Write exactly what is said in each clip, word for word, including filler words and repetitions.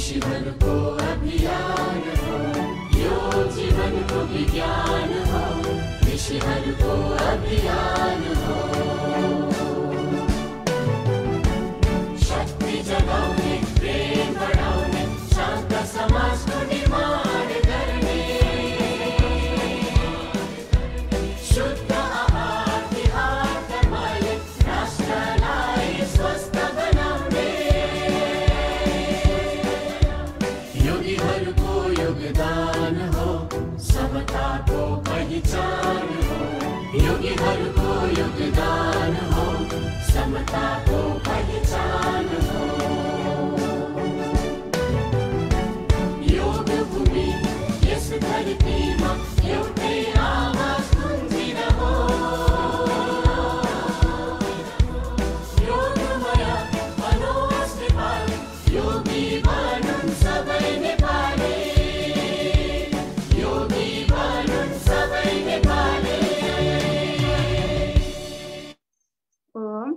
ऋषिहरूको अभियान हो, यो जीवनको विज्ञान हो, ऋषिहरूको अभियान हो। शक्ति जगाउने, प्रेम बढाउने, शान्त समाजको निर्माण गर्ने, शुद्ध आहार विहार कर्मले राष्ट्रलाई स्वस्थ बनाउने, योगीहरूको योगदान हो, समताको पहिचान हो, योगीहरूको योगदान हो, समताको पहिचान हो। योग भूमि यस धरतीमा एउटै आवाज गुन्जिन हो, योगमय बनोस् नेपाल, योगी बनुन् सबै नेपाली, योगी बनुन् सबै नेपाली। ओम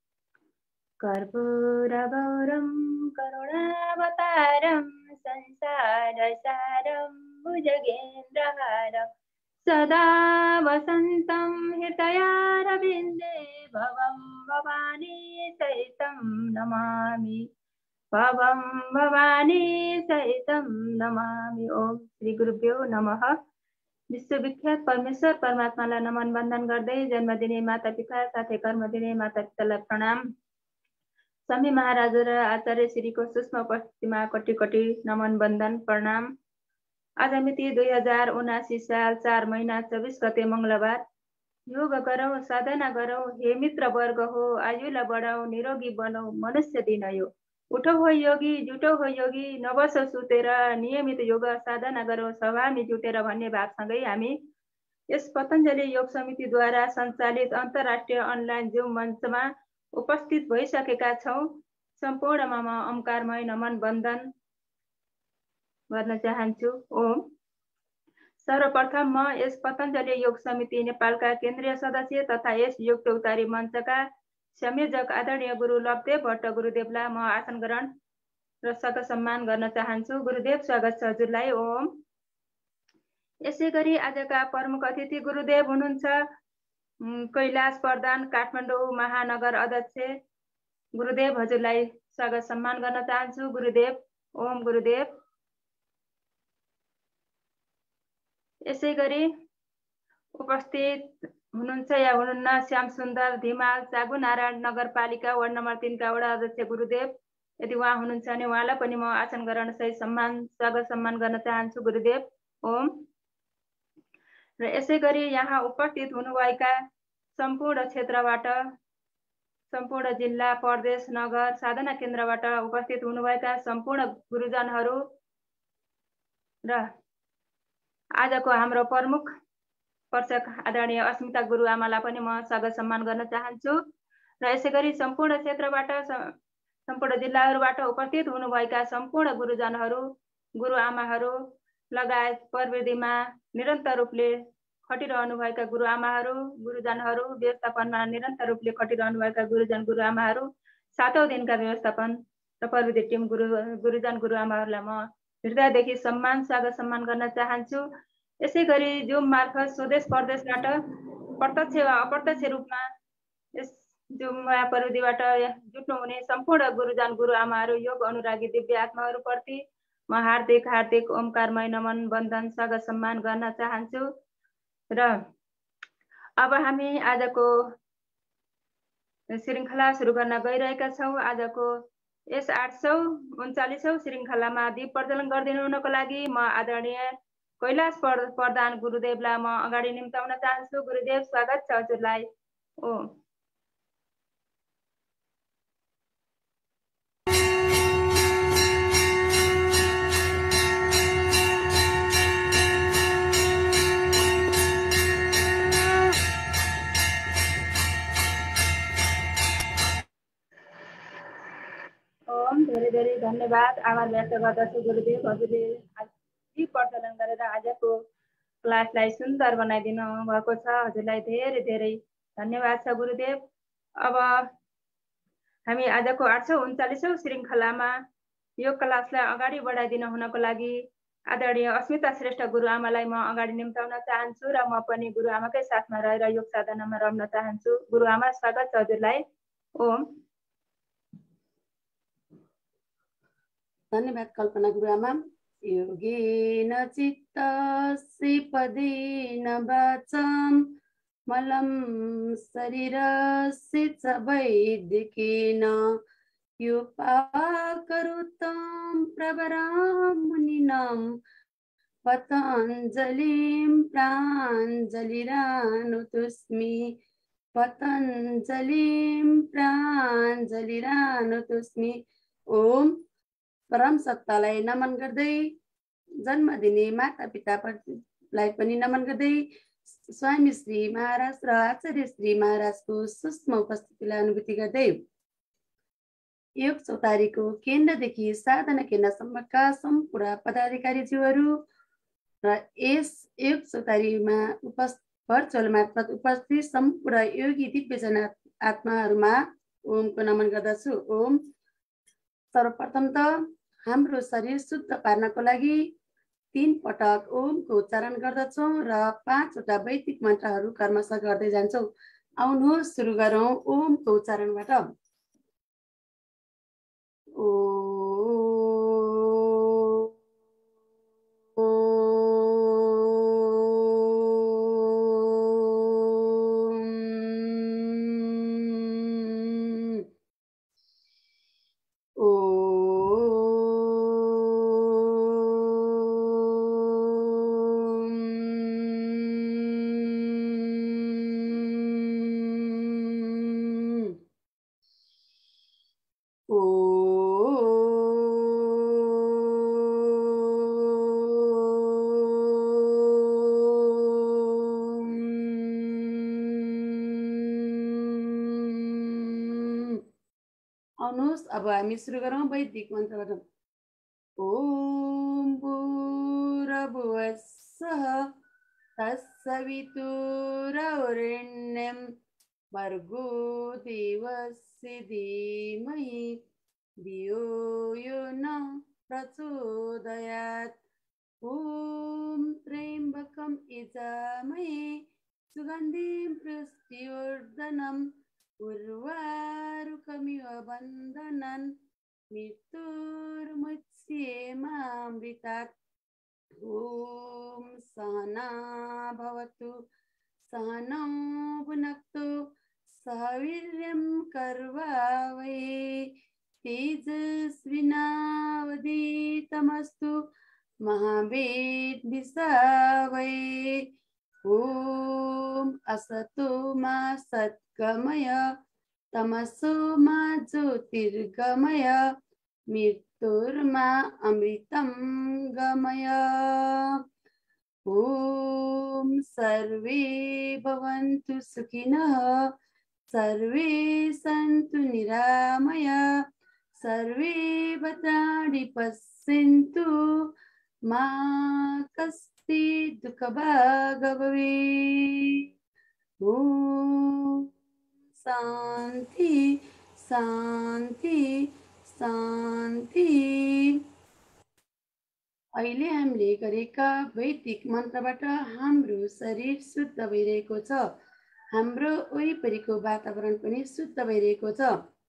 कर्पूरगौरं करुणावतारं संसारसारं भुजगेन्द्रहारं सदा वसन्तं हृदयारविन्दे भवं भवानी सहितं नमामि, भवं भवानी सहितं नमामि। ओम श्री गुरुभ्यो नमः। विश्वविख्यात परमेश्वर परमात्मालाई नमन वन्दन गर्दै जन्म दिने माता पिता साथै कर्म दिने माता पितालाई प्रणाम। स्वामी महाराज र आचार्य श्रीको सूक्ष्म उपस्थितिमा कोटि कोटि नमन वन्दन प्रणाम। आज मिति दुई हजार उनासी साल चार महिना चौबिस गते मङ्गलबार। योग गरौँ साधना गरौँ हे मित्र वर्ग हो, आयुलाई बढाऊ निरोगी बनौ मनुष्य दिन यो। उठो हो योगी जुटो हो योगी, नबसो सुतेर नियमित योग साधना गरौँ सभामी जुटेर भन्ने भावसँगै हामी यस पतञ्जलि योग समितिद्वारा सञ्चालित अन्तर्राष्ट्रिय अनलाइन जुम मञ्चमा उपस्थित भइसकेका छौँ। सम्पूर्णमा म ओमकारमय नमन वन्दन गर्न चाहन्छु। ओम। सर्वप्रथम म यस पतञ्जलि योग समिति नेपालका केन्द्रीय सदस्य तथा यस योग चौतारी मञ्चका संयोजक आदरणीय गुरु लभदेव भट्ट गुरुदेवलाई म आसन ग्रहण र सग सम्मान गर्न चाहन्छु। गुरुदेव स्वागत छ हजुरलाई। ओम। यसै गरी आजका प्रमुख अतिथि गुरुदेव हुनुहुन्छ कैलाश प्रधान काठमाडौँ महानगर अध्यक्ष। गुरुदेव हजुरलाई स्वागत सम्मान गर्न चाहन्छु। गुरुदेव। ओम गुरुदेव। यसै गरी उपस्थित हुनुहुन्छ या हुनुहुन्न श्याम सुन्दर धिमाल चागुनारायण नगरपालिका वार्ड नम्बर तीनका वडा अध्यक्ष गुरुदेव। यदि उहाँ हुनुहुन्छ भने उहाँलाई पनि म आसन ग्रहण सहित सम्मान स्वागत सम्मान गर्न चाहन्छु। गुरुदेव। ओम। र यसै गरी यहाँ उपस्थित हुनुभएका सम्पूर्ण क्षेत्रबाट, सम्पूर्ण जिल्ला प्रदेश नगर साधना केन्द्रबाट उपस्थित हुनुभएका सम्पूर्ण गुरुजनहरू र आजको हाम्रो प्रमुख पर्षक आदरणीय अस्मिता गुरुआमालाई पनि म स्वागत सम्मान गर्न चाहन्छु। र यसै गरी सम्पूर्ण क्षेत्रबाट सम्पूर्ण जिल्लाहरूबाट उपस्थित हुनुभएका सम्पूर्ण गुरुजनहरू गुरुआमाहरू लगायत प्रविधिमा निरन्तर रूपले खटिरहनुभएका गुरुआमाहरू गुरुजनहरू, व्यवस्थापनमा निरन्तर रूपले खटिरहनुभएका गुरुजन गुरुआमाहरू, सातौँ दिनका व्यवस्थापन र प्रविधि टिम गुरु गुरुजन गुरुआमाहरूलाई म हृदयदेखि सम्मान स्वागत सम्मान गर्न चाहन्छु। यसै गरी जुम मार्फत स्वदेश प्रदेशबाट प्रत्यक्ष वा अप्रत्यक्ष रूपमा यस जुम वा प्रविधिबाट जुट्नुहुने सम्पूर्ण गुरुजन गुरुआमाहरू योग अनुरागी दिव्य आत्माहरूप्रति म हार्दिक हार्दिक ओमकारमय नमन वन्दन स्वागत सम्मान गर्न चाहन्छु। र अब हामी आजको श्रृङ्खला सुरु गर्न गइरहेका छौँ। आजको यस आठ सौ उन्चालिसौँ श्रृङ्खलामा दीप प्रज्वलन गरिदिनु हुनको लागि म आदरणीय कैलाश प्रधान गुरुदेवलाई म अगाडि निम्ताउन चाहन्छु। गुरुदेव स्वागत छ हजुरलाई। ओम। ओम। धेरै धेरै धन्यवाद आभार व्यक्त गर्दछु गुरुदेव। हजुरले दीप प्रज्वलन गरेर आजको क्लासलाई सुन्दर बनाइदिनु भएको छ। हजुरलाई धेरै धेरै धन्यवाद छ गुरुदेव। अब हामी आजको आठ सौ उन्चालिसौँ श्रृङ्खलामा यो क्लासलाई अगाडि बढाइदिन हुनको लागि आदरणीय अस्मिता श्रेष्ठ गुरुआमालाई म अगाडि निम्ताउन चाहन्छु र म पनि गुरुआमाकै साथमा रहेर योग साधनामा रम्न चाहन्छु। गुरुआमा स्वागत छ हजुरलाई। ओम। धन्यवाद कल्पना गुरुआमा। योगेन चित्तस्य पदेन वाचां मलं शरीरस्य च वैदिकेन योपाकरोतं प्रवरां मुनिनां पतञ्जलिं प्राञ्जलिरानुतुस्मि पतञ्जलिं प्राञ्जलिरानुतुस्मि। ओम। परम सत्तालाई नमन गर्दै, जन्म दिने माता पितालाई पनि नमन गर्दै, स्वामी श्री महाराज र आचार्य श्री महाराजको सूक्ष्म उपस्थितिलाई अनुभूति गर्दै योग चौतारीको केन्द्रदेखि साधना केन्द्रसम्मका सम्पूर्ण पदाधिकारीज्यूहरू र यस योग चौतारीमा उपस्थित भर्चुअल मार्फत उपस्थित सम्पूर्ण योगी दिव्यजन आत्माहरूमा ओमको नमन गर्दछु। ओम। सर्वप्रथम त हाम्रो शरीर शुद्ध पार्नको लागि तीन पटक ओमको उच्चारण गर्दछौँ र पाँचवटा वैदिक मन्त्रहरू कर्मशः गर्दै जान्छौँ। आउनुहोस् सुरु गरौँ ओमको उच्चारणबाट। ओ अब हामी सुरु गरौँ वैदिक मन्त्रबाट। ओम भूर्भुवस्सुः तत्सवितुर्वरेण्यं भर्गो देवस्य धीमहि धियो यो न प्रचोदयात्। ओम त्र्यम्बकं यजामहे सुगन्धिं पुष्टिवर्धनम् उर्वारुकमिव बन्धनान् मृत्युर्मुच्येमामृतात्। ओम सहना भवतु सहनौ भुनक्तु सह वीर्यं कर्वावहै तेजस्विनावधीतमस्तु महावेद्विषावहै। ओम असतो मा सद्गमय तमसो मा ज्योतिर्गमय मृत्युर्मा अमृतं गमय। ओम सर्वे भवन्तु सुखिनः सर्वे सन्तु निरामया सर्वे भद्राणि पश्यन्तु मा कश्चित् दुःखभाग् भवेत्। ओम शान्ति शान्ति शान्ति। अहिले हामीले गरेका वैदिक मन्त्रबाट हाम्रो शरीर शुद्ध भइरहेको छ, हाम्रो वरिपरिको वातावरण पनि शुद्ध भइरहेको छ।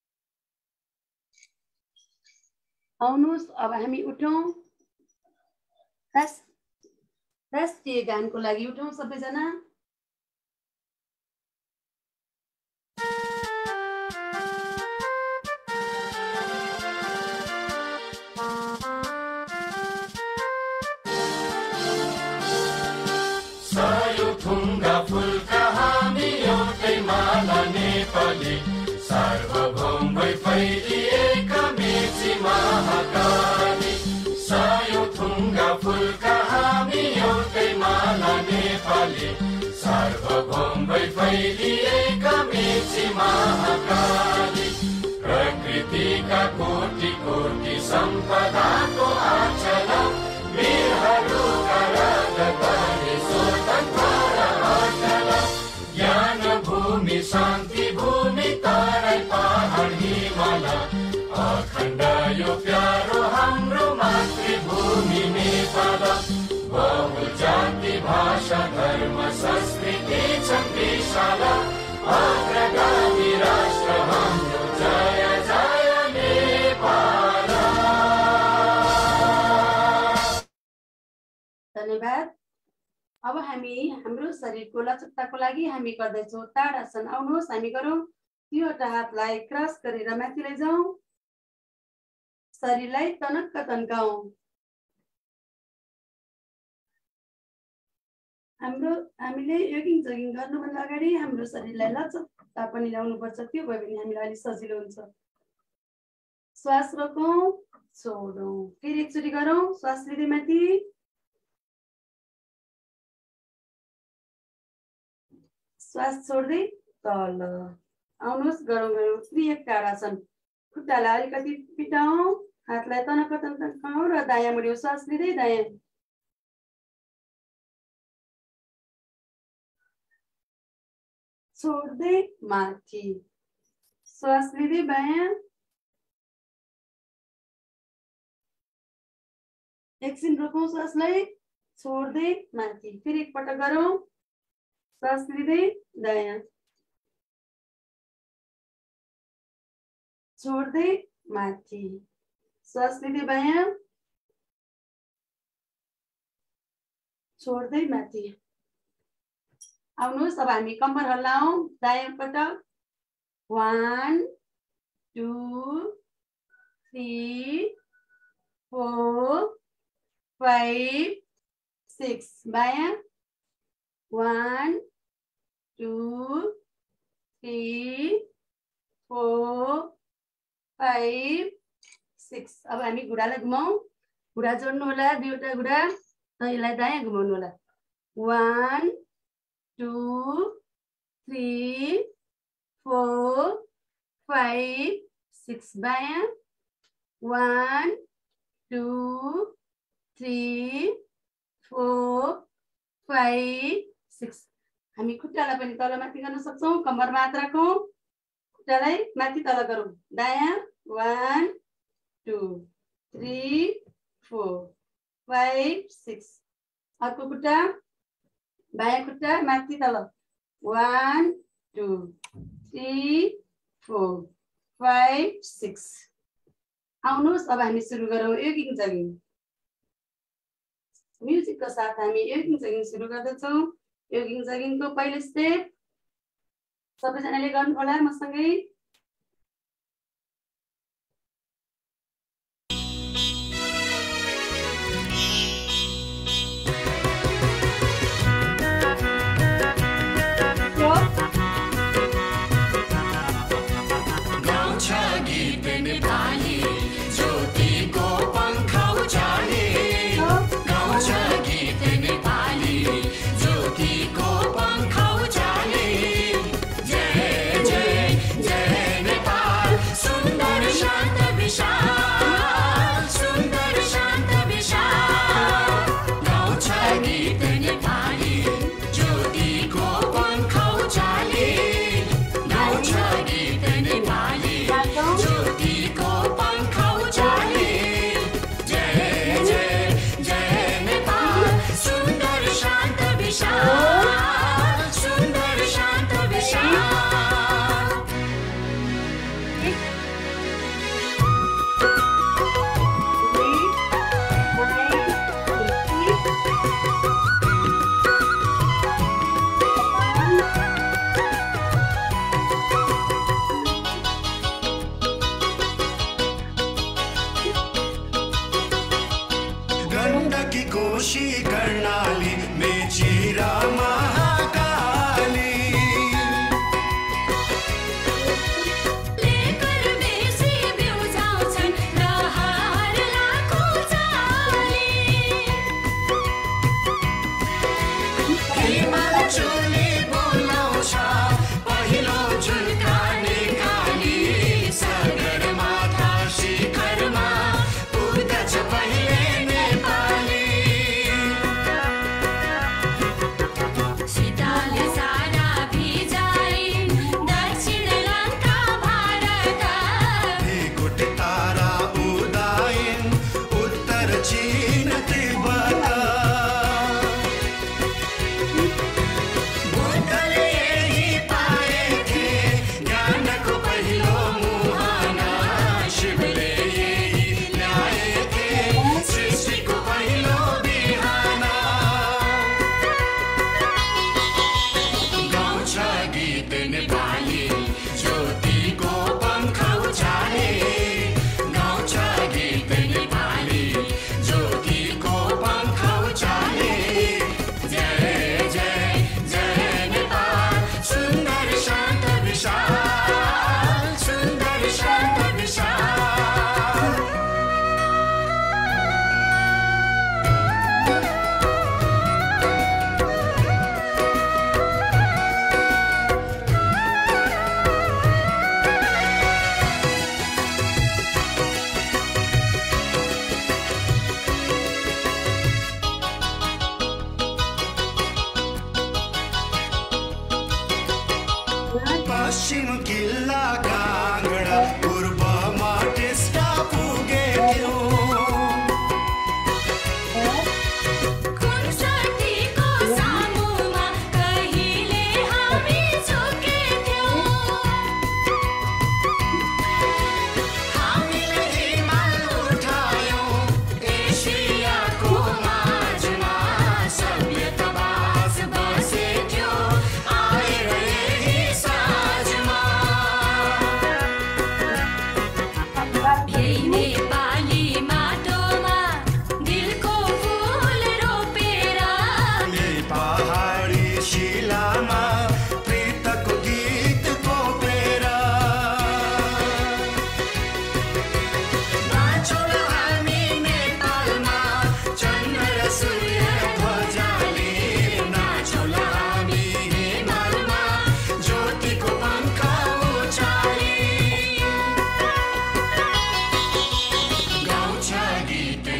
आउनुहोस् अब हामी उठौँ, राष्ट्रिय गानको लागि उठौँ सबैजना। सार्वभौम भई फैलिएका मेची महाकाली सायो थुङ्गा फुलका हामी एउटै माला नेपाली सार्वभौम भई फैलिएका मेची महाकाली प्रकृतिका कोटि कोटि सम्पदाको आचल वीरहरूका राजधानी स्वतन्त्र अचल ज्ञान भूमि शान्ति भूमि तारै पहाड हिमाल अखण्ड यो प्यारो भाषा धर्म संस्कृति छन्दिशाला अग्रगामी राष्ट्र हाम्रो जय जय नेपाल। धन्यवाद। अब हामी हाम्रो शरीरको लचकताको लागि हामी गर्दैछौँ ताडासन। आउनुहोस् हामी गरौँ। दुईवटा हातलाई क्रस गरेर माथि लैजाउँ, शरीरलाई तनक्क तन्काउँ। हाम्रो हामीले योगिङ जोगिङ गर्नुभन्दा अगाडि हाम्रो शरीरलाई लचकता पनि ल्याउनुपर्छ, त्यो भयो भने हामीलाई अलिक सजिलो हुन्छ। श्वास रोकौँ, छोडौँ, फेरि एकचोटि गरौँ। श्वास लिँदै माथि, श्वास छोड्दै तल। आउनुहोस् गरौँ गरौँ त्रिएक ताडासन। खुट्टालाई अलिकति पिटाउँ, हातलाई तनक्क तन्काउँ र दायाँ मुड्यौँ। श्वास लिँदै दायाँ, छोड्दै माथि, श्वास लिँदै बायाँ, एकछिन रोकौँ श्वासलाई, छोड्दै माथि, फेरि एकपटक गरौँ। श्वास लिँदै दायाँ, छोड्दै माथि, श्वास लिँदै बायाँ, छोड्दै माथि। आउनुहोस् अब हामी कम्मर हल्लाउँ। दायाँपट्ट one two three four five six. बायाँ one two three four five six. अब हामी घुँडालाई घुमाउँ। घुँडा जोड्नु होला, दुईवटा घुँडा, यसलाई दायाँ घुमाउनु होला। One two three four five six. बायाँ one two three four five six. हामी खुट्टालाई पनि तल माथि गर्न सक्छौँ। कम्मर मात्र राखौँ, खुट्टालाई माथि तल गरौँ। दायाँ one two three four five six. अर्को खुट्टा, बायाँ खुट्टा माथि तल। One two three four five six. आउनुहोस् अब हामी सुरु गरौँ योगिङ जोगिङ। म्युजिकको साथ हामी योगिङ जोगिङ सुरु गर्दछौँ। योगिङ जोगिङको पहिलो स्टेप सबैजनाले गर्नु होला मसँगै।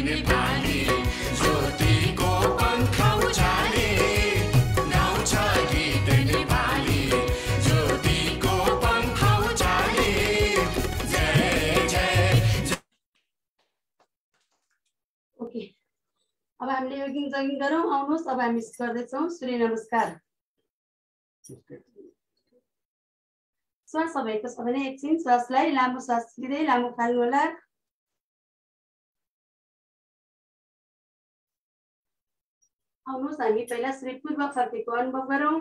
नेपाली ज्योतिको पङ्ख उचाले गाउँछ गीत नेपाली ज्योतिको पङ्ख उचाले जय जय। ओके, अब हामीले योगिङ जगिङ गरौँ। आउनुहोस्, अब हामी गर्दैछौँ सूर्य नमस्कार। श्वास सबैको छ भने एकछिन श्वासलाई लामो श्वास लिँदै लामो फाल्नु होला। आउनुहोस्, हामी पहिला श्री पूर्व फर्केको अनुभव गरौँ।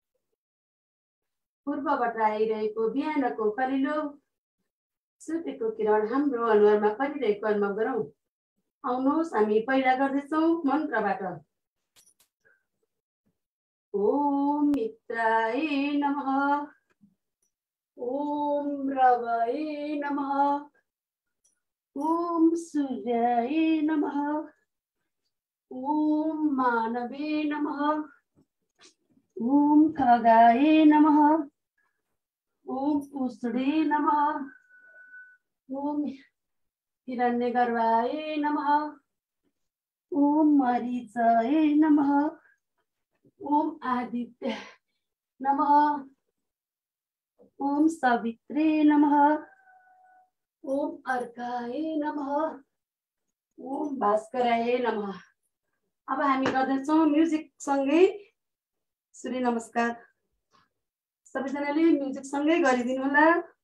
पूर्वबाट आइरहेको बिहानको कलिलो सूर्यको किरण हाम्रो अनुहारमा परिरहेको अनुभव गरौँ। आउनुहोस्, हामी पहिला गर्दैछौँ मन्त्रबाट। ओम मित्राय नमः, ओम रवये नमः, ओम सूर्याय नमः, ओम मानवे नमः, ओम खगाय नमः, ओम पुष्णे नमः, ओम हिरण्यगर्भाय नमः, ओम मरीचाय नमः, ओम आदित्य नमः, ओम सावित्रे नमः, ओम अर्काय नमः, ओम भास्कराय नमः। अब हामी गर्दैछौँ म्युजिक सँगै सूर्य नमस्कार। सबैजनाले म्युजिक सँगै गरिदिनु होला।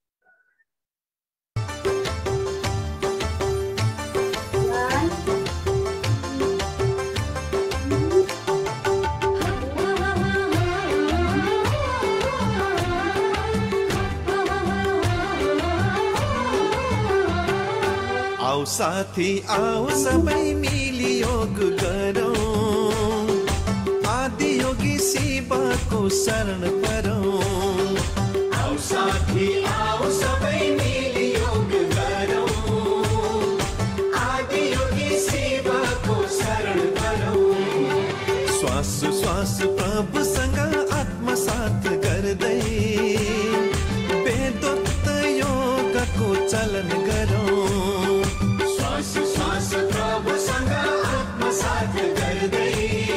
आओ साथी आओ सबै मिली योग गरौँ, आदि योगी शिवको शरण परौँ। आओ साथी आओ सबै मिली योग गरौँ, आदि योगी शिवको शरण परौँ। श्वास श्वास प्रभुसँग आत्मसात गर्दै वेदोक्त योगको चलन गरौँ। श्वास श्वास प्रभुसँग आत्मसात गर्दै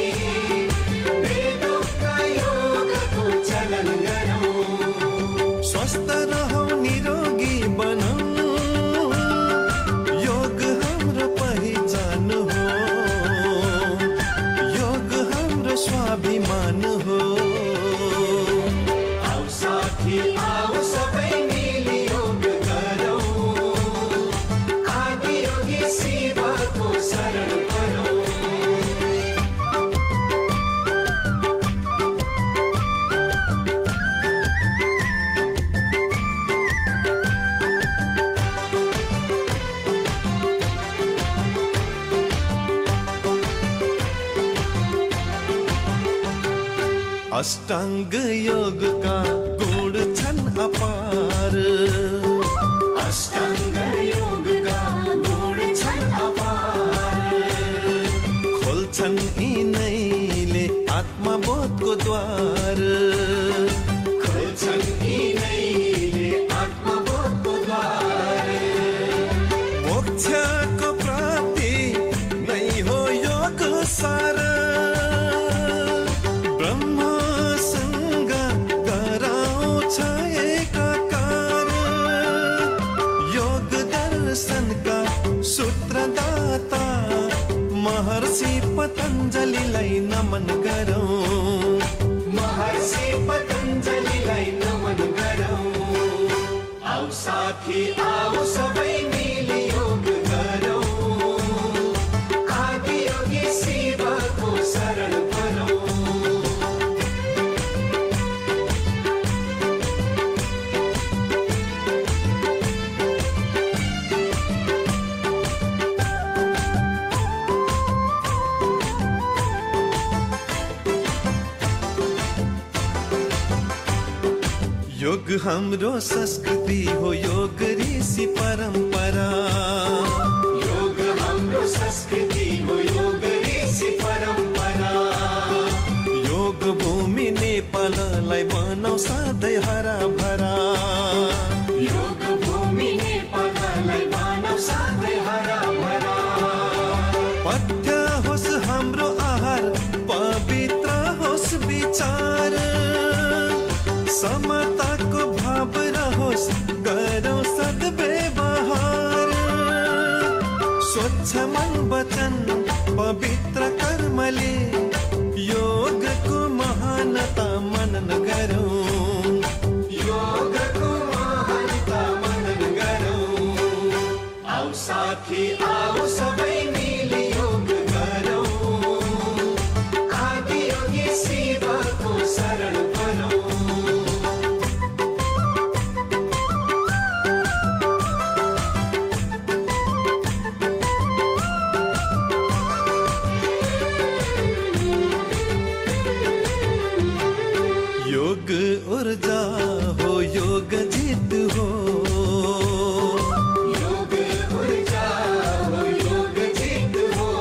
वेदोक्त योगको चलन गरौँ। स्वस्थ रहौँ निरोगी बनौँ, योग हाम्रो पहिचान हो, योग हाम्रो स्वाभिमान हो। आओ साथी आओ सबै मिली योग गरौँ, आदि योगी शिवको शरण परौँ। अष्टाङ्ग योगका गुण छन् अपार, अष्टाङ्ग योगका गुण छन् अपार। खोल्छन् यिनैले आत्मबोधको द्वार, खोल्छन् यिनैले आत्मबोधको द्वार। मोक्षको प्राप्ति नै हो योग सार। ब्रह्मसँग गराउँछ एकाकार, योग दर्शनका सूत्रदाता महर्षि पतञ्जलिलाई नमन गरौँ। महर्षि पतञ्जलिलाई नमन गरौँ। आओ साथी आओ सबै मिली योग गरौँ, आदि योगी शिवको शरण परौँ। योग हाम्रो संस्कृति हो, योग ऋषि परम्परा। योग हाम्रो संस्कृति हो, योग ऋषि परम्परा। योग भूमि नेपाललाई बनाऊ सधैँ हरा भरा। योग भूमि नेपाललाई बनाऊ सधैँ हरा भरा। समताको भाव रहोस् गरौँ सद्व्यवहार स्वच्छ मन वचन पवित्र कर्मले योगको महानता मनन गरौँ योगको महानता मनन गरौँ आऊ साथी आऊ सबै मिली योग गरौँ आदियोगी शिवको शरण बनौँ योग ऊर्जा हो योग जीत हो योग ऊर्जा हो योग जीत हो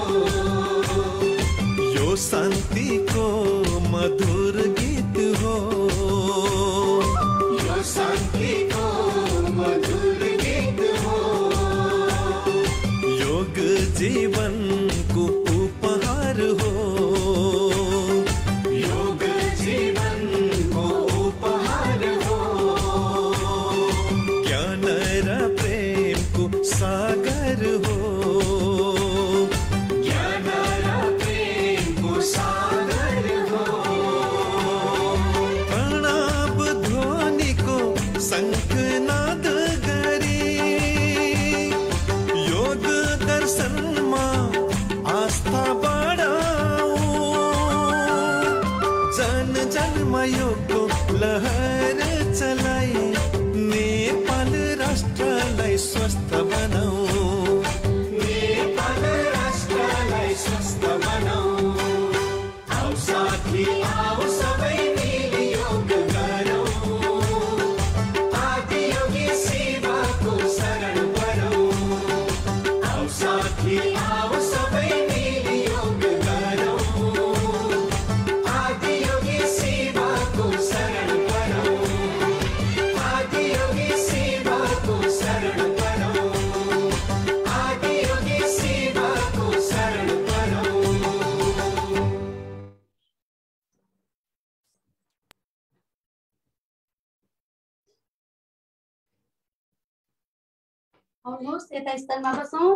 यो शान्ति को मधुर गीत हो यो शान्ति को मधुर गीत हो योग जीवन को उपहार हो योग जीवन सागर हो ज्ञान र प्रेमको सागर हो प्रणव ध्वनिको शङ्खनाद गरी योग दर्शनमा आस्था बढाऊ जन जनमा योगको लहर चलाई नेपाल राष्ट्रलाई स्वस्थ बनाऊ नेपाल राष्ट्रलाई स्वस्थ बनाऊ आऊ साथी आऊ सबै मिली योग गरौँ आदियोगी शिवको शरण बनौँ आऊ साथी आऊ सबै मिली योग गरौँ आदियोगी शिवको शरण बनौँ आदियोगी शिवको शरण आउनुहोस् यता स्थानमा बसौँ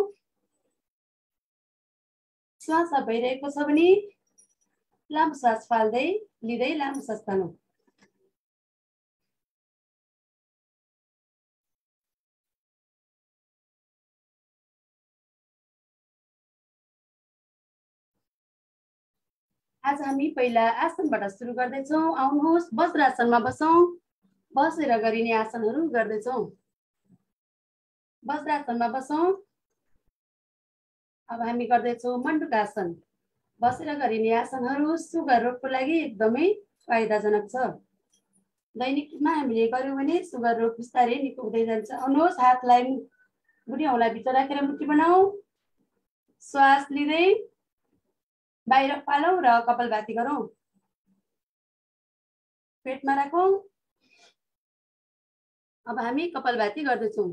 श्वास भइरहेको छ भने लामो सास फाल्दै लिँदै लामो सास तानौँ आज हामी पहिला आसनबाट सुरु गर्दैछौँ आउनुहोस् वज्रासनमा बसौँ बसेर गरिने आसनहरू गर्दैछौँ वज्रासनमा बसौँ अब हामी गर्दैछौँ मण्डुकासन बसेर गरिने आसनहरू सुगर रोगको लागि एकदमै फाइदाजनक छ दैनिकमा हामीले गर्यौँ भने सुगर रोग बिस्तारै निको हुँदै जान्छ आउनुहोस् हातलाई बुढी औँला भित्र राखेर मुठी बनाऊ श्वास लिँदै बाहिर फालौँ र कपालभाती गरौँ पेटमा राखौँ अब हामी कपालभाती गर्दैछौँ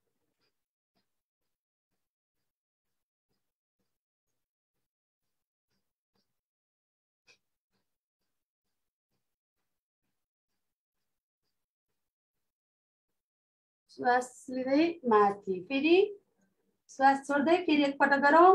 श्वास लिँदै माथि फेरि श्वास छोड्दै फेरि एकपटक गरौँ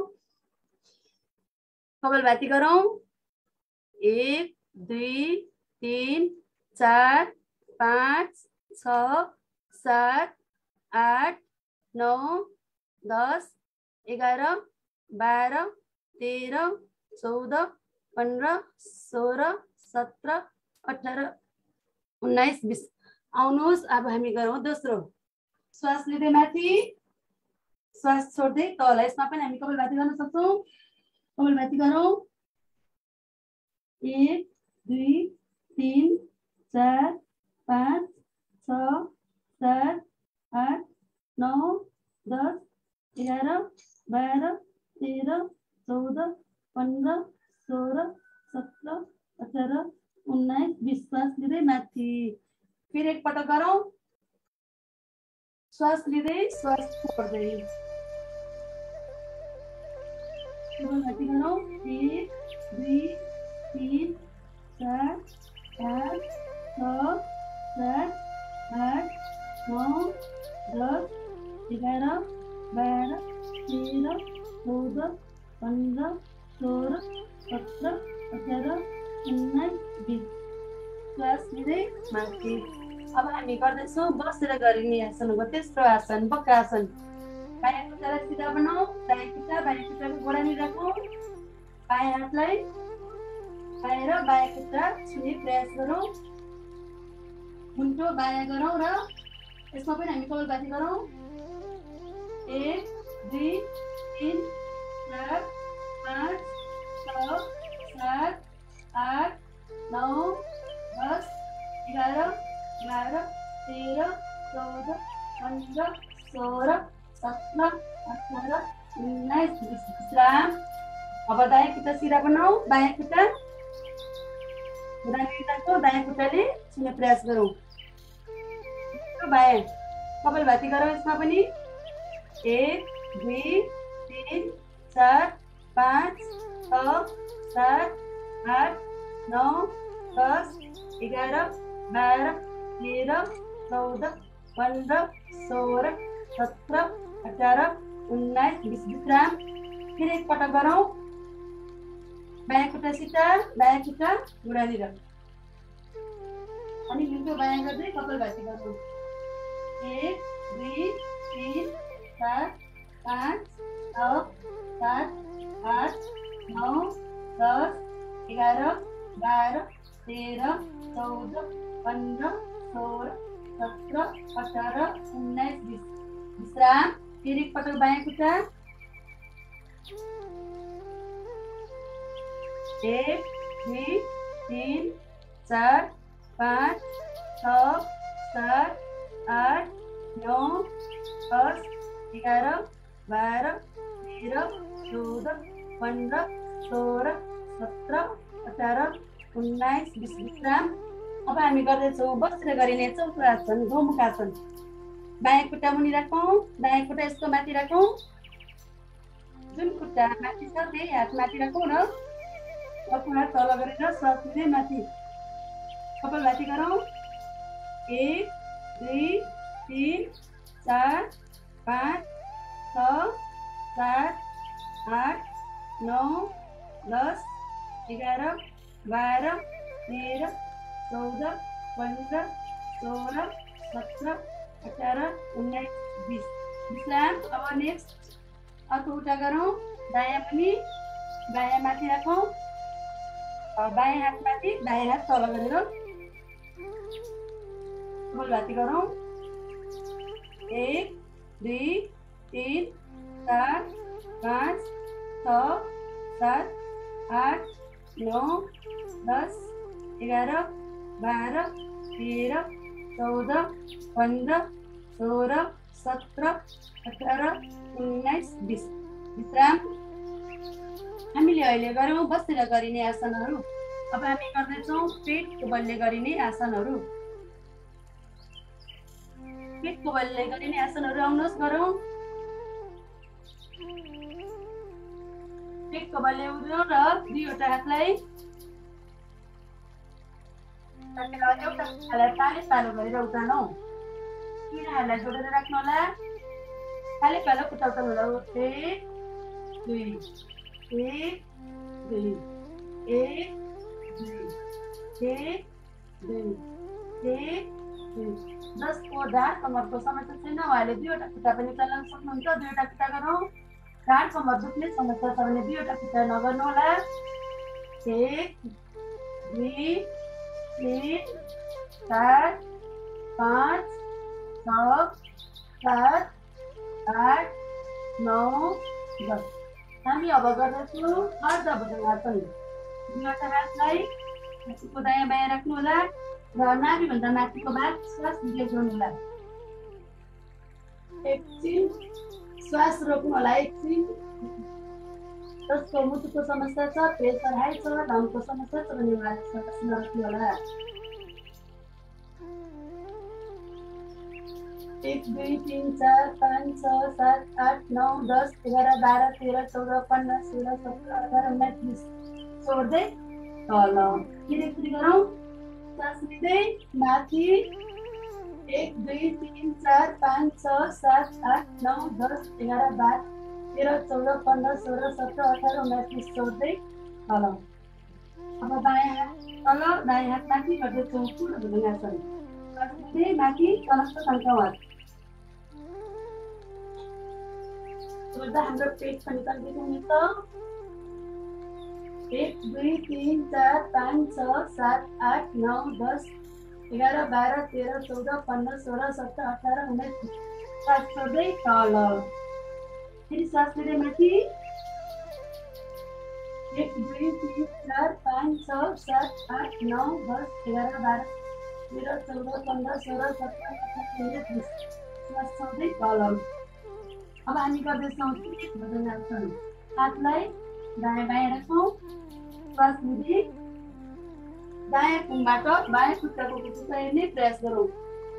कपालभाती गरौँ एक दुई तीन चार पाँच छ सात आठ नौ दस एघार बाह्र तेह्र चौध पन्ध्र सोह्र सत्र अठार उन्नाइस बिस आउनुहोस् अब हामी गरौँ दोस्रो श्वास लिँदै माथि श्वास छोड्दै तल यसमा पनि हामी कपालभाती गर्न सक्छौँ कपालभाती गरौँ एक दुई तीन चार पाँच छ सात आठ नौ दस एघार बाह्र तेह्र चौध पन्ध्र सोह्र सत्र अठार उन्नाइस बिस श्वास लिँदै माथि फेरि एकपटक गरौँ श्वास लिँदै श्वास छोड्दै कपालभाती गरौँ एक दुई तीन चार पाँच छ सात आठ नौ दस एघार बाह्र तेह्र चौध पन्ध्र सोह्र सत्र अठार उन्नाइस बिस। श्वास लिँदै माथि। अब हामी गर्दैछौँ बसेर गरिने आसन हो तेस्रो आसन वक्रासन। बायाँ खुट्टालाई सिधा बनाऊ, दायाँ खुट्टा बायाँ खुट्टाको गोडानी राखौँ, बायाँ हातलाई बाहिर बायाँ खुट्टा छुने प्रयास गरौँ, मुन्टो बायाँ गरौँ र यसमा पनि हामी कपालभाती गरौँ। एक दुई तिन चार पाँच छ सात आठ नौ दस एघार बाह्र तेह्र चौध पन्ध्र सोह्र सत्र अठार उन्नाइस बिस। विश्राम। अब दायाँ खुट्टा सिधा बनाऊ, बायाँ खुट्टा खुट्टाको दायाँ खुट्टाले छुने प्रयास गरौँ। बायाँ कपालभाती गरौँ यसमा पनि। एक दुई तिन चार पाँच छ सात आठ नौ दस एघार बाह्र तेह्र चौध पन्ध्र सोह्र सत्र अठार उन्नाइस बिस। विश्राम। फेरि एकपटक गरौँ। बायाँ खुट्टा सिधा, दायाँ खुट्टा घुँडातिर अनि मुन्टो बायाँ गर्दै कपालभाती गरौँ। एक दुई तिन चार पाँच छ सात आठ नौ दस एघार बाह्र तेह्र चौध पन्ध्र सोह्र सत्र अठार उन्नाइस बिस। विश्राम। फेरि एकपटक बायाँ खुट्टा। एक दुई तिन चार पाँच छ सात आठ नौ दस एघार बाह्र तेह्र चौध पन्ध्र सोह्र सत्र अठार उन्नाइस बिस। विश्राम। अब हामी गर्दैछौँ बसेर गरिने चौथो आसन गौमुखासन। बायाँ खुट्टा मुनि राखौँ, दायाँ खुट्टा यसको माथि राखौँ, जुन खुट्टा माथि छ त्यही हात माथि राखौँ र अर्को हात तल गरेर श्वास लिँदै माथि कपालभाती गरौँ। एक दुई तिन चार पाँच छ सात आठ नौ दस एघार बाह्र तेह्र चौध पन्ध्र सोह्र सत्र अठार उन्नाइस बिस। विश्राम। अब नेक्स्ट अर्को उल्टा गरौँ। दायाँ पनि बायाँ माथि राखौँ, बायाँ हात माथि दायाँ हात तल गरेर कपालभाती गरौँ। एक दुई तिन चार पाँच छ सात आठ नौ दस एघार बाह्र तेह्र चौध पन्ध्र सोह्र सत्र अठार उन्नाइस बिस। विश्राम। हामीले अहिले गरौँ बसेर गरिने आसनहरू। अब हामी गर्दैछौँ पेटको बलले गरिने आसनहरू। पेटको बलले गरिने आसनहरू आउनुहोस् गरौँ। पेटको बलले उभिनु र दुईवटा हातलाई एउटा खुट्टालाई पाले पालो गरेर उठाउनु। किनाहरूलाई जोडेर राख्नु होला। पाले पालो खुट्टा उठाउनु होला। एक दुई एक दुई एक दुई एक दुई एक दुई। जसको ढाड कमरको समस्या छैन उहाँले दुईवटा खुट्टा पनि चलाउन सक्नुहुन्छ। दुईवटा खुट्टा गरौँ। ढाड कमर दुख्ने समस्या छ भने दुईवटा खुट्टा नगर्नु होला। एक दुई तिन चार पाँच छ सात आठ नौ दस। हामी अब गर्दैछौँ अर्ध भुजङ्गासन। दुईवटा हातलाई छातीको दायाँ बायाँ राख्नु होला र नाभिभन्दा माथिको भाग श्वास लिँदै जोड्नु होला। एकछिन श्वास रोक्नु होला। एकछिन जसको मुटुको समस्या छ, प्रेसर हाई छ, दमको समस्या छ भने उहाँले श्वास नरोक्नु होला। एक दुई तिन चार पाँच छ सात आठ नौ दस एघार बाह्र तेह्र चौध पन्ध्र सोह्र सत्र अठार उन्नाइस बिस। छोड्दै तल। फेरि एकचोटि गरौँ। सास लिँदै माथि एक दुई तिन चार पाँच छ सात आठ नौ दस एघार बाह्र तेह्र चौध पन्ध्र सोह्र सत्र अठार उन्नाइस बिस छोड्दै तल। अब बायाँ हात तल दायाँ हात माथि गर्दै चौकुर भुजङ्गासन। सास लिँदै माथि तलस्थ तन्काउ हात छोड्दा हाम्रो पेट पनि तन्केको हुन्छ। एक दुई तिन चार पाँच छ सात आठ नौ दस एघार बाह्र तेह्र चौध पन्ध्र सोह्र सत्र अठार उन्नाइस बिस। सास छोड्दै तल फेरि सास लिँदै माथि एक दुई तिन चार पाँच छ सात आठ नौ दस एघार बाह्र तेह्र चौध पन्ध्र सोह्र सत्र अठार उन्नाइस बिस। सास छोड्दै तल। अब हामी गर्दैछौँ भुजङ्गासन। हातलाई दायाँ बायाँ राखौँ। श्वास लिँदै दायाँ कुमबाट बायाँ खुट्टाको कुचुचा हेर्ने प्रयास गरौँ।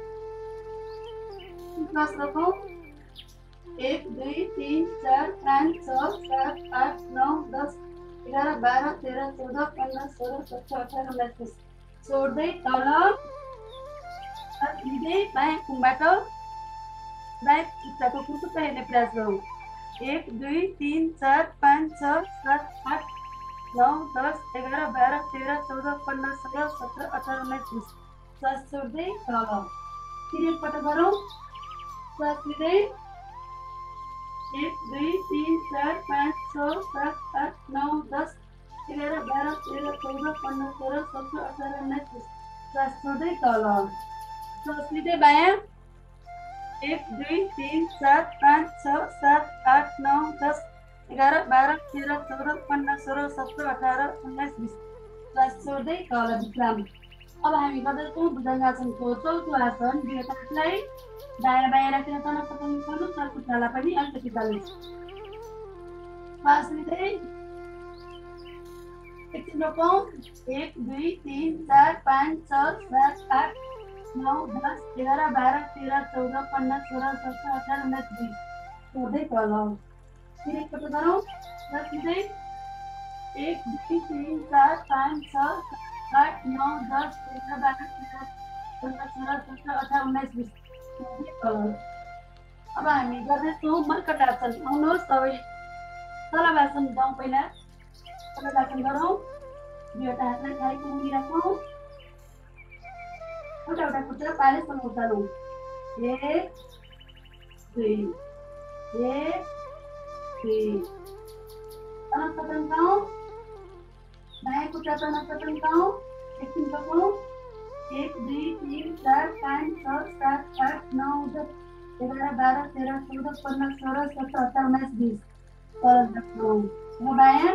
श्वास राखौँ। एक दुई तिन चार पाँच छ सात आठ नौ दस एघार बाह्र तेह्र चौध पन्ध्र सोह्र सत्र अठार उन्नाइस बिस। छोड्दै तल। श्वास लिँदै बायाँ कुमबाट बायाँ खुट्टाको कुचुचा हेर्ने प्रयास गरौँ। एक दुई तिन चार पाँच छ सात आठ नौ दस एघार बाह्र तेह्र चौध पन्ध्र सोह्र सत्र अठार उन्नाइस बिस। श्वास छोड्दै तल। फेरि एकपल्ट गरौँ। श्वास लिँदै एक दुई तिन चार पाँच छ सात आठ नौ दस एघार बाह्र तेह्र चौध पन्ध्र सोह्र सत्र अठार उन्नाइस बिस। श्वास छोड्दै तल। श्वास लिँदै बायाँ एक दुई तिन चार पाँच छ सात आठ नौ दस एघार बाह्र तेह्र चौध पन्ध्र सोह्र सत्र अठार उन्नाइस बिस। श्वास छोड्दै तल विश्राम। अब हामी गर्दैछौँ भुजङ्गासनको चौथो आसन। दुई हातलाई दायाँ बायाँ राखेर तनक तनक गर्नु। तर खुट्टालाई पनि अलिकति तल्नु। श्वास लिँदै एकछिन रोकौँ। एक दुई तिन चार पाँच छ सात आठ नौ दस एघार बाह्र तेह्र चौध पन्ध्र सोह्र सत्र अठार उन्नाइस बिस। छोड्दै तल। फेरि एकपल्ट गरौँ। श्वास लिँदै एक दुई तिन चार पाँच छ आठ नौ दस एघार बाह्र तेह्र पन्ध्र सोह्र सत्र अठार उन्नाइस बिस। छोड्दै तल। अब हामी गर्दैछौँ मर्कट आसन। आउनुहोस् सबै तलबासन जाउँ। पहिला तलबासन गरौँ। दुईवटा हातलाई थाइको मुनि राखौँ। एउटा एउटा खुट्टा पारेसम्म उचालौँ। एक दुई एक दुई तनक तन्काउँ। दायाँ खुट्टा तनक तन्काउँ। एकछिन रोकौँ। एक दुई तिन चार पाँच छ सात आठ नौ दस एघार बाह्र तेह्र चौध पन्ध्र सोह्र सत्र अठार उन्नाइस बिस। तल राखौँ। र बायाँ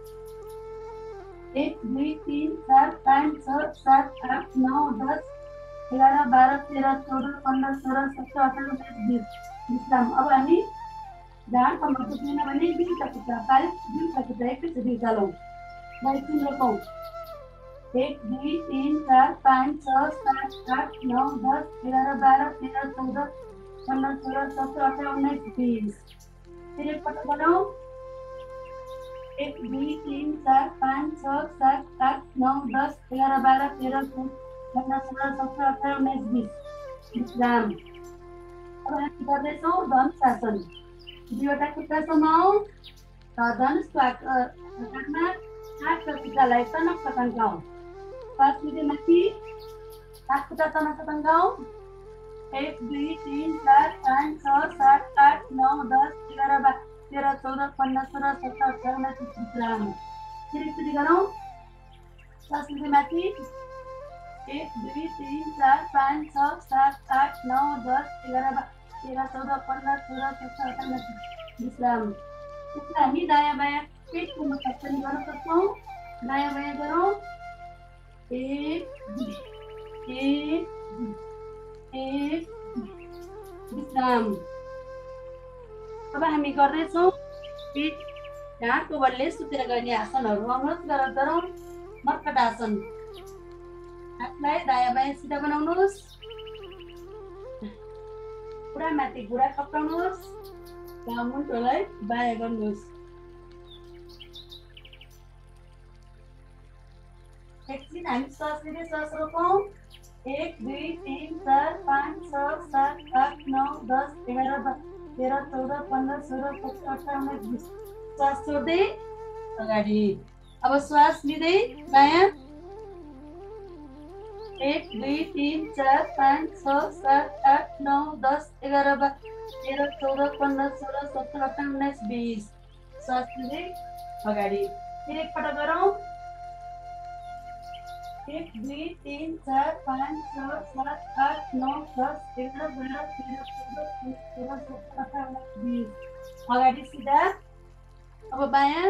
एक दुई तिन चार पाँच छ सात आठ नौ दस एघार बाह्र तेह्र चौध पन्ध्र सोह्र सत्र अठार उन्नाइस बिस। विश्राम। अब हामी ढाड कम्मर पुग्दैन भने दुईवटा खुट्टा पारिस दुईवटा खुट्टा एकैचोटि उचालौँ। एकछिन रोकौँ। एक दुई तिन चार पाँच छ सात आठ नौ दस एघार बाह्र तेह्र चौध पन्ध्र सोह्र सत्र अठार उन्नाइस बिस। फेरि एकपल्ट गरौँ। एक दुई तिन चार पाँच छ सात आठ नौ दस एघार बाह्र तेह्र चौध पन्ध्र सोह्र सत्र अठार उन्नाइस बिस। विश्राम। अब हामी गर्दैछौँ धनुषासन। दुईवटा खुट्टा समाऊ र धनुषको आकारमा हात र खुट्टालाई तनक तन्काऊ। श्वास लिँदै माथि हात खुट्टा तनक तन्काऊ। एक दुई तिन चार पाँच छ सात आठ नौ दस एघार बाह्र तेह्र चौध पन्ध्र सोह्र सत्र अठार उन्नाइस बिस। विश्राम। फेरि एकचोटि गरौँ। श्वास लिँदै माथि एक दुई तिन चार पाँच छ सात आठ नौ दस एघार बाह्र तेह्र चौध पन्ध्र सोह्र सत्र अठार उन्नाइस बिस। विश्राम। त्यसलाई हामी दायाँ बायाँ पेटको मसाज पनि गर्न सक्छौँ। दायाँ बायाँ गरौँ। एक एक एक विश्राम। अब हामी गर्दैछौँ पेट ढाडको बलले सुतेर गर्ने आसनहरू। आउनुहोस् गरेर गरौँ। मर्कट आसन। हातलाई दायाँ बायाँ सिधा बनाउनुहोस्। पुरा माथि घुँडा कप्टाउनुहोस्। मुन्टोलाई बायाँ गर्नुहोस्। एकछिन हामी श्वास लिँदै श्वास रोकौँ। एक दुई तिन चार पाँच छ सात आठ नौ दस एघार बाह्र तेह्र चौध पन्ध्र सोह्र सत्र अठार उन्नाइस बिस। श्वास छोड्दै अगाडि। अब श्वास लिँदै दायाँ। एक दुई तिन चार पाँच छ सात आठ नौ दस एघार बाह्र तेह्र चौध पन्ध्र सोह्र सत्र अठार उन्नाइस बिस। श्वास लिँदै अगाडि। फेरि एकपटक गरौँ। एक दुई तिन चार पाँच छ सात आठ नौ दस एघार बाह्र तेह्र चौध पन्ध्र सोह्र सत्र अठार उन्नाइस बिस। अगाडि सिधा। अब बायाँ।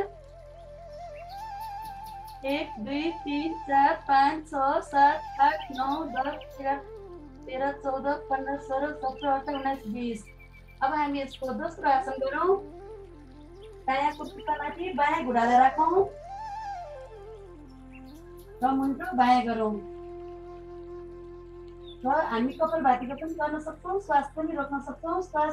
एक दुई तिन चार पाँच छ सात आठ नौ दस एघार तेह्र चौध पन्ध्र सोह्र सत्र अठार उन्नाइस बिस। अब हामी यसको दोस्रो आसन गरौँ। दायाँ खुट्टामाथि बायाँ घुँडालाई राखौँ र मुन्टो बायाँ गरौँ। र हामी कपालभातीको पनि गर्न सक्छौँ, श्वास पनि रोक्न सक्छौँ। श्वास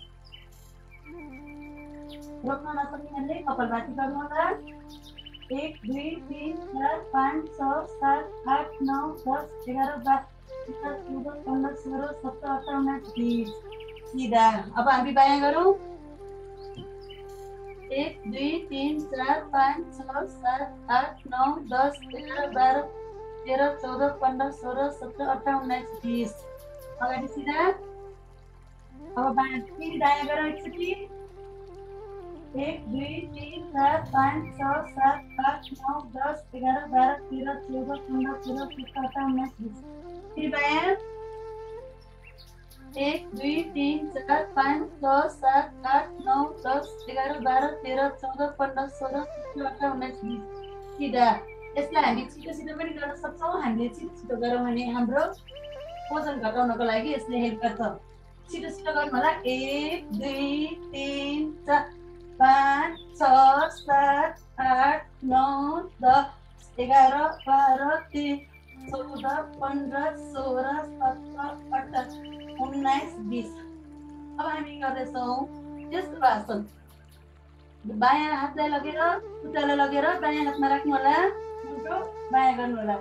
रोक्न नसक्नेहरूले कपालभाती गर्नुहोला। एक दुई तिन चार पाँच छ सात आठ नौ दस एघार बाह्र तेह्र चौध पन्ध्र सोह्र सत्र अठार उन्नाइस बिस। सिधा। अब हामी बायाँ गरौँ। एक दुई तिन चार पाँच छ सात आठ नौ दस एघार बाह्र तेह्र चौध पन्ध्र सोह्र सत्र अठार उन्नाइस बिस। अगाडि सिधा। अब बायाँ फेरि दायाँ गरौँ एकचोटि। एक दुई तिन चार पाँच छ सात आठ नौ दस एघार बाह्र तेह्र चौध पन्ध्र सोह्र सत्र अठार उन्नाइस बिस। फेरि बायाँ। एक दुई तिन चार पाँच छ सात आठ नौ दस एघार बाह्र तेह्र चौध पन्ध्र सोह्र सत्र अठार उन्नाइस बिस। सिधा। यसलाई हामी छिटो छिटो पनि गर्न सक्छौँ। हामीले छिटो छिटो गरौँ भने हाम्रो वजन घटाउनको लागि यसले हेल्प गर्छ। छिटो छिटो गर्नु होला। एक दुई तिन चार पाँच छ सात आठ नौ दस एघार बाह्र तेह्र चौध पन्ध्र सोह्र सत्र अठार उन्नाइस बिस। अब हामी गर्दैछौँ तेस्रो आसन। बायाँ हातलाई लगेर खुट्टालाई लगेर दायाँ हातमा राख्नु होला। मुन्टो बायाँ गर्नु होला।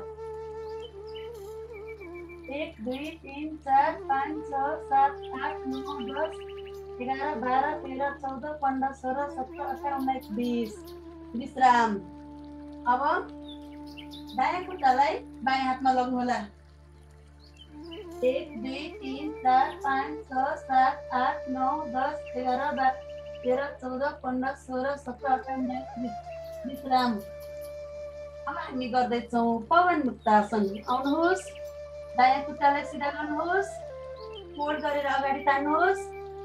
एक दुई तिन चार पाँच छ सात आठ नौ दस एघार बाह्र तेह्र चौध पन्ध्र सोह्र सत्र अठार उन्नाइस बिस। विश्राम। अब दायाँ खुट्टालाई बायाँ हातमा लग्नु होला। एक दुई तिन चार पाँच छ सात आठ नौ दस एघार बाह्र तेह्र चौध पन्ध्र सोह्र सत्र अठार उन्नाइस बिस। विश्राम। अब हामी गर्दैछौँ पवन मुक्तासन। आउनुहोस्। दायाँ खुट्टालाई सिधा गर्नुहोस्। फोल्ड गरेर अगाडि तान्नुहोस्।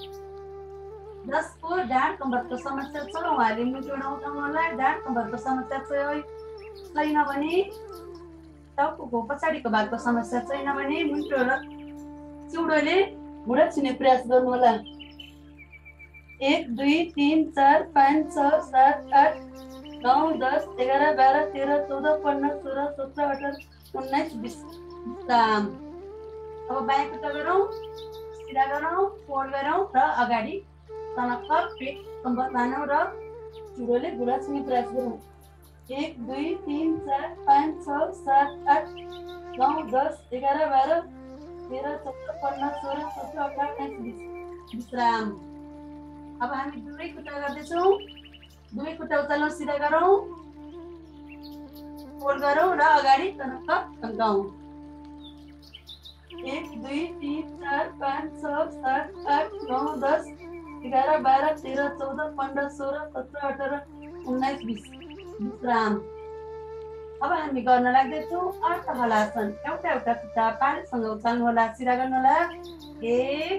जसको ढाड कम्मरको समस्या छ उहाँले मुटु उठाउनु होला। ढाड कम्मरको समस्या छैन भने, टाउको पछाडिको भागको समस्या छैन भने मुटु र चिउडोले घुँडा छुने प्रयास गर्नु होला। एक दुई तिन चार पाँच छ सात आठ नौ दस एघार बाह्र तेह्र चौध पन्ध्र सोह्र सत्र अठार उन्नाइस बिस। विश्राम। अब बायाँ खुट्टा गरौँ। सिधा गरौँ। फोल्ड गरौँ र अगाडि तनक्क पेट कम्बर तानौँ र चिउडोले घुँडा छुने प्रयास गरौँ। एक दुई तिन चार पाँच छ सात आठ नौ दस एघार बाह्र तेह्र चौध पन्ध्र सोह्र सत्र अठार उन्नाइस बिस। विश्राम। अब हामी दुवै खुट्टा गर्दैछौँ। दुवै खुट्टा उचालौँ। सिधा गरौँ। फोल्ड गरौँ र अगाडि तनक्क तन्काउँ। एक दुई तिन चार पाँच छ सात आठ नौ दस एघार बाह्र तेह्र चौध पन्ध्र सोह्र सत्र अठार उन्नाइस बिस। विश्राम। अब हामी गर्न लाग्दैछौँ अर्थ हलासन। एउटा एउटा खुट्टा पानीसँग उचाल्नु होला। सिधा गर्नु होला। एक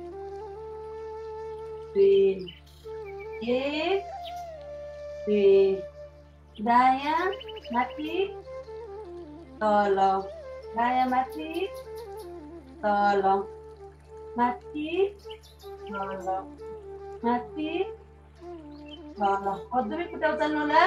दुई एक दुई। दायाँ माथि तल दायाँ माथि तल माथि तल माथि तल। दुवै खुट्टा उचाल्नु होला।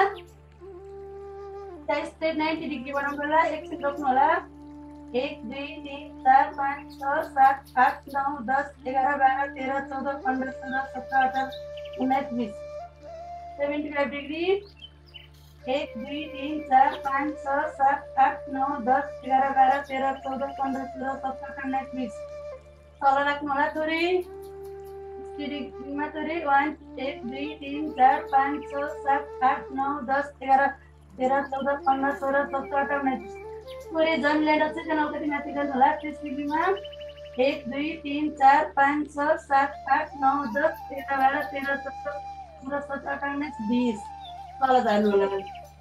स्ट्रेट नाइन्टी डिग्री बनाउनु होला। एकछिन रोक्नु होला। एक दुई तिन चार पाँच छ सात आठ नौ दस एघार बाह्र तेह्र चौध पन्ध्र सोह्र सत्र अठार उन्नाइस बिस। सेभेन्टी फाइभ डिग्री एक दुई तिन चार पाँच छ सात आठ नौ दस एघार बाह्र तेह्र चौध पन्ध्र सोह्र सत्र अठार उन्नाइस बिस तल राख्नु होला थोरै स्टिरिङमा थोरै वान एक दुई तिन चार पाँच छ सात आठ नौ दस एघार तेह्र चौध पन्ध्र सोह्र सत्र अठार उन्नाइस थोरै जन ल्याएर चाहिँ त्यहाँ अलिकति माथि गर्नु होला त्यसमा एक दुई तिन चार पाँच छ सात आठ नौ दस एघार बाह्र तेह्र चौध पन्ध्र सत्र अठार उन्नाइस बिस तल जानु होला।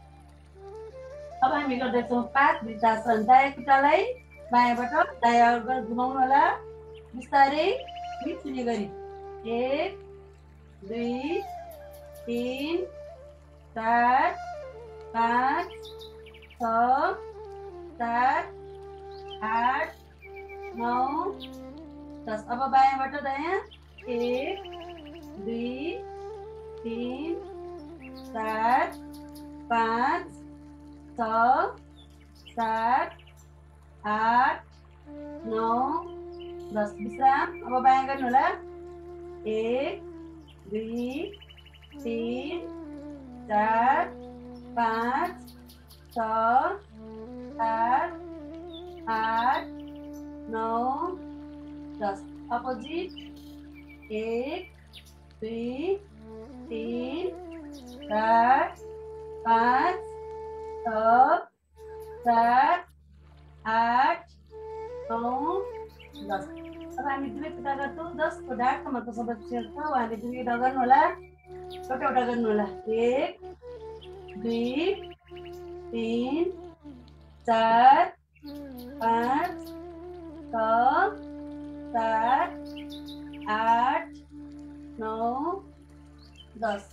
अब हामी गर्दैछौँ पाँच वृद्धासन। दायाँ खुट्टालाई बायाँबाट दायाँ घुमाउनु होला बिस्तारै मिचुने गरी एक दुई तिन चार पाँच छ सात आठ नौ दस। अब बायाँबाट दायाँ एक दुई तिन चार पाँच छ सात आठ नौ दस विश्राम। अब बायाँ गर्नु होला एक दुई तिन चार पाँच छ सात आठ नौ दस। अपोजिट एक दुई तिन चार पाँच छ सात आठ नौ दस। अब हामी दुवै खुट्टा गर्छौँ दसको ढाड कमरको सबै सेल्छ उहाँले दुवै एउटा गर्नु होला एउटा एउटा गर्नु होला एक दुई तिन चार पाँच छ सात आठ नौ दस।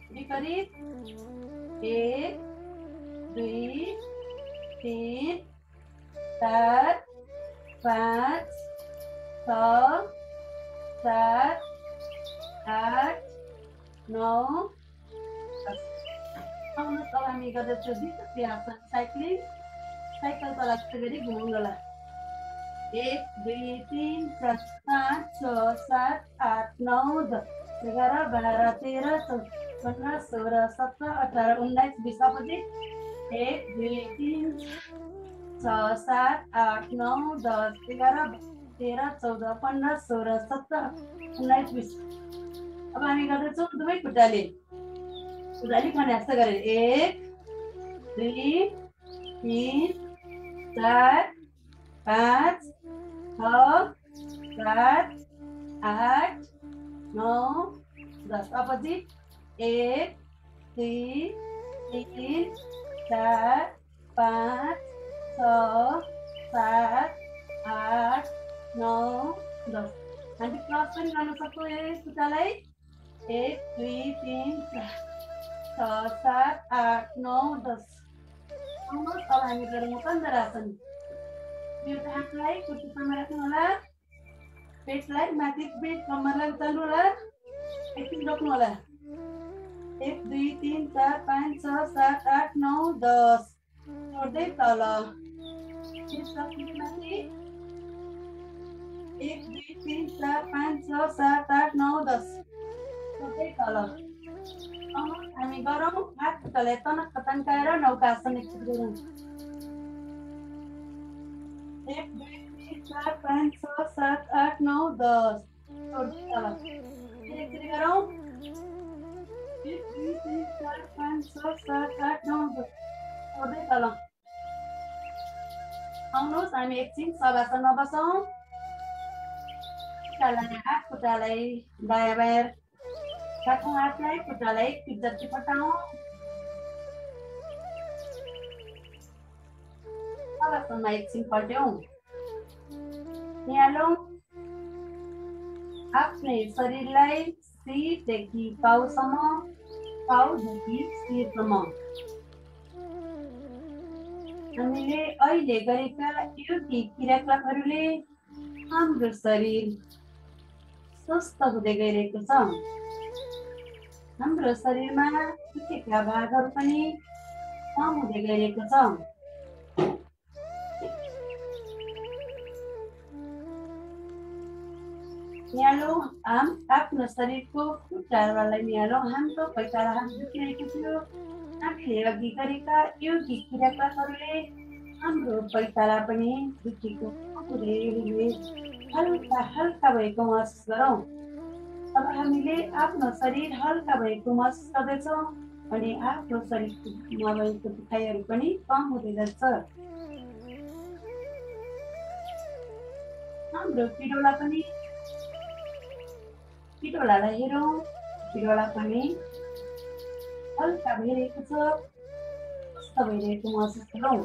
विपरीत एक दुई तिन चार पाँच छ सात आठ नौ दस। आउनुहोस् अब हामी गर्दैछौँ द्विचक्रिय आसन साइक्लिङ। साइकल चलाएको गरी घुमाउनु होला एक दुई तिन चार पाँच छ सात आठ नौ दस एघार बाह्र तेह्र चौध पन्ध्र सोह्र सत्र अठार उन्नाइस बिस। अपोजिट एक दुई तिन छ सात आठ नौ दस एघार तेह्र चौध पन्ध्र सोह्र सत्र उन्नाइस बिस। अब हामी गर्दैछौँ दुवै खुट्टाले खुट्टाले खने जस्तो गरेर एक दुई तिन चार पाँच छ सात आठ नौ दस। अपोजिट एक दुई तिन चार पाँच छ सात आठ नौ दस। हामी क्रस पनि गर्न सक्छौँ यस खुट्टालाई एक दुई तिन चार छ सात आठ नौ दस। अब हामी गरौँ कन्दरासन। एउटा हातलाई खुट्टामा राख्नु होला पेटलाई माथि पेट कम्मरलाई उचाल्नु होला एकछिन रोक्नु होला एक दुई तिन चार पाँच छ सात आठ नौ दस छोड्दै तल माथि एक दुई तिन चार पाँच छ सात आठ नौ दस छोड्दै तल। हामी गरौँ हात खुट्टालाई तनक्क तन्काएर नौकासन एकचोटि गरौँ एक दुई तिन चार पाँच छ सात आठ नौ दस छोड्दै तल एकचोटि गरौँ एक दुई तिन चार पाँच छ सात आठ नौ दस छोड्दै तल। आउनुहोस् हामी एकछिन शवासनमा बसौँ। खुट्टालाई हात खुट्टालाई दायाँ बायाँ राखौँ हातलाई खुट्टालाई फिट जति पठाउँ शवासनमा एकछिन पल्ट्यौँ निहालौँ आफ्नै शरीरलाई शिरदेखि पाउसम्म पाउदेखि शिरसम्म। हामीले अहिले गरेका योगी क्रियाकलापहरूले हाम्रो शरीर स्वस्थ हुँदै गइरहेको छ। हाम्रो शरीरमा दुखेका भागहरू पनि कम हुँदै गइरहेको छ। निहालौँ हाम आफ्नो शरीरको खुट्टाहरूलाई निहालौँ। हाम्रो पैताला हात दुखिरहेको थियो आफूले अघि गरेका योगी क्रियाकलापहरूले हाम्रो पैताला पनि दुखीको हुरे हुरे हल्का हल्का भएको महसुस गरौँ। अब हामीले आफ्नो शरीर हल्का भएको महसुस गर्दैछौँ अनि आफ्नो शरीरमा भएको दुखाइहरू पनि कम हुँदै जान्छ। हाम्रो पिडोला पनि पिडोलालाई हेरौँ, पिडोला पनि हल्का भइरहेको छ, स्वस्थ भइरहेको महसुस गरौँ।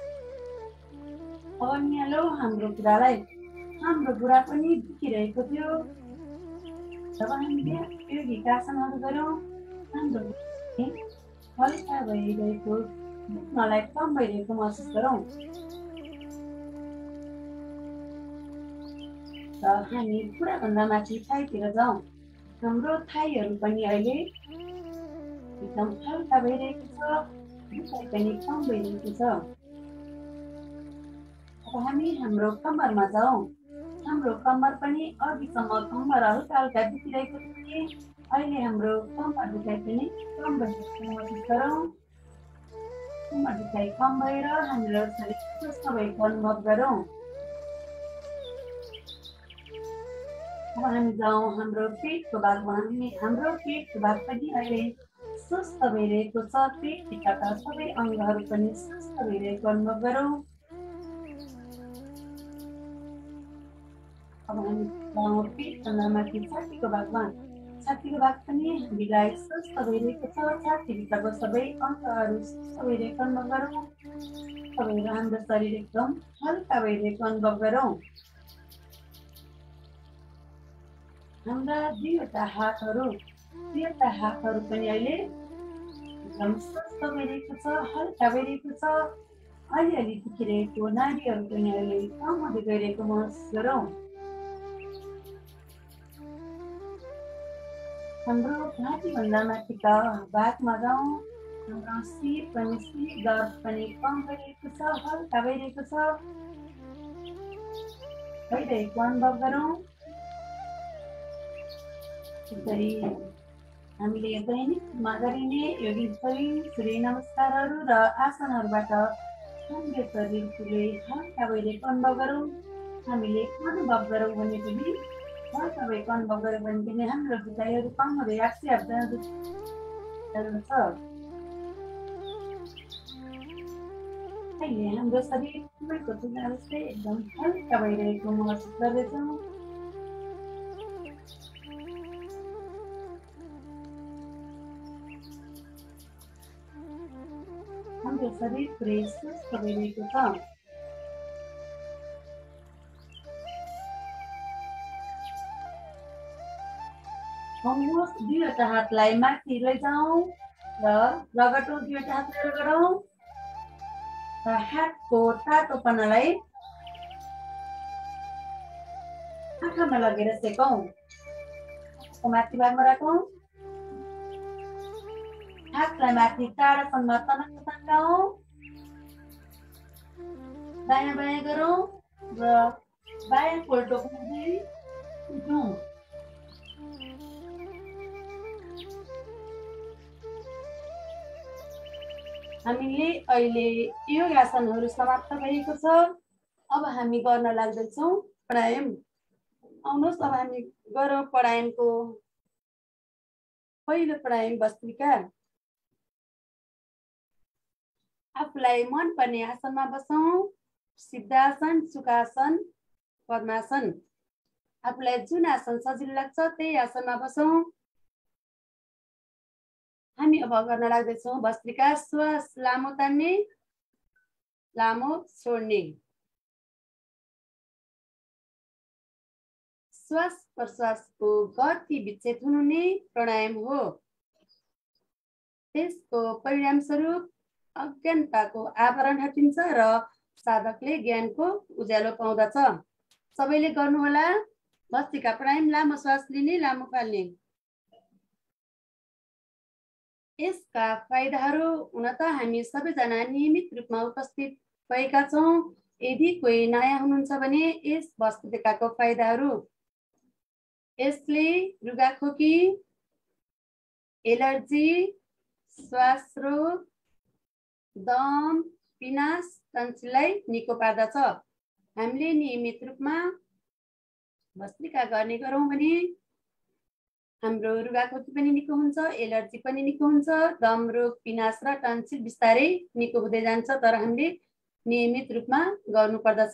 अब निहालौँ हाम्रो बुढालाई, हाम्रो बुढा पनि दुखिरहेको थियो। जब हामीले योगिक आसनहरू गरौँ, हाम्रो हल्का भइरहेको दुख्नलाई कम भइरहेको महसुस गरौँ। र हामी पुराभन्दा माथि थाइतिर जाउँ। हाम्रो थाइहरू पनि अहिले एकदम हल्का भइरहेको छ, दुखाइ पनि कम भइरहेको छ। अब हामी हाम्रो कम्मरमा जाउँ। हाम्रो कम्मर पनि अघिसम्म कम्मर हल्का हल्का दुखिरहेको थियो, अहिले हाम्रो कम्मर दुखाइ पनि कम भइरहेको महसुस गरौँ। कम्मर दुखाइ कम भएर हाम्रो शरीर स्वस्थ भएको अनुभव गरौँ। अब हामी जाउँ हाम्रो पेटको भागमा। हामी हाम्रो पेटको भाग पनि अहिले स्वस्थ भइरहेको छ, पेटभित्रका सबै अङ्गहरू पनि स्वस्थ भइरहेको अनुभव गरौँ। अब हामी जाउँ पेटभन्दा माथि छातीको भागमा। छातीको भाग पनि हामीलाई स्वस्थ भइरहेको छ, छातीभित्रको सबै अङ्गहरू स्वस्थ भइरहेको अनुभव गरौँ। स्वस्थ भएर हाम्रो शरीर एकदम हल्का भइरहेको अनुभव गरौँ। हाम्रा दुईवटा हातहरू दुईवटा हातहरू पनि अहिले एकदम स्वस्थ भइरहेको छ, हल्का भइरहेको छ। अलिअलि दुखिरहेको नाडीहरू पनि अहिले कम हुँदै गइरहेको महसुस गरौँ। हाम्रो घाँटीभन्दा माथिका भागमा जाउँ। हाम्रो शिर पनि शिर दर्द पनि कम भइरहेको छ, हल्का भइरहेको छ, भइरहेको अनुभव गरौँ। यसरी हामीले दैनिकमा गरिने योगिक शरीर सूर्य नमस्कारहरू र आसनहरूबाट हाम्रो शरीर पुरै हल्का भइरहेको अनुभव गरौँ। हामीले अनुभव गरौँ भने पनि हल्का भएको अनुभव गऱ्यौँ भने पनि हाम्रो दुखाइहरू कम हुँदै आफै आफै जान्छ। अहिले हाम्रो शरीर सबैको तुलनामा चाहिँ एकदम हल्का भइरहेको महसुस गर्दैछौँ। हाम्रो शरीर पुरै स्वस्थ भइरहेको छ। आउनुहोस् दुईवटा हातलाई माथि लैजाउँ र रगटौँ, दुईवटा हातलाई रगडौँ र हातको तातोपनालाई आँखामा लगेर सेकौँ। माथि भागमा राखौँ, हातलाई माथि टाढासम्म तनक्क तन्काउँ, दायाँ बायाँ गरौँ र बायाँ पोल्टो पनि उठौँ। हामीले अहिले योगासनहरू समाप्त भएको छ। अब हामी गर्न लाग्दैछौँ प्राणायाम। आउनुहोस् अब हामी गरौँ प्राणायामको पहिलो प्राणायाम भस्त्रिका। आफूलाई मनपर्ने आसनमा बसौँ। सिद्धासन, सुखासन, पद्मासन। आफूलाई जुन आसन सजिलो लाग्छ त्यही आसनमा बसौँ। हामी अब गर्न लाग्दैछौँ भस्त्रिका। श्वास लामो तान्ने, लामो छोड्ने। श्वास प्रश्वासको गति विच्छेद हुनु नै प्राणायाम हो। त्यसको परिणामस्वरूप अज्ञानताको आवरण हटिन्छ र साधकले ज्ञानको उज्यालो पाउँदछ। सबैले गर्नुहोला। भस्त्रिका प्राणायाम। लामो श्वास लिने, लामो फाल्ने। यसका फाइदाहरू हुन त हामी सबैजना नियमित रूपमा उपस्थित भएका छौँ। यदि कोही नयाँ हुनुहुन्छ भने यस भस्त्रिकाको फाइदाहरू: यसले रुगाखोकी, एलर्जी, श्वास रोग, दम, पिनास, टन्सिललाई निको पार्दछ। हामीले नियमित रूपमा भस्त्रिका गर्ने गरौँ भने हाम्रो रुगाखोकी पनि निको हुन्छ, एलर्जी पनि निको हुन्छ, दम रोग, पिनास र टन्सिल बिस्तारै निको हुँदै जान्छ, तर हामीले नियमित रूपमा गर्नुपर्दछ।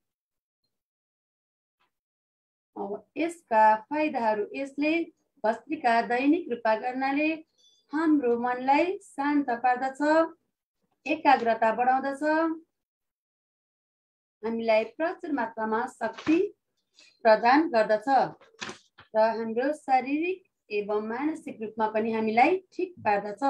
अब यसका फाइदाहरू, यसले भस्त्रिका दैनिक रूपमा गर्नाले हाम्रो मनलाई शान्त पार्दछ, एकाग्रता बढाउँदछ, हामीलाई प्रचुर मात्रामा शक्ति प्रदान गर्दछ र हाम्रो शारीरिक एवं मानसिक रूपमा पनि हामीलाई ठिक पार्दछ।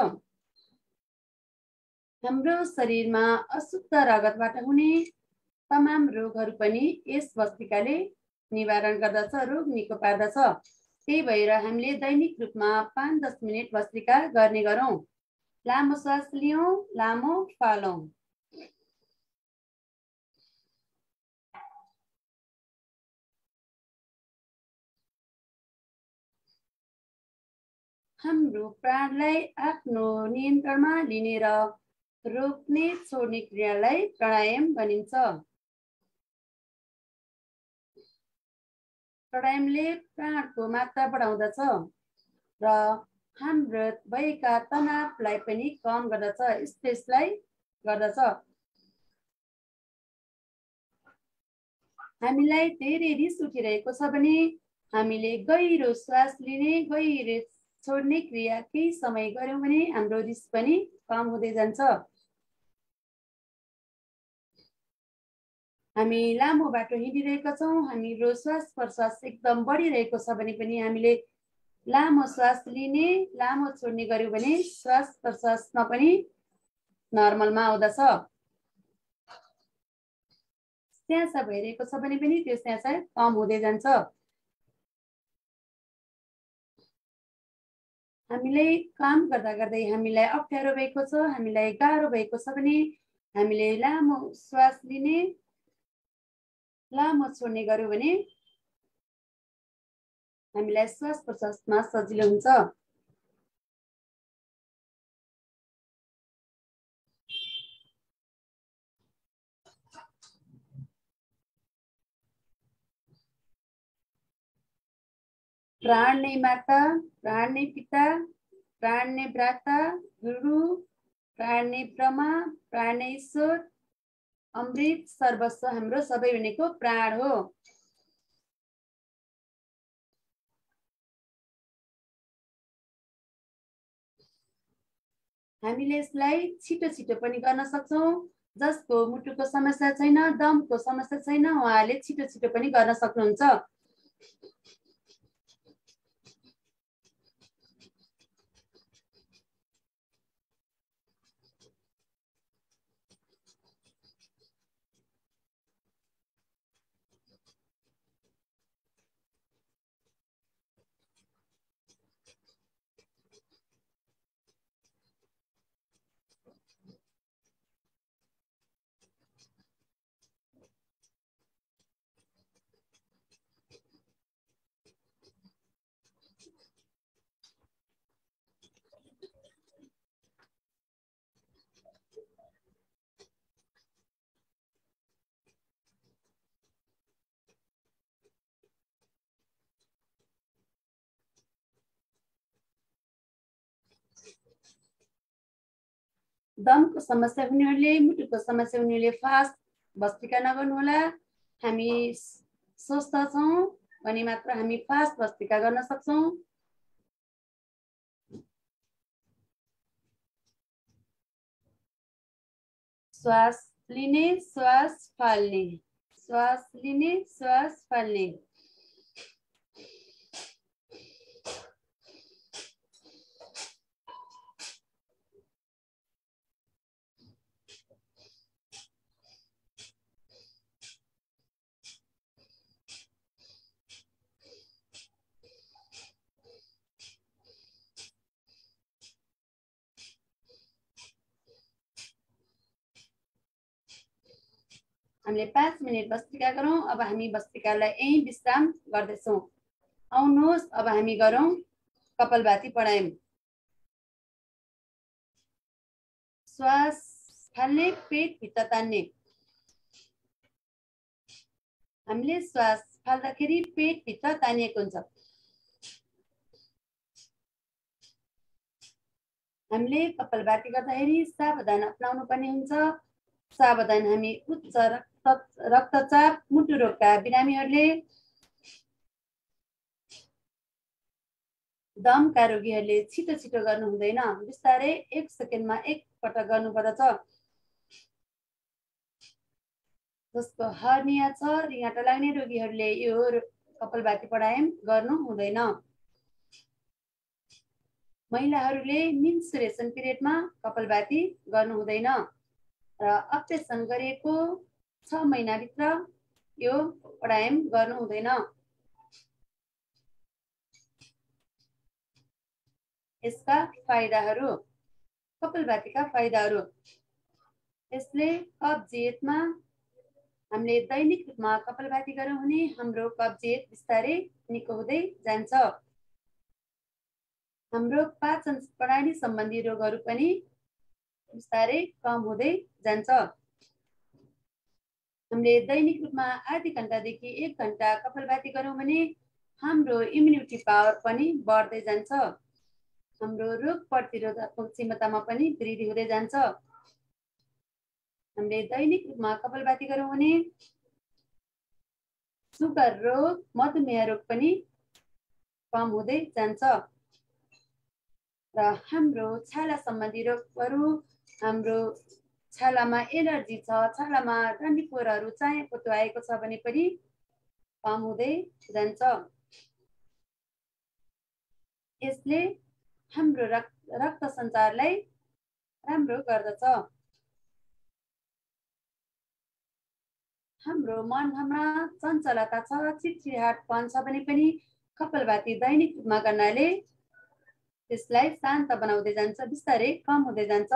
हाम्रो शरीरमा अशुद्ध रगतबाट हुने तमाम रोगहरू पनि यस भस्त्रिकाले निवारण गर्दछ, रोग निको पार्दछ। त्यही भएर हामीले दैनिक रूपमा पाँच दस मिनट भस्त्रिका गर्ने गरौँ। लामो श्वास लियौँ, लामो फालौँ। हाम्रो प्राणलाई आफ्नो नियन्त्रणमा लिने र रोक्ने छोड्ने क्रियालाई प्राणायाम भनिन्छ। प्राणायामले प्राणको मात्रा बढाउँदछ र हाम्रो भएका तनावलाई पनि कम गर्दछ, स्ट्रेसलाई गर्दछ। हामीलाई धेरै रिस उठिरहेको छ भने हामीले गहिरो श्वास लिने, गहिरो छोड्ने क्रिया केही समय गर्यौँ भने हाम्रो रिस पनि कम हुँदै जान्छ। हामी लामो बाटो हिँडिरहेका छौँ, हाम्रो श्वास प्रश्वास एकदम बढिरहेको छ भने पनि हामीले लामो श्वास लिने, लामो छोड्ने गर्यौँ भने श्वास प्रश्वासमा पनि नर्मलमा आउँदछ। स्यासा भइरहेको छ भने पनि त्यो स्यासा कम हुँदै जान्छ। हामीलाई काम गर्दा गर्दै हामीलाई अप्ठ्यारो भएको छ, हामीलाई गाह्रो भएको छ भने हामीले लामो श्वास लिने, लामो छोड्ने गर्यौँ भने हामीलाई श्वास प्रश्वासमा सजिलो हुन्छ। प्राण नै माता, प्राण नै पिता, प्राण नै भ्राता, गुरु, प्राण नै ब्रह्मा, प्राण नै ईश्वर, अमृत सर्वस्व हाम्रो सबै भनेको प्राण हो। हामीले यसलाई छिटो छिटो पनि गर्न सक्छौँ। जसको मुटुको समस्या छैन, दमको समस्या छैन, उहाँले छिटो छिटो पनि गर्न सक्नुहुन्छ। दमको समस्या हुनेहरूले, मुटुको समस्या हुनेहरूले फास्ट भस्त्रिका नगर्नु होला। हामी स्वस्थ छौँ भने मात्र हामी फास्ट भस्त्रिका गर्न सक्छौँ। श्वास लिने, श्वास फाल्ने, श्वास लिने, श्वास फाल्ने। हामीले पाँच मिनट भस्त्रिका गरौँ। अब हामी भस्त्रिकालाई यहीँ विश्राम गर्दैछौँ। आउनुहोस् अब हामी गरौँ कपालभाती प्राणायाम। श्वास फाल्ने पेटभित्र तान्ने। हामीले श्वास फाल्दाखेरि पेटभित्र तानिएको हुन्छ। हामीले कपालभाती गर्दाखेरि सावधान अपनाउनु पर्ने हुन्छ। सावधान हामी उच्च रक्त रक्तचाप मुटु रोगका बिरामीहरूले, दमका रोगीहरूले छिटो छिटो गर्नु हुँदैन। बिस्तारै एक सेकेन्डमा एक पटक गर्नुपर्दछ। जसको हर्निया छ, रिङाटा लाग्ने रोगीहरूले यो कपालभाती प्राणायाम गर्नु हुँदैन। महिलाहरूले मेन्स्ट्रुएसन पिरियडमा कपालभाती गर्नु हुँदैन र अपरेसन गरेको छ महिनाभित्र यो प्राणायाम गर्नु हुँदैन। यसका फाइदाहरू, कपालभातीका फाइदाहरू। यसले कब्जियतमा, हामीले दैनिक रूपमा कपालभाती गरौँ भने हाम्रो कब्जियत बिस्तारै निको हुँदै जान्छ। हाम्रो पाचन प्रणाली सम्बन्धी रोगहरू पनि बिस्तारै कम हुँदै जान्छ। हामीले दैनिक रूपमा आधी घण्टादेखि एक घण्टा कपालभाती गरौँ भने हाम्रो इम्युनिटी पावर पनि बढ्दै जान्छ। हाम्रो रोग प्रतिरोधक क्षमतामा पनि वृद्धि हुँदै जान्छ। हामीले दैनिक रूपमा कपालभाती गरौँ भने सुगर रोग, मधुमेह रोग पनि कम हुँदै जान्छ र हाम्रो छाला सम्बन्धी रोगहरू, हाम्रो छालामा एलर्जी छ, छालामा डन्डीफोरहरू चाहे पोतो आएको छ भने पनि कम हुँदै जान्छ। यसले हाम्रो रक्त रक्त सञ्चारलाई राम्रो गर्दछ। हाम्रो मनमा चञ्चलता छ, चिडचिडाहटपन छ भने पनि कपालभाती दैनिक रूपमा गर्नाले त्यसलाई शान्त बनाउँदै जान्छ, बिस्तारै कम हुँदै जान्छ।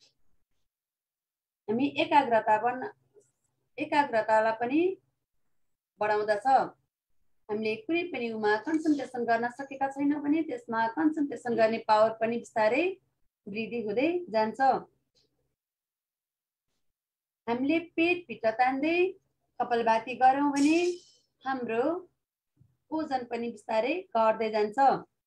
हामी एकाग्रता बन्न एकाग्रतालाई पनि बढाउँदछ। हामीले कुनै पनि उमा कन्सन्ट्रेसन गर्न सकेका छैनौँ भने त्यसमा कन्सन्ट्रेसन गर्ने पावर पनि बिस्तारै वृद्धि हुँदै जान्छ। हामीले पेटभित्र तान्दै कपालभाती गरौँ भने हाम्रो ओजन पनि बिस्तारै घट्दै जान्छ।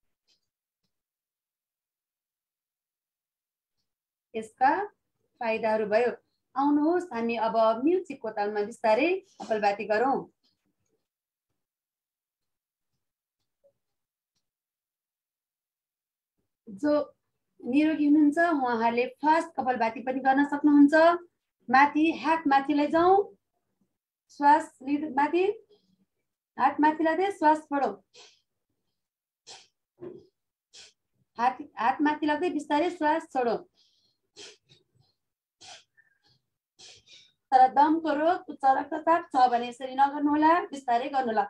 यसका फाइदाहरू भयो। आउनुहोस् हामी अब म्युजिकको तालमा बिस्तारै कपालभाती गरौँ। जो निरोगी हुनुहुन्छ उहाँहरूले फास्ट कपालभाती पनि गर्न सक्नुहुन्छ। माथि हात माथि लैजाउँ, श्वास लिँदै माथि, हात माथि लैजाउँ, श्वास छोडौँ। हात हात माथि लग्दै बिस्तारै श्वास छोडौँ। तर दमको रोग, उच्च रक्तचाप छ भने यसरी नगर्नुहोला, बिस्तारै गर्नुहोला।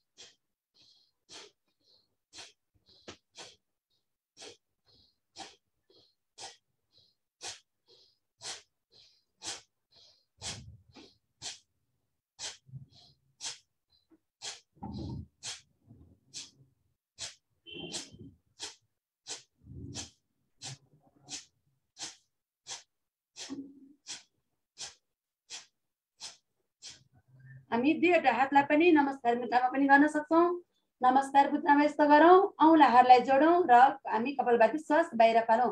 हामी दुईवटा हातलाई पनि नमस्कार मुद्रामा पनि गर्न सक्छौँ। नमस्कार मुद्रामा यस्तो गरौँ, औँलाहरूलाई जोडौँ र हामी कपालभाती श्वास बाहिर फालौँ।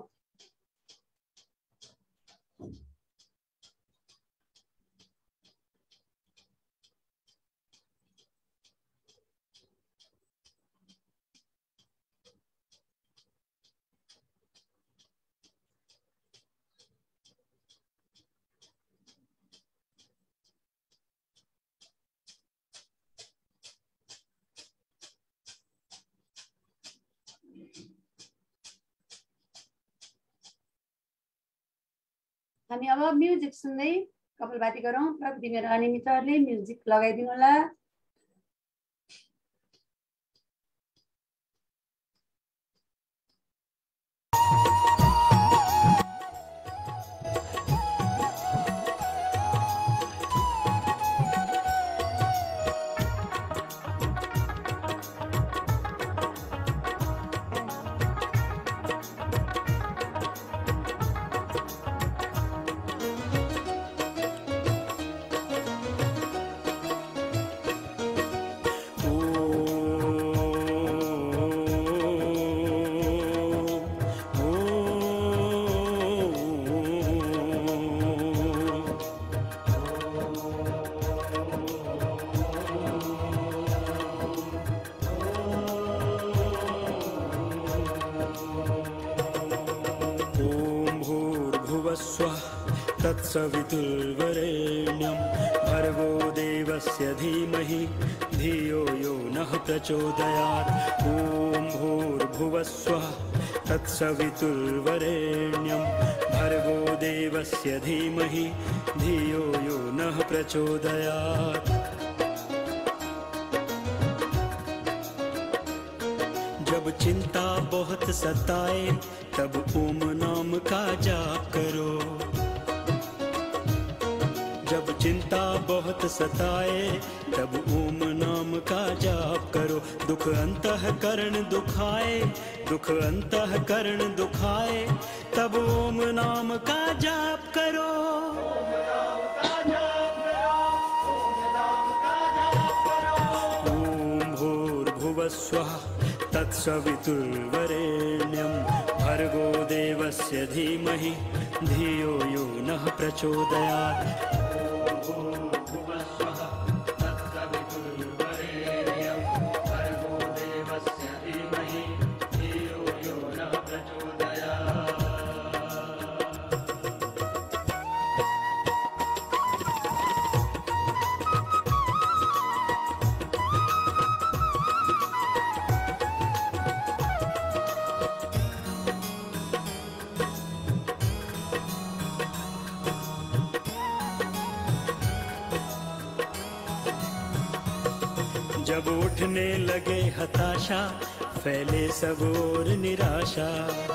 हामी अब म्युजिक सुन्दै कपालभाती गरौँ। प्रविधि मेरो अनि मित्रहरूले म्युजिक लगाइदिनु होला। तत्सवितुर्वरेण्यं भर्गो देवस्य धीमहि धियो यो नः प्रचोदयात्। ॐ भूर्भुवस्वः तत्सवितुर्वरेण्यं भर्गो देवस्य धीमहि धियो यो नः प्रचोदयात्। जब चिंता बहुत सताए तब ओम नाम का जाप करो। जब चिंता बहुत सताए तब ओम नाम का जाप करो। दुख अंतःकरण दुखाए, दुख अंतःकरण दुखाए तब ओम नाम का जाप करो। ओम भूर्भुवस्वः तत्सवितुर्वरेण्यं भर्गो देवस्य धीमहि धियो यो नः प्रचोदयात्। जब उठने लगे हताशा फैले सब ओर निराशा।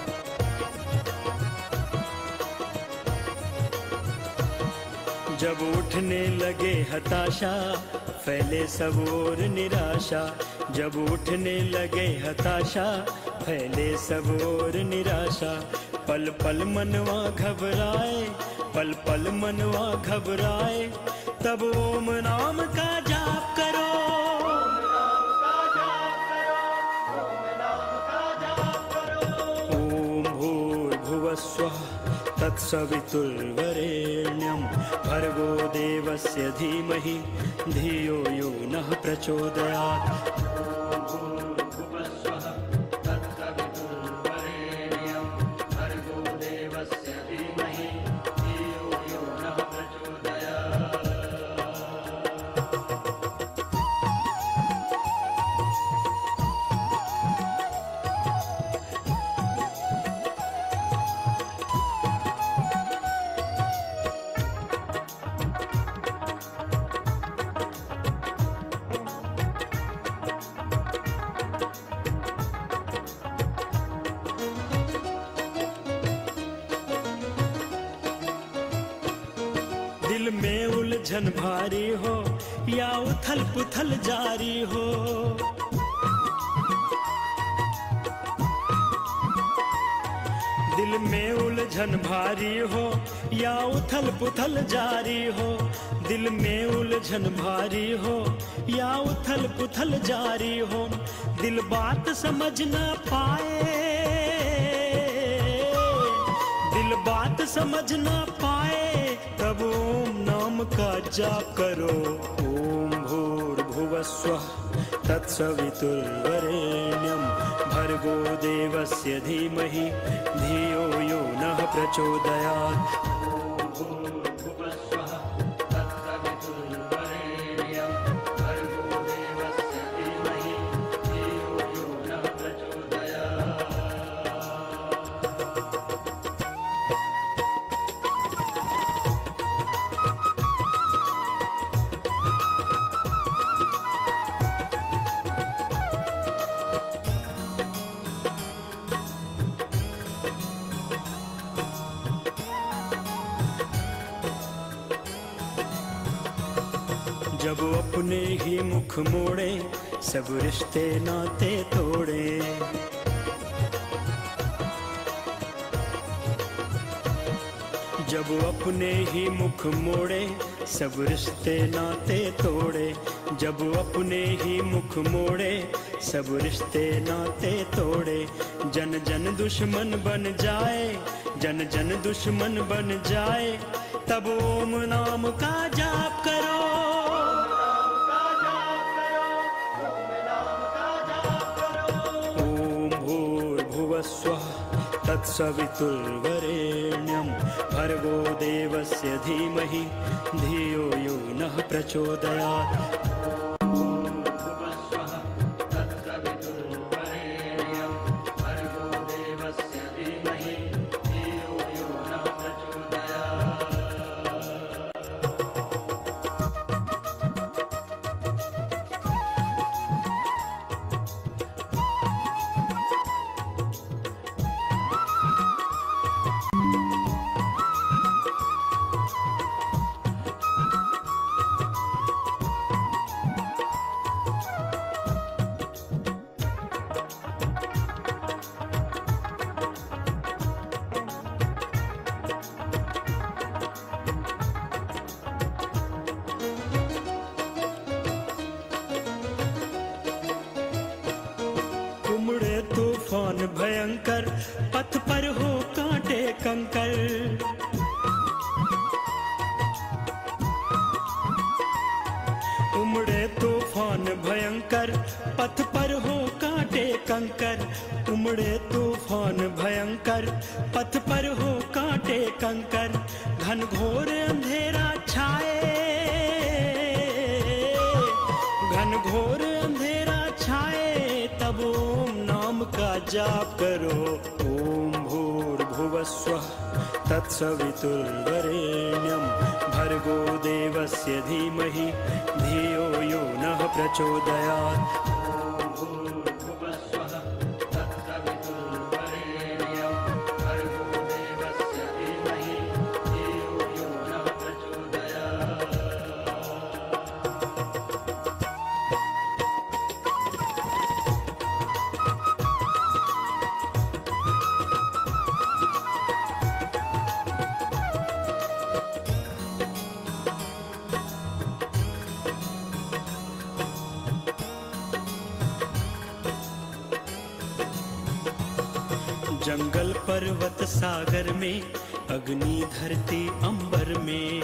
जब उठने लगे हताशा फैले सब ओर निराशा। जब उठने लगे हताशा फैले सब ओर निराशा। पल पल मनवा घबराए, पल पल मनवा घबराए तब ओम नाम का जाप करो। स्वः तत्सवितुर्वरेण्यं भर्गो देवस्य धीमहि धियो यो नः प्रचोदयात्। दिल में उलझन भारी हो या उथल पुथल जारी हो। दिल में उलझन भारी हो या उथल पुथल जारी हो। दिल में उलझन भारी हो या उथल पुथल जारी हो। दिल बात समझ ना पाए, दिल बात समझ ना पाए तब ओम नाम का जाप करो। ओम भूर्भुवस्वः तत्सवितुर्वरेण्यं भर्गो देवस्य धीमहि धियो यो नः प्रचोदयात्। जब अपने ही मुख मोड़े सब रिश्ते नाते तोड़े। जब अपने ही मुख मोड़े सब रिश्ते नाते तोड़े। जब अपने ही मुख मोड़े सब रिश्ते नाते तोड़े। जन जन दुश्मन बन जाए, जन जन दुश्मन बन जाए तब ओम नाम का जाप करो। तत्सवितुर्वरेण्यं भर्गो देवस्य धीमहि धियो यो नः प्रचोदयात्। तूफान भयंकर पथ पर हो कांटे कंकर, उमड़े तूफान भयंकर पथ पर हो कांटे कंकर, उमड़े तूफान भयंकर पथ पर हो कांटे कंकर, घन घोर अंधेरा छाए, घन घोर अंधेरा छाए, तब ओम नाम का जाप करो। ओम भूर्भुवस्वः तत्सवितुर्वरेण्यं भर्गो देवस्य धीमहि धियो यो नः प्रचोदयात्। जंगल पर्वत सागर में, अग्नि धरती अंबर में,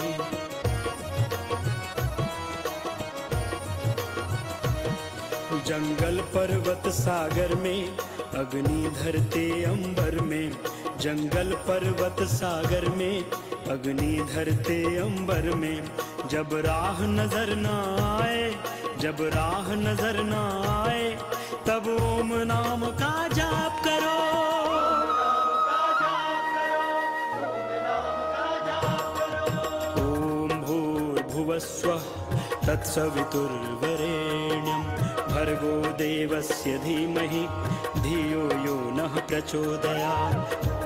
जंगल पर्वत सागर में, अग्नि धरती अंबर में, जंगल पर्वत सागर में, अग्नि धरती अंबर में, जब राह नजर न आए, जब राह नजर न आए, तब ओम नाम का जाप करो। भुवस्वः तत्सवितुर्वरेण्यं भर्गो देवस्य धीमहि धियो यो नः प्रचोदयात्।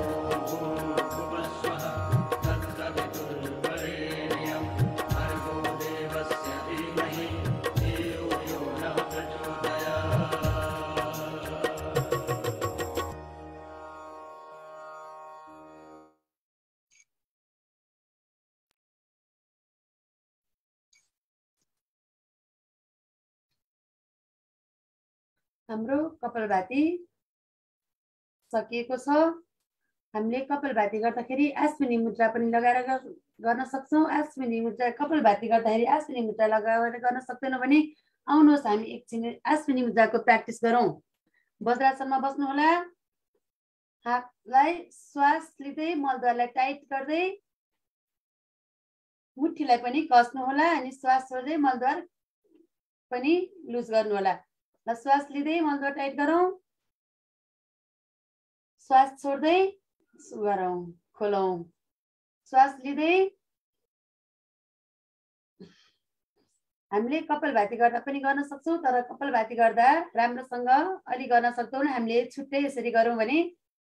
हाम्रो कपालभाती सकिएको छ। हामीले कपालभाती गर्दाखेरि अश्विनी मुद्रा पनि लगाएर गर्न सक्छौँ। अश्विनी मुद्रा कपालभाती गर्दाखेरि अश्विनी मुद्रा लगाएर गर्न सक्दैनौँ भने आउनुहोस् हामी एकछिन अश्विनी मुद्राको प्र्याक्टिस गरौँ। वज्रासनमा बस्नु होला। हातलाई श्वास लिँदै मलद्वारलाई टाइट गर्दै मुठीलाई पनि कस्नु होला अनि श्वास छोड्दै मलद्वार पनि लुज गर्नु होला। श्वास लिँदै मलद्वार टाइट गरौँ, श्वास छोड्दै गरौँ, खोलौँ, श्वास लिँदै। हामीले कपालभाती गर्दा पनि गर्न सक्छौँ, तर कपालभाती गर्दा राम्रोसँग अलि गर्न सक्दैनौँ। हामीले छुट्टै यसरी गरौँ भने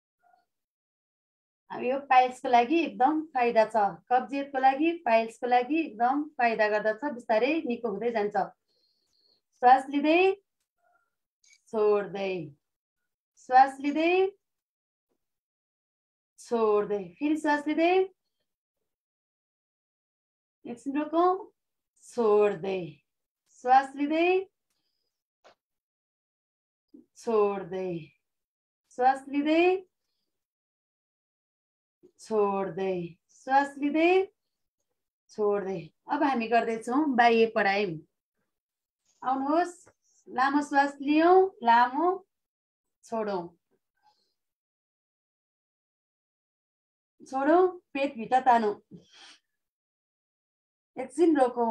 यो पाइल्सको लागि एकदम फाइदा छ, कब्जियतको लागि पाइल्सको लागि एकदम फाइदा गर्दछ। बिस्तारै निको हुँदै जान्छ। श्वास लिँदै छोड्दै, श्वास लिँदै छोड्दै, फेरि श्वास लिँदै एकछिन रोकौँ, छोड्दै, श्वास लिँदै छोड्दै, श्वास लिँदै छोड्दै, श्वास लिँदै छोड्दै। अब हामी गर्दैछौँ बाह्य प्राणायाम। आउनुहोस्, लामो श्वास लियौँ, लामो छोडौँ, छोडौँ, पेटभित्र तानौँ। एकछिन रोकौँ।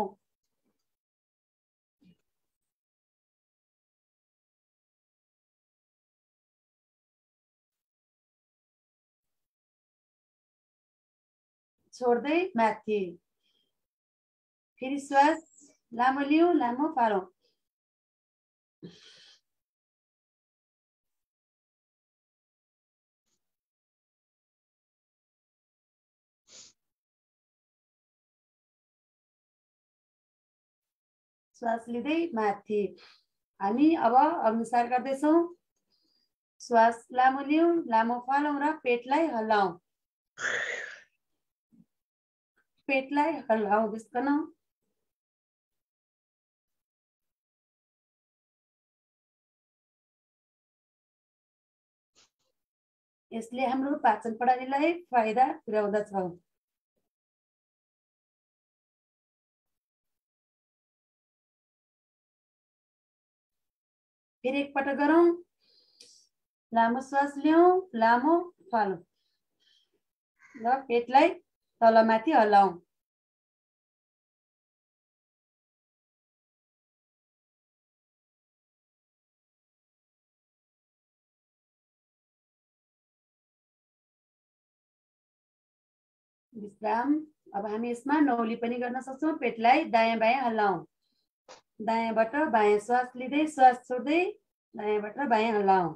छोड्दै माथि। फेरि श्वास लामो लिऊ, लामो फालौँ। श्वास लिँदै माथि। हामी अब अनुसार गर्दैछौँ। श्वास लामो लिऊ, लामो फालौँ र पेटलाई हल्लाऊ। पेटलाई हल्लाऊ बिस्कन। यसले हाम्रो पाचन प्रणालीलाई फाइदा पुर्याउँदछ। फेरि एकपटक गरौँ। लामो श्वास लिऊ, लामो फालौँ र पेटलाई तलमाथि हल्लाऊ। विश्राम। अब हामी यसमा नौली पनि गर्न सक्छौँ। पेटलाई दायाँ बायाँ हल्लाऊ। दायाँबाट बायाँ श्वास लिँदै श्वास छोड्दै दायाँबाट बायाँ हल्लाऊ।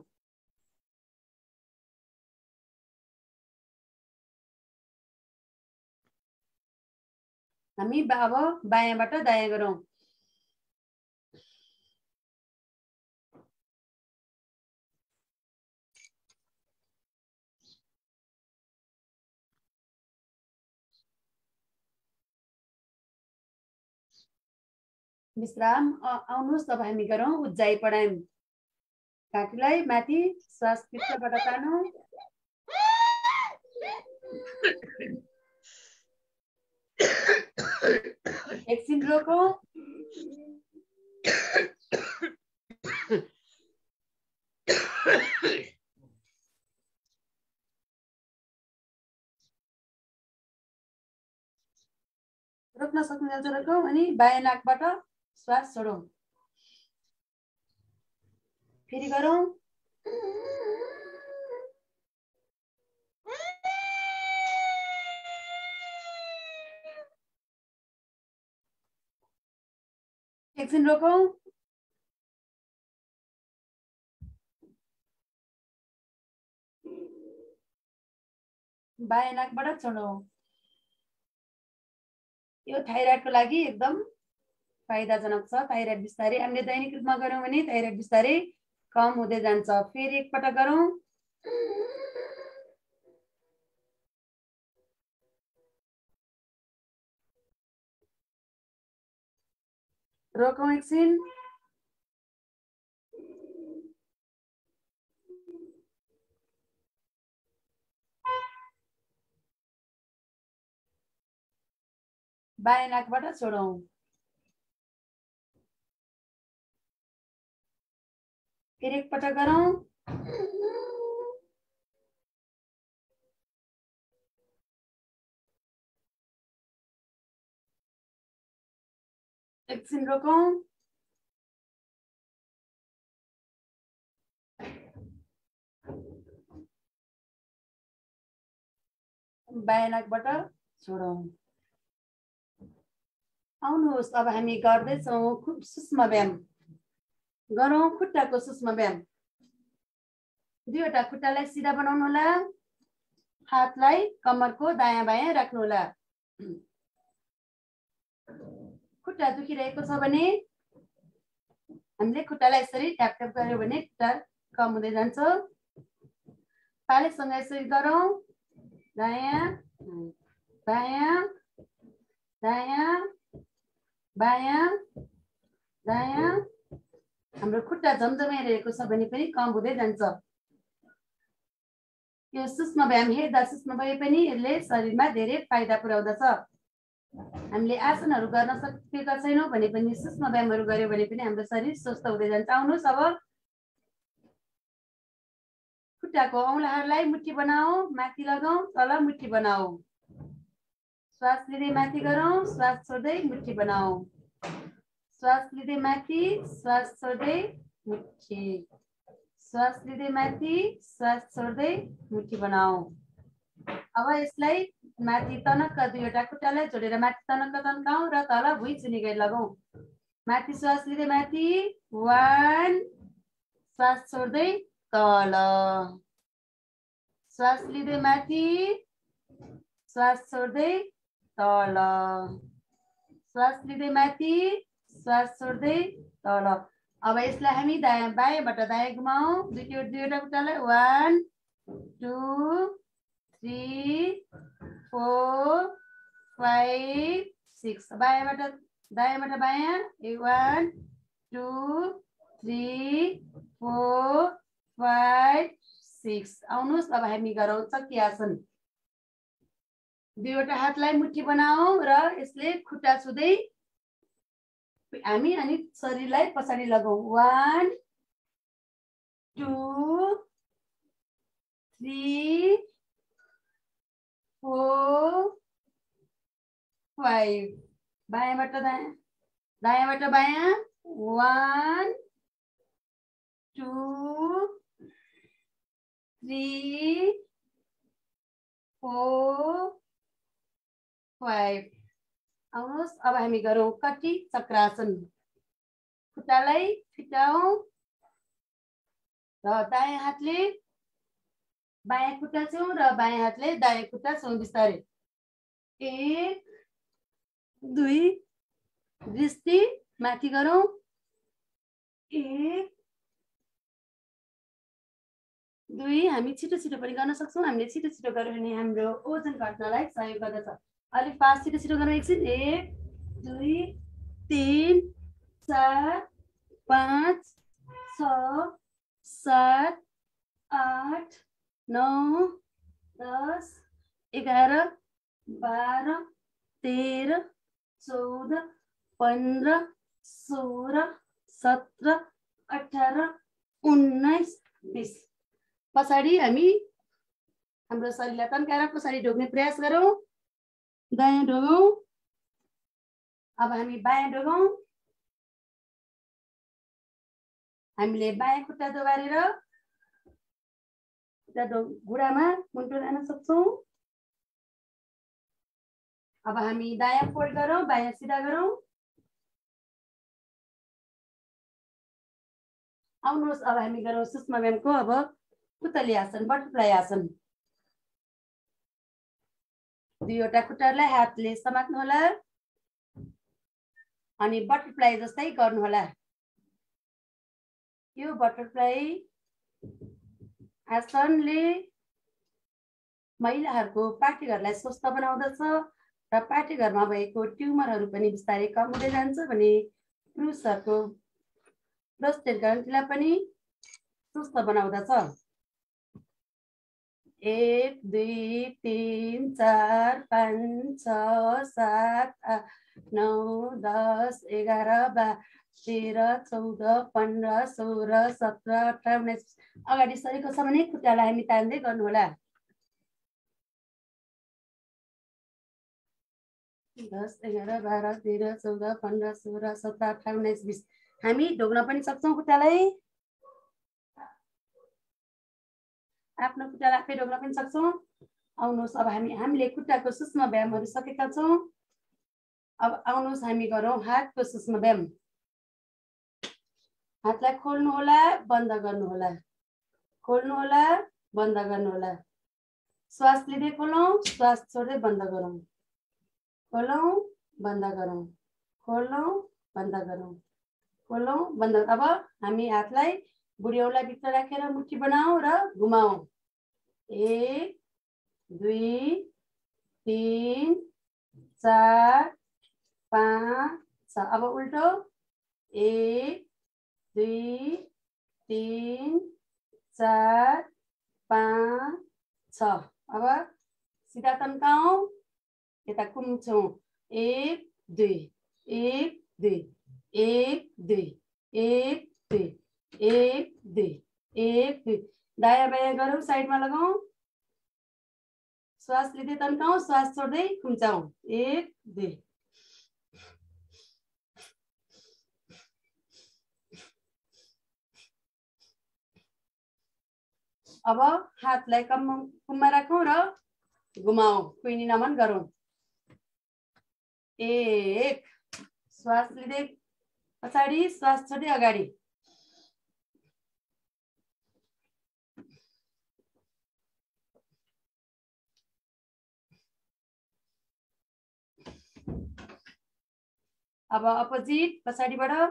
हामी अब बायाँबाट दायाँ गरौँ। विश्राम। आउनुहोस् अब हामी गरौँ उज्जाई प्राणायाम। घाँटीलाई माथि, श्वास भित्रबाट तानौँ। एकछिन रोकौँ। रोक्न सक्नुहुन्छ रोकौँ अनि बायाँ नाकबाट श्वास छोडौँ। फेरि गरौँ। एकछिन रोकौँ। बायाँ नाकबाट छोडौँ। यो थाइराइडको लागि एकदम फाइदाजनक छ। थाइराइड बिस्तारै हामीले दैनिक रूपमा गऱ्यौँ भने थाइराइड बिस्तारै कम हुँदै जान्छ। फेरि एकपटक गरौँ। रोकौँ एकछिन। बायाँ नाकबाट छोडौँ। फेरि एकपटक गरौँ। एकछिन रोकौँ। बायाँ नाकबाट छोडौँ। आउनुहोस् अब हामी गर्दैछौँ सूक्ष्म व्यायाम। गरौँ खुट्टाको सूक्ष्म व्यायाम। दुईवटा खुट्टालाई सिधा बनाउनु होला। हातलाई कमरको दायाँ बायाँ राख्नु होला। खुट्टा दुखिरहेको छ भने हामीले खुट्टालाई यसरी ट्याप ट्याप गर्यो भने खुट्टा कम हुँदै जान्छ। पालेसँग यसरी गरौँ। दायाँ बायाँ दायाँ बायाँ दायाँ। हाम्रो खुट्टा झमझमाइरहेको छ भने पनि कम हुँदै जान्छ। यो सूक्ष्म व्यायाम हेर्दा सूक्ष्म भए पनि यसले शरीरमा धेरै फाइदा पुर्याउँदछ। हामीले आसनहरू गर्न सकेका छैनौँ भने पनि सूक्ष्म व्यायामहरू गर्यो भने पनि हाम्रो शरीर स्वस्थ हुँदै जान्छ। आउनुहोस् अब खुट्टाको औँलाहरूलाई मुठी बनाऊ, माथि लगाऊ, तल मुठी बनाऊ। श्वास लिँदै माथि गरौँ, श्वास छोड्दै मुठी बनाऊ। श्वास लिँदै माथि, श्वास छोड्दै मुठी। श्वास लिँदै माथि, श्वास छोड्दै मुठी बनाऊ। अब यसलाई माथि तनक्क दुईवटा खुट्टालाई जोडेर माथि तनक्क तन्काऊ र तल भुइँ छुने गरी लगाऊ। माथि श्वास लिँदै माथि, वान, श्वास छोड्दै तल। श्वास लिँदै माथि, श्वास छोड्दै तल। श्वास लिँदै माथि, श्वास छोड्दै तल। अब यसलाई हामी दायाँ बायाँबाट दायाँ घुमाऊ। दुईवटा दुईवटा खुट्टालाई one, two, three, four, five, six. बायाँबाट दायाँबाट बायाँ, one, two, three, four, five, six. आउनुहोस् अब हामी गरौँ चक्की आसन। दुईवटा हातलाई मुठी बनाऊ र यसले खुट्टा छुँदै हामी अनि शरीरलाई पछाडि लगाऊ। One, two, three, four, five. बायाँबाट दायाँ, दायाँबाट बायाँ, one, two, three, four, five. आउनुहोस् अब हामी गरौँ कटी चक्रासन। खुट्टालाई फिटाऊ र दायाँ हातले बायाँ खुट्टा छौँ र बायाँ हातले दायाँ खुट्टा छौँ बिस्तारै। एक, दुई, दृष्टि माथि गरौँ। एक, दुई। हामी छिटो छिटो पनि गर्न सक्छौँ। हामीले छिटो छिटो गर्यो भने हाम्रो ओजन घट्नलाई सहयोग गर्दछ। अलिक फास्ट छिटो छिटो गरौँ एकछिन। एक, दुई, तिन, चार, पाँच, छ, सात, आठ, नौ, दस, एघार, बाह्र, तेह्र, चौध, पन्ध्र, सोह्र, सत्र, अठार, उन्नाइस, बिस। पछाडि हामी हाम्रो शरीरलाई तन्काएर पछाडि ढोग्ने प्रयास गरौँ। दायाँ ढोगौँ। अब हामी बायाँ ढोगौँ। हामीले बायाँ खुट्टा दोबारेर खुट्टा घुँडामा मुन्टो लान सक्छौँ। अब हामी दायाँ फोल्ड गरौँ, बायाँ सिधा गरौँ। आउनुहोस् अब हामी गरौँ सूक्ष्म व्यायामको अब पुतली आसन, बटरफ्लाई आसन। दुईवटा खुट्टालाई हातले समात्नु होला अनि बटरफ्लाई जस्तै गर्नु होला। यो बटरफ्लाई आसनले महिलाहरूको पार्टीघरलाई स्वस्थ बनाउँदछ र पार्टीघरमा भएको ट्युमरहरू पनि बिस्तारै कम हुँदै जान्छ भने पुरुषहरूको प्रोस्टेट ग्रन्थीलाई पनि स्वस्थ बनाउँदछ। एक, दुई, तिन, चार, पाँच, छ, सात, आठ, नौ, दस, एघार, बाह्र, तेह्र, चौध, पन्ध्र, सोह्र, सत्र, अठार, उन्नाइस। अगाडि सरेको छ भने खुट्टालाई हामी तान्दै गर्नुहोला। दस, एघार, बाह्र, तेह्र, चौध, पन्ध्र, सोह्र, सत्र, अठार, उन्नाइस, बिस। हामी ढोग्न पनि सक्छौँ खुट्टालाई। आफ्नो खुट्टालाई आफै ढोग्न पनि सक्छौँ। आउनुहोस् अब हामी हामीले खुट्टाको सूक्ष्म व्यायामहरू सकेका छौँ। अब आउनुहोस् हामी गरौँ हातको सूक्ष्म व्यायाम। हातलाई खोल्नु होला, बन्द गर्नु होला, खोल्नु होला, बन्द गर्नु होला। श्वास लिँदै खोलौँ, श्वास छोड्दै बन्द गरौँ। खोलौँ, बन्द गरौँ, खोलौँ, बन्द गरौँ, खोलौँ, बन्द। अब हामी हातलाई बुढी औँला भित्र राखेर मुठी बनाऊ र घुमाऊ। एक, दुई, तिन, चार, पाँच, छ। अब उल्टो। एक, दुई, तिन, चार, पाँच, छ। अब सिधा तन्काऊ, यता कुम्छौँ। एक, दुई, एक, दुई, एक, दुई, एक, दुई, एक, दुई, एक, दुई, दायाँ बायाँ गरौँ, साइडमा लगाऊ। श्वास लिँदै तन्काऊ, श्वास छोड्दै खुम्चाऊ। एक दुई। अब हातलाई कुममा राखौँ र घुमाऊ, कुइनी नमन गरौँ। एक, श्वास लिँदै पछाडि, श्वास छोड्दै अगाडि। अब अपोजिट पछाडिबाट।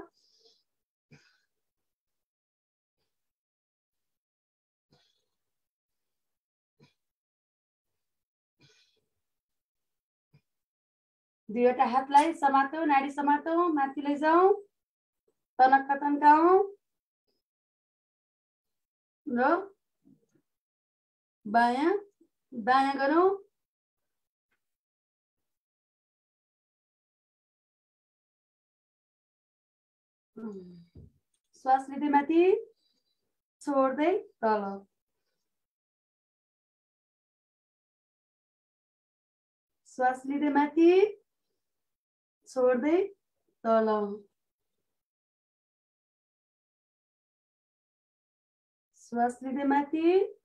दुईवटा हातलाई समातौ, नाडी समातौ, माथि लैजाऊ, तनक्क तन्काऊ र बायाँ दायाँ गरौँ। श्वास लिँदै माथि, छोड्दै तल। श्वास लिँदै माथि, छोड्दै तल। श्वास लिँदै माथि,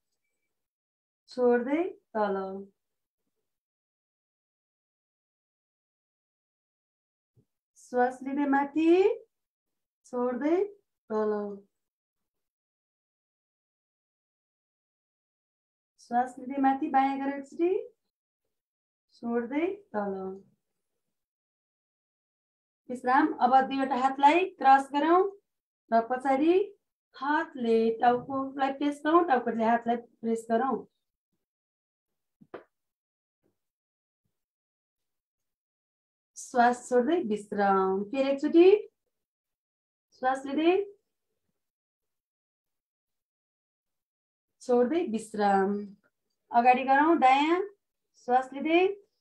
छोड्दै तल। श्वास लिँदै माथि, छोड्दै तल। श्वास लिँदै माथि, बायाँ गरेर एकचोटि, छोड्दै तल। विश्राम। अब दुईवटा हातलाई क्रस गरौँ र पछाडि हातले टाउकोलाई प्रेस गरौँ, टाउकोले हातलाई प्रेस गरौँ। श्वास छोड्दै विश्राम। फेरि एकचोटि श्वास लिँदै छोड्दै विश्राम। अगाडि गरौँ, दायाँ श्वास लिँदै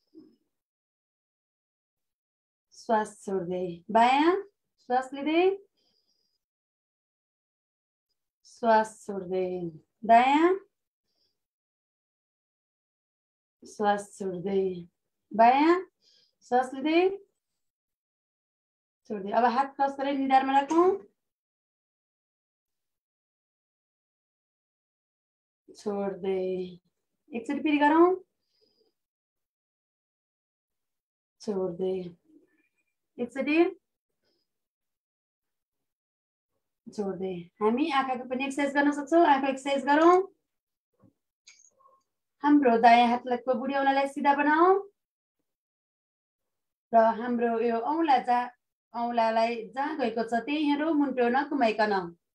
श्वास छोड्दै, बायाँ श्वास लिँदै श्वास छोड्दै, दायाँ श्वास छोड्दै, बायाँ श्वास लिँदै छोड्दै। अब हात क्रस गरेर निधारमा राखौँ, छोड्दै। एकचोटि फेरि गरौँ, छोड्दै। एकचोटि छोड्दै। हामी आँखाको पनि एक्सर्साइज गर्न सक्छौँ। आँखा एक्सर्साइज गरौँ। हाम्रो दायाँ हातको बुढी औँलालाई सिधा बनाऊ र हाम्रो यो औँला जहाँ औँलालाई जहाँ गएको छ त्यही हेरौँ, मुन्टो नघुमाइकन।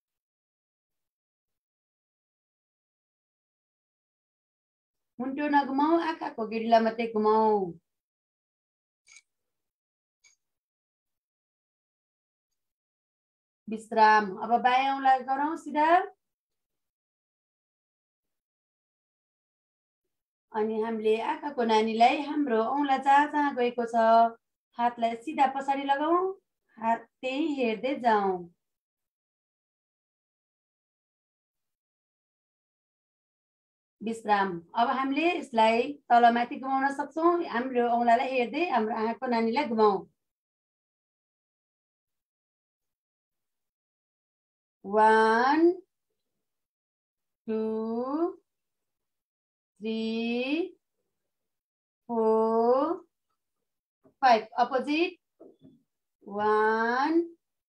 मुन्टो नघुमाऊ, आँखाको गिडीलाई मात्रै घुमाऊ। विश्राम। अब बायाँ औँला गरौँ सिधा, अनि हामीले आँखाको नानीलाई हाम्रो औँला जहाँ जहाँ गएको छ हातलाई सिधा पछाडि लगाऊ, हात त्यही हेर्दै जाऊ। विश्राम। अब हामीले यसलाई तलमाथि घुमाउन सक्छौँ। हाम्रो औँलालाई हेर्दै हाम्रो आँखाको नानीलाई घुमाऊ। One two three four five. Opposite. One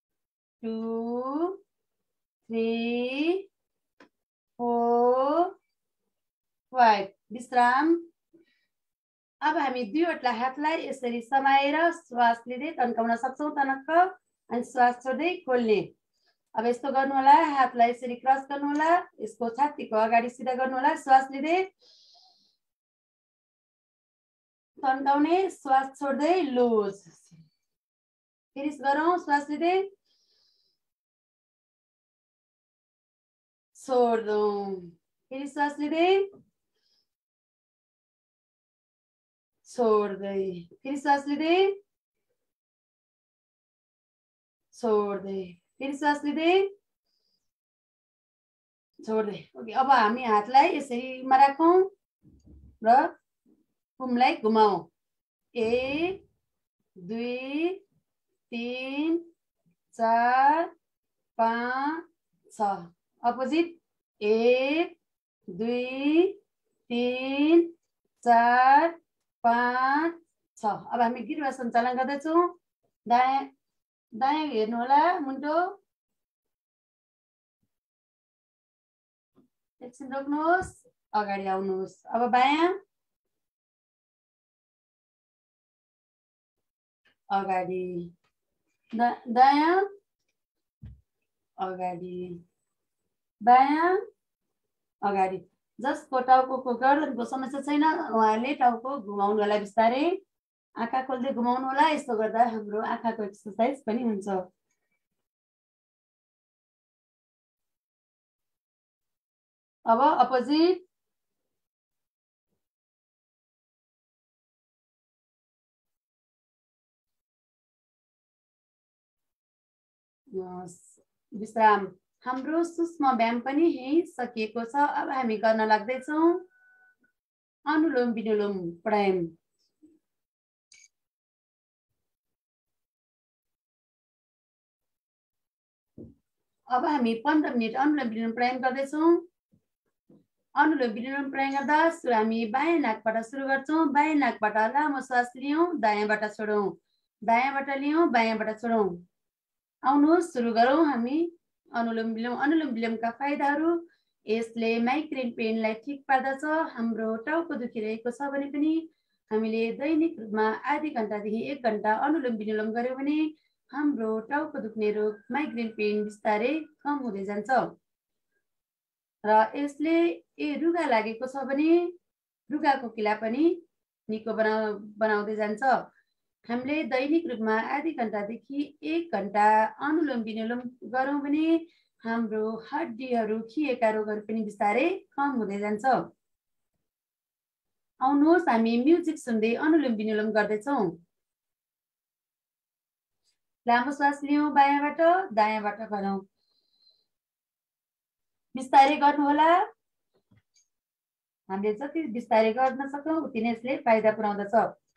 two three four five. विश्राम। अब हामी दुईवटा हातलाई यसरी समाएर श्वास लिँदै तन्काउन सक्छौँ, तनक्क, अनि श्वास छोड्दै खोल्ने। अब यस्तो गर्नु होला, हातलाई यसरी क्रस गर्नु होला, यसको छातीको अगाडि सिधा गर्नु होला, श्वास लिँदै तन्काउने, श्वास छोड्दै लुज। फेरि गरौँ, श्वास लिँदै छोड्दौँ, फेरि श्वास लिँदै छोड्दै, फेरि श्वास लिँदै छोड्दै, फेरि श्वास लिँदै छोड्दै। ओके, अब हामी हातलाई यसरीमा राखौँ र कुमलाई घुमाऊ। एक दुई तीन चार पाँच छ। अपोजिट एक दुई तीन चार पाँच छ। अब हामी गिरिवा सञ्चालन गर्दैछौँ। दायाँ दायाँ हेर्नु होला मुन्टो, एकछिन रोक्नुहोस्, अगाडि आउनुहोस्। अब बायाँ अगाडि, दायाँ अगाडि, बायाँ अगाडि। जसको टाउको गर्दनको समस्या छैन उहाँले टाउको घुमाउनु होला बिस्तारै, आँखा खोल्दै घुमाउनु होला। यस्तो गर्दा हाम्रो आँखाको एक्सर्साइज पनि हुन्छ। अब अपोजिट विश्राम। हाम्रो सूक्ष्म व्यायाम पनि यही सकिएको छ। अब हामी गर्न लाग्दैछौँ अनुलोम विलोम प्राणायाम। अब हामी पन्ध्र मिनट अनुलोम विलोम प्राणायाम गर्दैछौँ। अनुलोम विलोम प्राणायाम गर्दा हामी बायाँ नाकबाट सुरु गर्छौँ। बायाँ नाकबाट लामो श्वास लियौँ, दायाँबाट छोडौँ, दायाँबाट लियौँ, बायाँबाट छोडौँ। आउनुहोस् सुरु गरौँ हामी अनुलोम विलोम। अनुलोम विलोमका फाइदाहरू, यसले माइग्रेन पेनलाई ठिक पार्दछ। हाम्रो टाउको दुखिरहेको छ भने पनि हामीले दैनिक रूपमा आधी घन्टादेखि एक घन्टा अनुलोम विलोम गऱ्यौँ भने हाम्रो टाउको दुख्ने रोग माइग्रेन पेन बिस्तारै कम हुँदै जान्छ। र यसले ए रुगा लागेको छ भने रुगाको किला पनि निको बना बनाउँदै जान्छ। हामीले दैनिक रूपमा आधी घन्टादेखि एक घन्टा अनुलोम विलोम गरौँ भने हाम्रो हड्डीहरू खिएका रोगहरू पनि बिस्तारै कम हुँदै जान्छ। आउनुहोस् हामी म्युजिक सुन्दै अनुलोम विलोम गर्दैछौँ। लामो श्वास लियौँ, बायाँबाट दायाँबाट गरौँ, बिस्तारै गर्नुहोला। हामीले जति बिस्तारै गर्न सक्छौँ उति नै यसले फाइदा पुर्याउँदछ।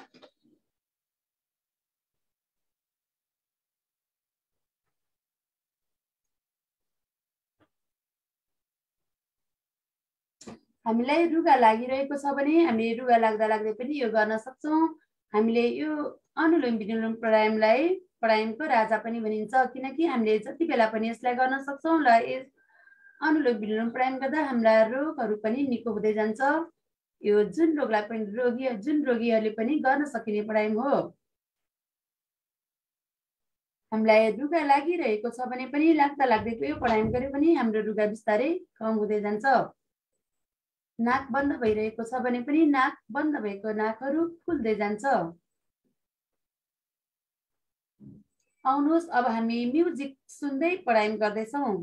हामीलाई रुगा लागिरहेको छ भने हामीले रुगा लाग्दा लाग्दै पनि यो गर्न सक्छौँ। हामीले यो अनुलोम विलोम प्राणायामलाई प्राणायामको राजा पनि भनिन्छ, किनकि हामीले जति बेला पनि यसलाई गर्न सक्छौँ र यस अनुलोम विलोम प्राणायाम गर्दा हाम्रा रोगहरू पनि निको हुँदै जान्छ। यो जुन रोगलाई पनि रोगी जुन रोगीहरूले पनि गर्न सकिने प्राणायाम हो। हामीलाई रुगा लागिरहेको छ भने पनि लाग्दा लाग्दैको यो प्राणायाम गऱ्यो भने हाम्रो रुगा बिस्तारै कम हुँदै जान्छ। नाक बन्द भइरहेको छ भने पनि नाक बन्द भएको नाकहरू खुल्दै जान्छ। आउनुहोस् अब हामी म्युजिक सुन्दै प्राणायाम गर्दैछौँ।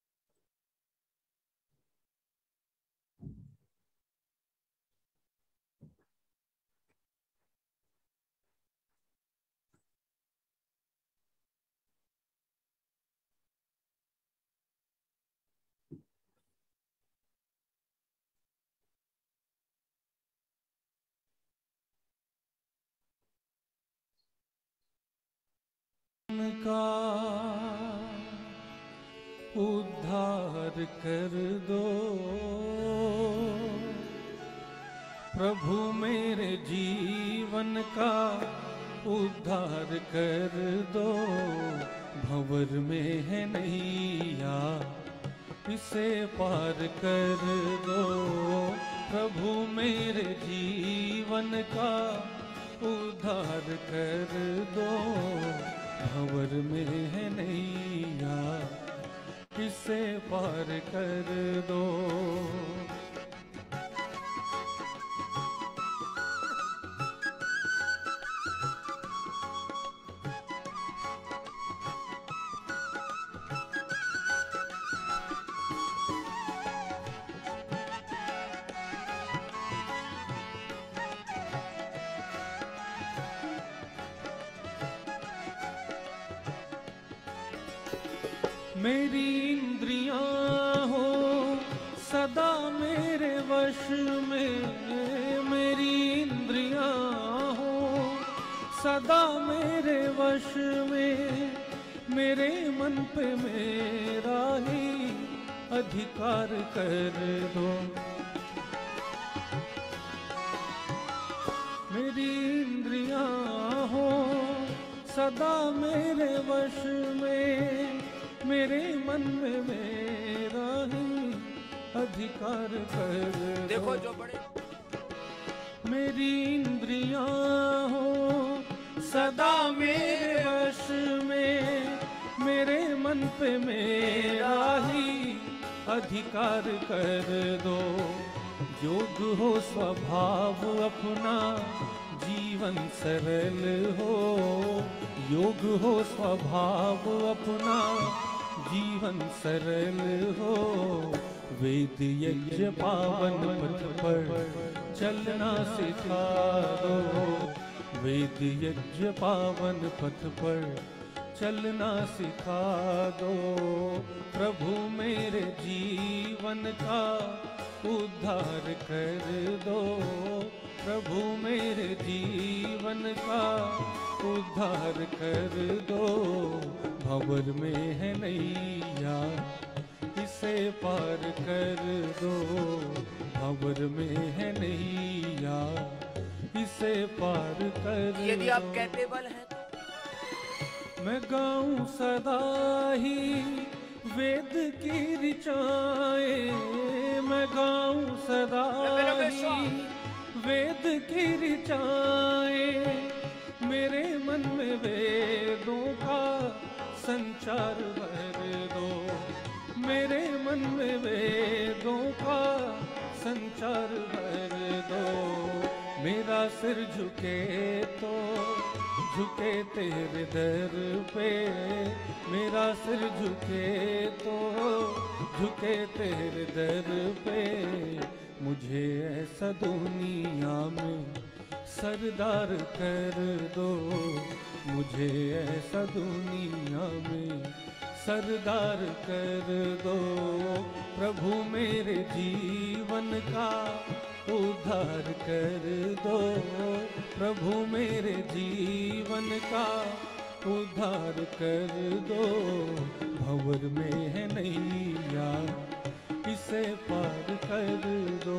का उद्धार कर दो प्रभु, मेरे जीवन का उद्धार कर दो। भंवर में है नैया इसे पार कर दो प्रभु, मेरे जीवन का उद्धार कर दो। भंवर में है नैया इसे पार कर दो। मेरी इंद्रियां हो सदा मेरे वश में मेरी इंद्रियां हो, सदा मेरे वश में मेरे मन पे मेरा ही अधिकार कर दो। मेरी इंद्रियां हो सदा मेरे वश में, मेरे मन में मेरा ही अधिकार कर दो। देखो जो बड़े मेरी इंद्रियां हो सदा मेरे वश में, मेरे मन पे मेरा ही अधिकार कर दो। योग हो स्वभाव अपना, जीवन सरल हो, योग हो स्वभाव अपना, जीवन सरल हो। वेद यज्ञ पावन पथ पर चलना सिखा दो, वेद यज्ञ पावन पथ पर चलना सिखा दो। प्रभु मेरे जीवन का उद्धार कर दो, प्रभु मेरे जीवन का उद्धार कर दो। भंवर में है नैया इसे पार कर दो, भंवर में है नैया इसे पार कर। यदि आप कैपेबल हैं तो मैं गाऊं सदा ही वेद की ऋचाएं, मैं गाऊं सदा ही वेद की ऋचाएं। मेरे मन में वेदों का संचार भर दो, मेरे मन में वेदों का संचार भर दो। मेरा सिर झुके तो झुके तेरे दर पे, मेरा सिर झुके तो झुके तेरे दर पे। मुझे ऐसा दुनिया में सरदार कर दो, मुझे ऐसा दुनिया में सरदार कर दो। प्रभु मेरे जीवन का उद्धार कर दो, प्रभु मेरे जीवन का उद्धार कर दो। भंवर में है नैया इसे पार कर दो।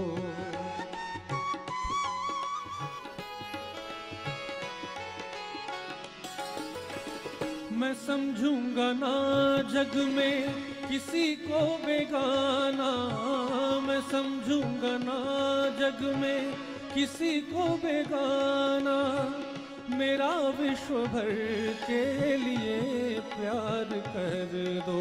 मैं समझूंगा ना जग में किसी को बेगाना, मैं समझूंगा ना जग में किसी को बेगाना। मेरा विश्व भर के लिए प्यार कर दो,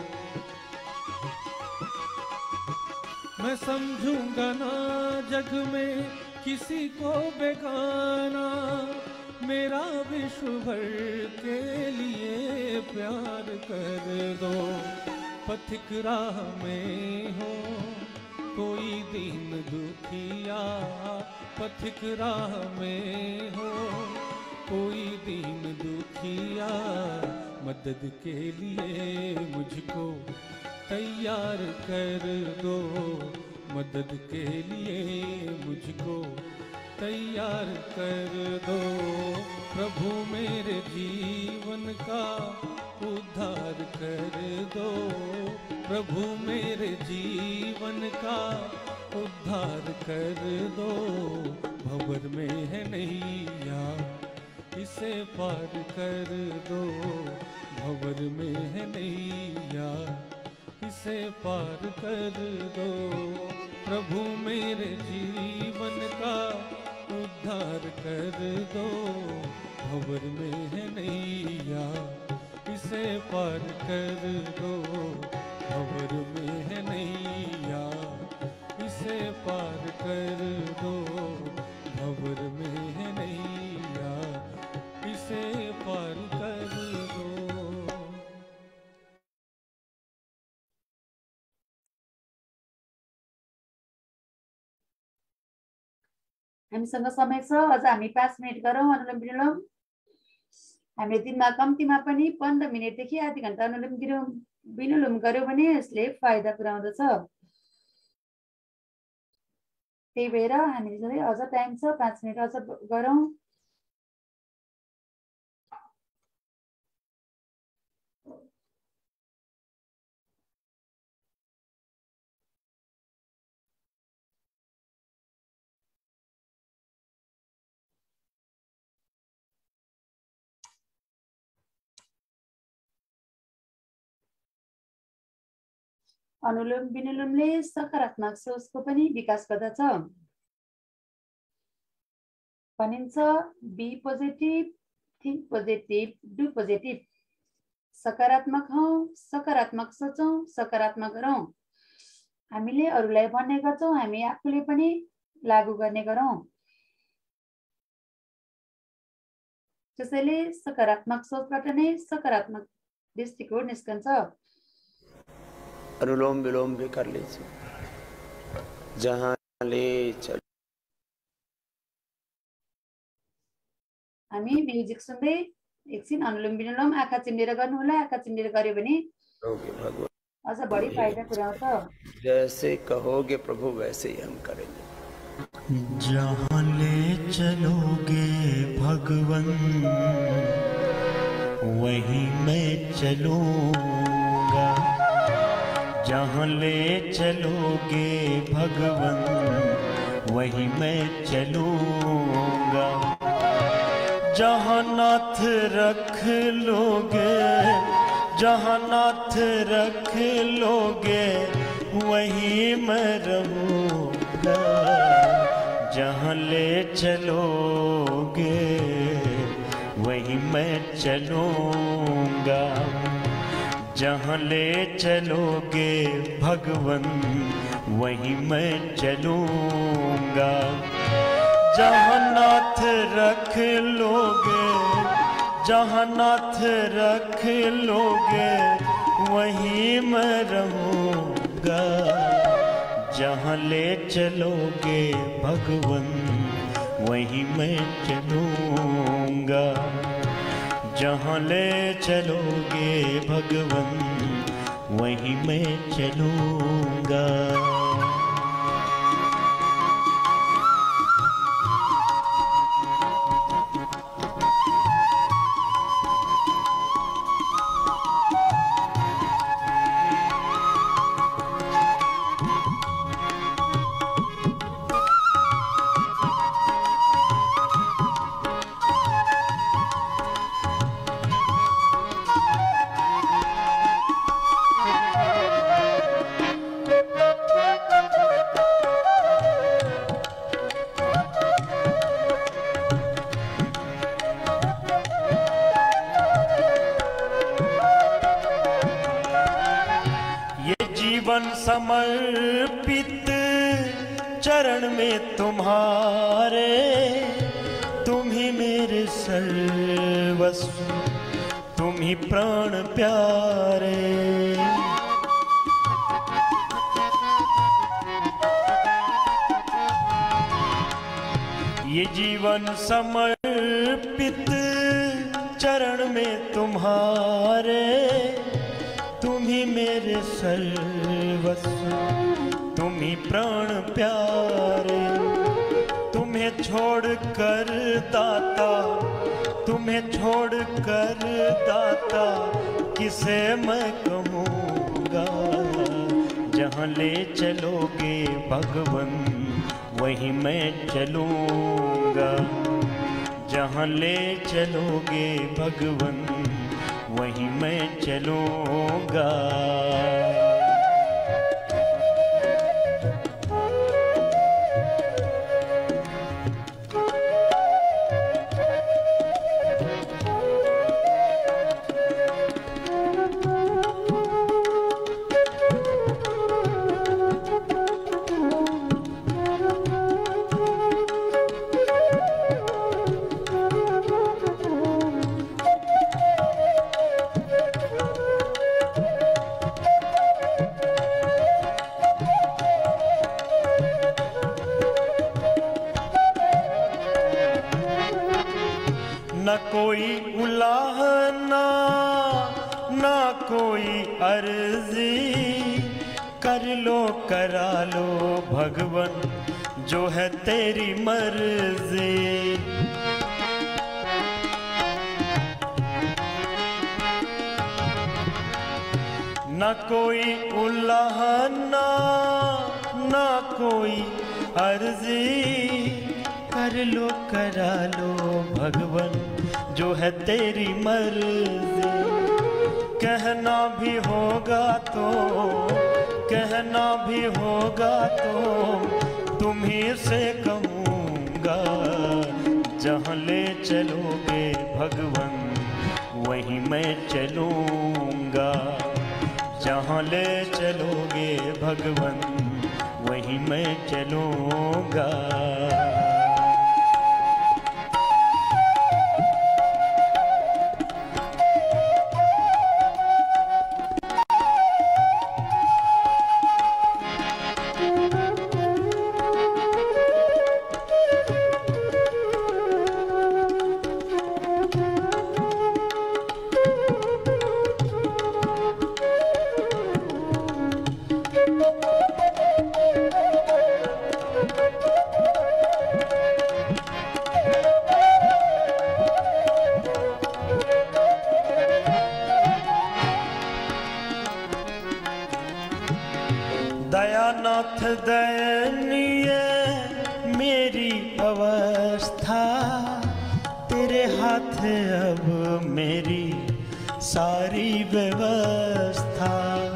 मैं समझूंगा ना जग में किसी को बेगाना। मेरा विश्व भर के लिए प्यार कर दो। पथिक राह में हो कोई दीन दुखिया, पथिक राह में हो कोई दीन दुखिया। मदद के लिए मुझको तैयार कर दो, मदद के लिए मुझको तैयार कर दो। प्रभु मेरे जीवन का उद्धार कर दो, प्रभु मेरे जीवन का उद्धार कर दो। भंवर में है नैया इसे पार कर दो, भंवर में है नैया इसे पार कर दो। प्रभु मेरे जीवन का उद्धार कर दो, भंवर में है नैया इसे पार कर दो। भंवर में है नैया इसे पार कर दो, भंवर में है नैया इसे पार कर दो। हामीसँग समय छ, अझ हामी पाँच मिनट गरौँ अनुलोम विलोम। हामीले दिनमा कम्तीमा पनि पन्ध्र मिनटदेखि आधी घन्टा अनुलोम विलोम विलोम गर्यो भने यसले फाइदा पुर्याउँदछ। त्यही भएर हामीले अझ टाइम छ, पाँच मिनट अझ गरौँ। अनुलोम विलोमले सकारात्मक सोचको पनि विकास गर्दछ। भनिन्छ be positive, think positive, do positive. सकारात्मक हौ, सकारात्मक सोचौँ, सकारात्मक गरौँ। हामीले अरूलाई भन्ने गर्छौँ, हामी आफूले पनि लागू गर्ने गरौँ। त्यसैले सकारात्मक सोचबाट नै सकारात्मक दृष्टिकोण निस्कन्छ। अनुलोम विलोम भी कर लीजिए। जहाँ ले चलो। हामी म्युजिक सुन्दै एकछिन अनुलोम विलोम आँखा चिम्लेर गर्नु होला। आँखा चिम्लेर गर्यो भने भगवान अझ बढी फाइदा पुर्याउँछ। जैसे कहोगे प्रभु वैसे ही हम करेंगे। जहाँ ले चलोगे भगवन वहीं मैं चलूँगा। जहाँ ले चलोगे भगवन वहीं मैं चलूँगा। जहाँ नाथ रख लोगे, जहाँ नाथ रख लोगे वहीं मैं रहूँगा। जहाँ ले चलोगे वहीं मैं चलूँगा। जहाँ ले चलोगे भगवन वहीं मैं चलूँगा। जहाँ नाथ रख लोगे, जहाँ नाथ रख लोगे वहीं मैं रहूँगा। जहाँ ले चलोगे भगवन वहीं मैं चलूँगा। जहाँ ले चलोगे भगवन वहीं मैं चलूँगा। समर्पित चरण में तुम्हारे, तुम ही मेरे सर्वस्व, तुम ही प्राण प्यारे। ये जीवन समर्पित चरण में तुम्हारे, तुम ही मेरे सर्वस्व, तुम ही प्राण प्यारे। तुम्हें छोड़ कर दाता, तुम्हें छोड़ कर दाता किसे मैं कहूँगा। जहाँ ले चलोगे भगवन वहीं मैं चलूँगा। जहाँ ले चलोगे भगवन वहीं मैं चलूँगा। न कोई उलाहना ना कोई अर्जी, कर लो करा लो भगवन जो है तेरी मर्जी। ना कोई उल्लाहना ना कोई अर्जी, कर लो करा लो भगवन जो है तेरी मर्जी। कहना भी होगा तो कहना भी होगा तो तुम्ही से कहूँगा। जहाँ ले चलोगे भगवन वहीं मैं चलूँगा। जहाँ ले चलोगे भगवन वहीं मैं चलूँगा। दयानाथ दयनीय मेरी अवस्था, तेरे हाथ अब मेरी सारी व्यवस्था।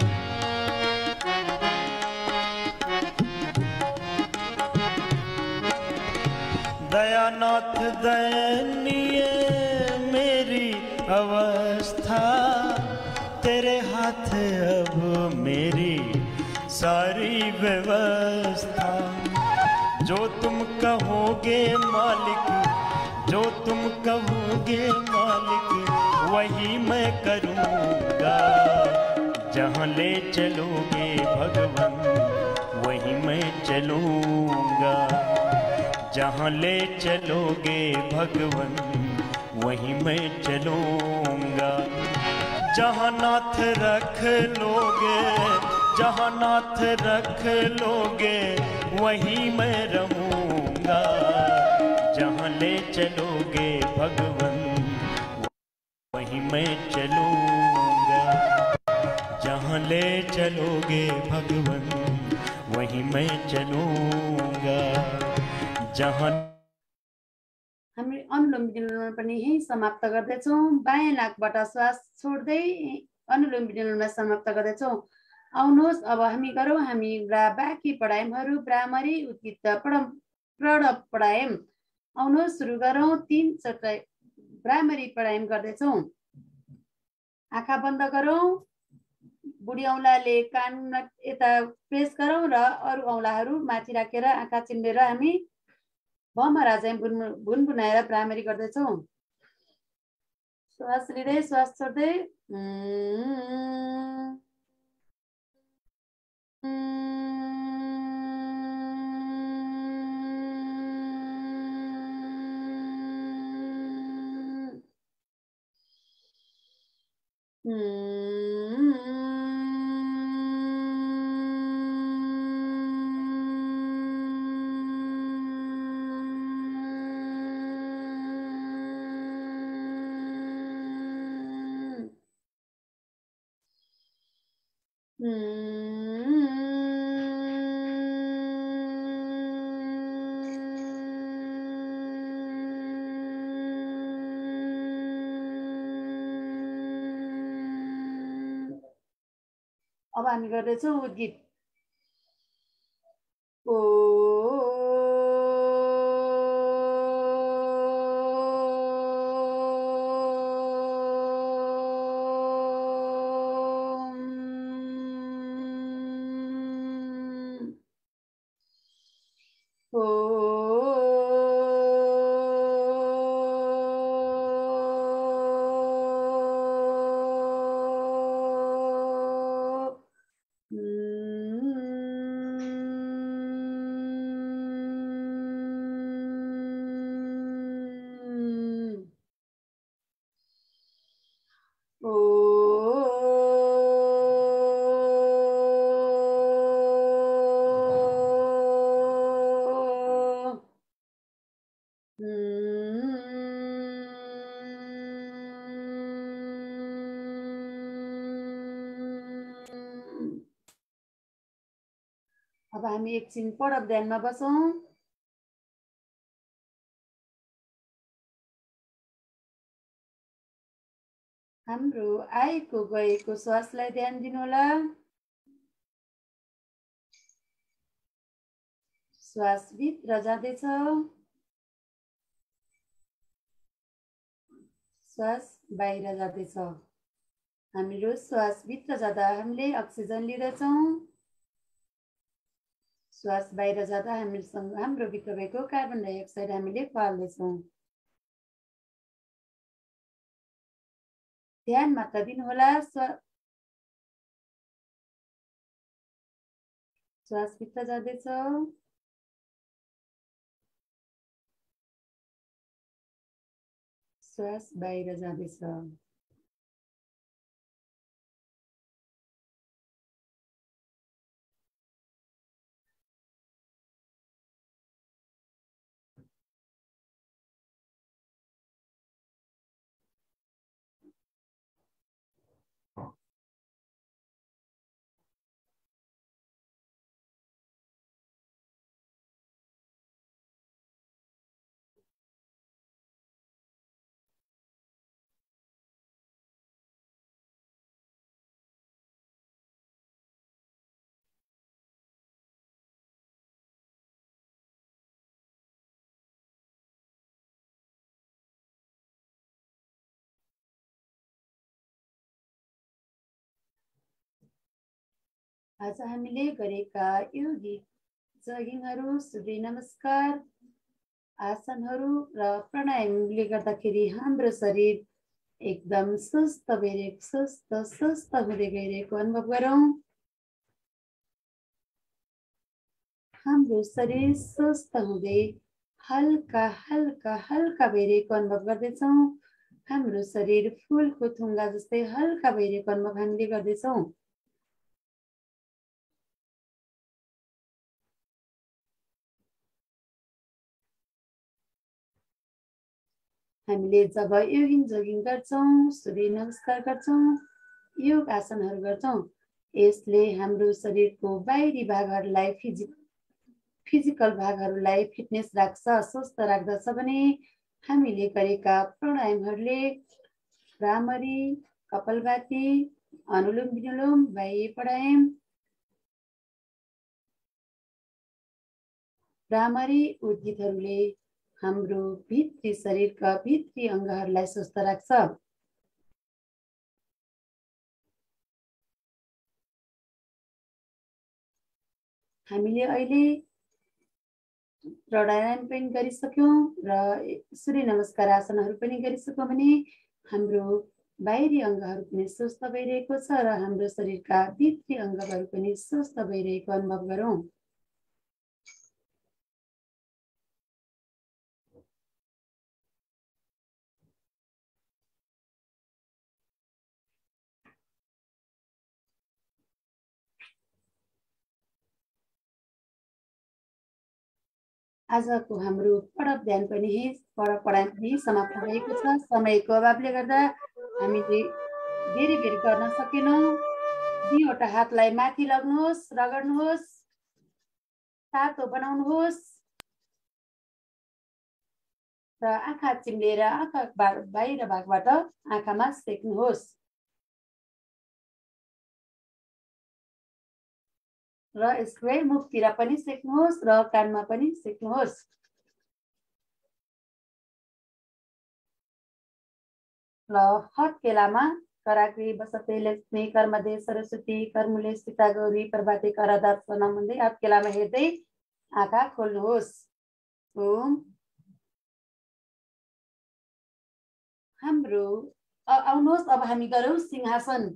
दयानाथ दयनीय मेरी अवस्था, तेरे हाथ अब मेरी सारी व्यवस्था। जो तुम कहोगे मालिक, जो तुम कहोगे मालिक वही मैं करूँगा। जहाँ ले चलोगे भगवन वही मैं चलूँगा। जहाँ ले चलोगे भगवन वही मैं चलूँगा। जहाँ नाथ रख लोगे, जहाँ नाथ रख लोगे वहीं मैं रहूँगा। जहाँ ले चलोगे भगवन वहीं मैं चलूँगा। जहाँ ले चलोगे भगवन वहीं मैं चलूँगा। जहाँ हामी अनुलोम विलोम पनि यही समाप्त गर्दैछौँ। बायाँ नाकबाट श्वास छोड्दै अनुलोम विलोमलाई समाप्त गर्दैछौँ। आउनुहोस् अब हामी गरौँ हामी बाँकी प्राणायामहरू भ्रामरी उद्गीत प्रणव प्राणायाम। आउनुहोस् सुरु गरौँ। तीन चोटि भ्रामरी प्राणायाम गर्दैछौँ। आँखा बन्द गरौँ। बुढी औँलाले कान यता प्रेस गरौँ र अरू औँलाहरू माथि राखेर आँखा चिम्लेर हामी भ्रमराजाम भुनभुनाएर भ्रामरी गर्दैछौँ। श्वास लिँदै श्वास छोड्दै अब हामी गर्दैछौँ उद्गीत। ओ अब हामी एकछिन पढब ध्यानमा बसौँ। हाम्रो आएको गएको श्वासलाई ध्यान दिनुहोला। श्वास भित्र जाँदैछ, श्वास बाहिर जाँदैछ। हाम्रो श्वास भित्र जाँदा हामीले अक्सिजन लिँदैछौँ, श्वास बाहिर जाँदा हामीसँग हाम्रो भित्र भएको कार्बन डाइअक्साइड हामीले फाल्दैछौँ। ध्यान मात्र दिनुहोला। श्वास भित्र जाँदैछ, श्वास बाहिर जाँदैछ। आज हामीले गरेका योगिक जगिङहरू, सूर्य नमस्कार, आसनहरू र प्राणायामले गर्दाखेरि हाम्रो शरीर एकदम स्वस्थ भइरहेको स्वस्थ स्वस्थ हुँदै गइरहेको अनुभव गरौँ। हाम्रो शरीर स्वस्थ हुँदै हल्का हल्का हल्का भइरहेको अनुभव गर्दैछौँ। हाम्रो शरीर फुलको थुङ्गा जस्तै हल्का भइरहेको अनुभव हामीले गर्दैछौँ। हामीले जब योगिङ जोगिङ गर्छौँ, सूर्य नमस्कार गर्छौँ, योग आसनहरू गर्छौँ, यसले हाम्रो शरीरको बाहिरी भागहरूलाई फिजि फिजिकल भागहरूलाई फिटनेस राख्छ, स्वस्थ राख्दछ भने हामीले गरेका प्राणायामहरूले भ्रामरी, कपालभाती, अनुलोम विलोम, बाह्य प्राणायाम, भ्रामरी उद्गीतहरूले हाम्रो भित्री शरीरका भित्री अङ्गहरूलाई स्वस्थ राख्छ। हामीले अहिले प्राणायाम पनि गरिसक्यौँ र सूर्य नमस्कार आसनहरू पनि गरिसक्यौँ भने हाम्रो बाहिरी अङ्गहरू पनि स्वस्थ भइरहेको छ र हाम्रो शरीरका भित्री अङ्गहरू पनि स्वस्थ भइरहेको अनुभव गरौँ। आजको हाम्रो पढब ध्यान पनि पढ पढाइ पनि समाप्त भएको छ। समयको अभावले गर्दा हामीले धेरै बेर गर्न सकेनौँ। दुईवटा हातलाई माथि लग्नुहोस्, रगड्नुहोस्, तातो बनाउनुहोस् र आँखा चिम्लेर आँखा बाहिर भागबाट आँखामा सेक्नुहोस् र यसको मुखतिर पनि सेक्नुहोस् र कानमा पनि सेक्नुहोस्। र हत्केलामा कराग्री बसते लक्ष्मी कर्मदे सरस्वती कर्मुले सीता गौरी प्रभाते करादात सोना भन्दै हत्केलामा हेर्दै आँखा खोल्नुहोस्। ओम। हाम्रो आउनुहोस् अब हामी गरौँ सिंहासन।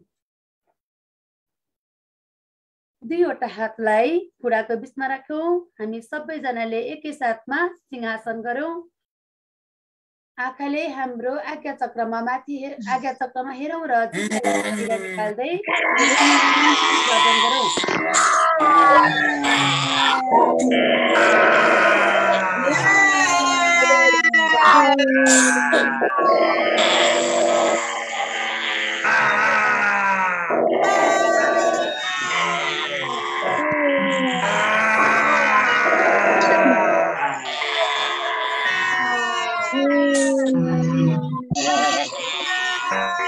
दुईवटा हातलाई खुराको बिचमा राखौँ। हामी सबैजनाले एकैसाथमा सिंहासन गरौँ। आँखाले हाम्रो आज्ञा चक्रमा माथि आज्ञा चक्रमा हेरौँ र निकाल्दै गर्दन गरौँ।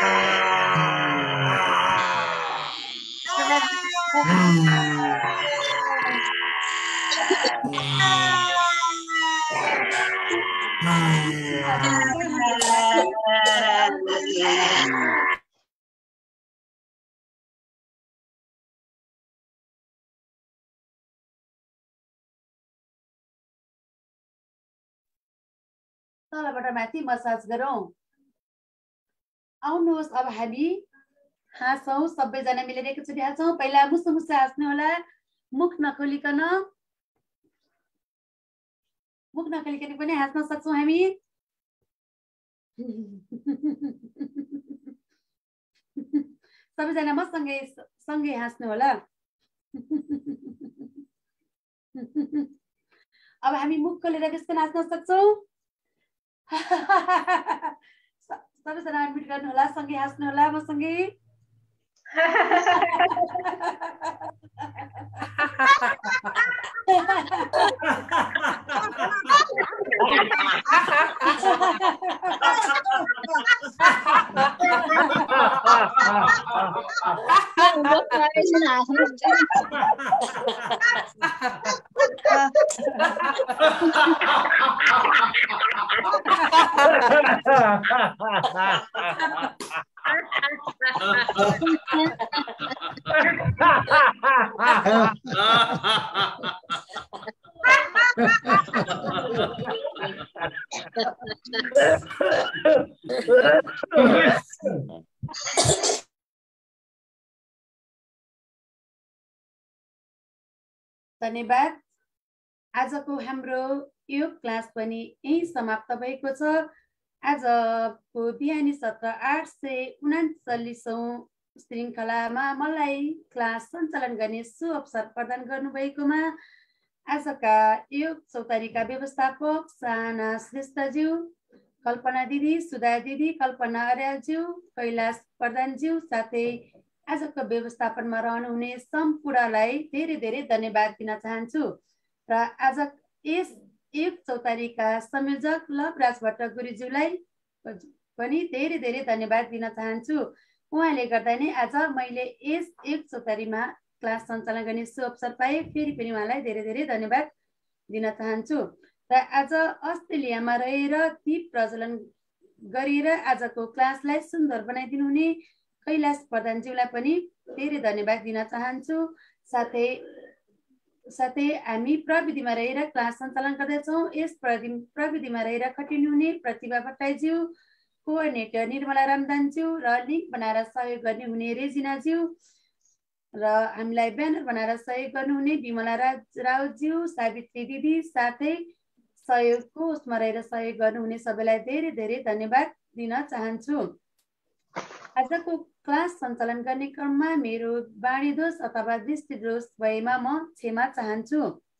तलबाट माथि मसाज गरौँ। आउनुहोस् अब हामी हाँसौँ, सबैजना मिलेर एकचोटि हाँसौँ। पहिला मुसु मुसु हाँस्नु होला, मुख नखोलिकन। मुख नखोलिकन पनि हाँस्न सक्छौँ हामी। सबैजना मसँगै सँगै हाँस्नु होला। अब हामी मुख खोलेर त्यसको हाँस्न सक्छौँ। सबैजना एडमिट गर्नु होला, सँगै हाँस्नु होला मसँगै। धन्यवाद। आजको हाम्रो योग क्लास पनि यही समाप्त भएको छ। आजको बिहानी सत्र आठ सय उनाचालिसौँ श्रृङ्खलामा मलाई क्लास सञ्चालन गर्ने सु अवसर प्रदान गर्नुभएकोमा आजका योग चौतारीका व्यवस्थापक साना श्रेष्ठज्यू, कल्पना दिदी, सुधा दिदी, कल्पना अर्यालज्यू, कैलाश प्रधानज्यू, साथै आजको व्यवस्थापनमा रहनुहुने सम्पूर्णलाई धेरै धेरै धन्यवाद दिन चाहन्छु। र आज यस एक चौतारीका संयोजक लभराज भट्ट गुरुज्यूलाई पनि धेरै धेरै धन्यवाद दिन चाहन्छु। उहाँले गर्दा नै आज मैले यस एक चौतारीमा क्लास सञ्चालन गर्ने सु अवसर पाएँ। फेरि पनि उहाँलाई धेरै धेरै धन्यवाद दिन चाहन्छु। र आज अस्ट्रेलियामा रहेर दीप प्रज्वलन गरेर आजको क्लासलाई सुन्दर बनाइदिनु हुने कैलाश प्रधानज्यूलाई पनि धेरै धन्यवाद दिन चाहन्छु। साथै साथै हामी प्रविधिमा रहेर क्लास सञ्चालन गर्दैछौँ। यस प्रविधिमा रहेर खटिनु हुने प्रतिभा भट्टराईज्यू, कोअर्डिनेटर निर्मला रामदानज्यू र लिङ्क बनाएर सहयोग गर्ने हुने रेजिनाज्यू र हामीलाई ब्यानर बनाएर सहयोग गर्नुहुने विमला राउतज्यू, सावित्री दिदी, साथै सहयोग कोषमा रहेर सहयोग गर्नुहुने सबैलाई धेरै धेरै धन्यवाद दिन चाहन्छु। आजको क्लास सञ्चालन गर्ने क्रममा मेरो बाणी दोष अथवा दृष्टि दोष भएमा म क्षमा चाहन्छु।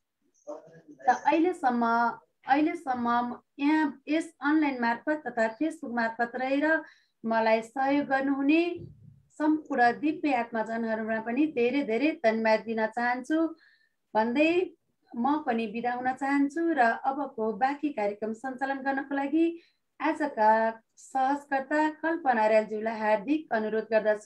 र अहिलेसम्म अहिलेसम्म यहाँ यस अनलाइन मार्फत तथा फेसबुक मार्फत रहेर मलाई सहयोग गर्नुहुने सम्पूर्ण दिव्य आत्माजनहरूमा पनि धेरै धेरै धन्यवाद दिन चाहन्छु भन्दै म पनि बिदा हुन चाहन्छु। र अबको बाँकी कार्यक्रम सञ्चालन गर्नको लागि आजका सहजकर्ता कल्पना अर्यालज्यूलाई हार्दिक अनुरोध गर्दछु।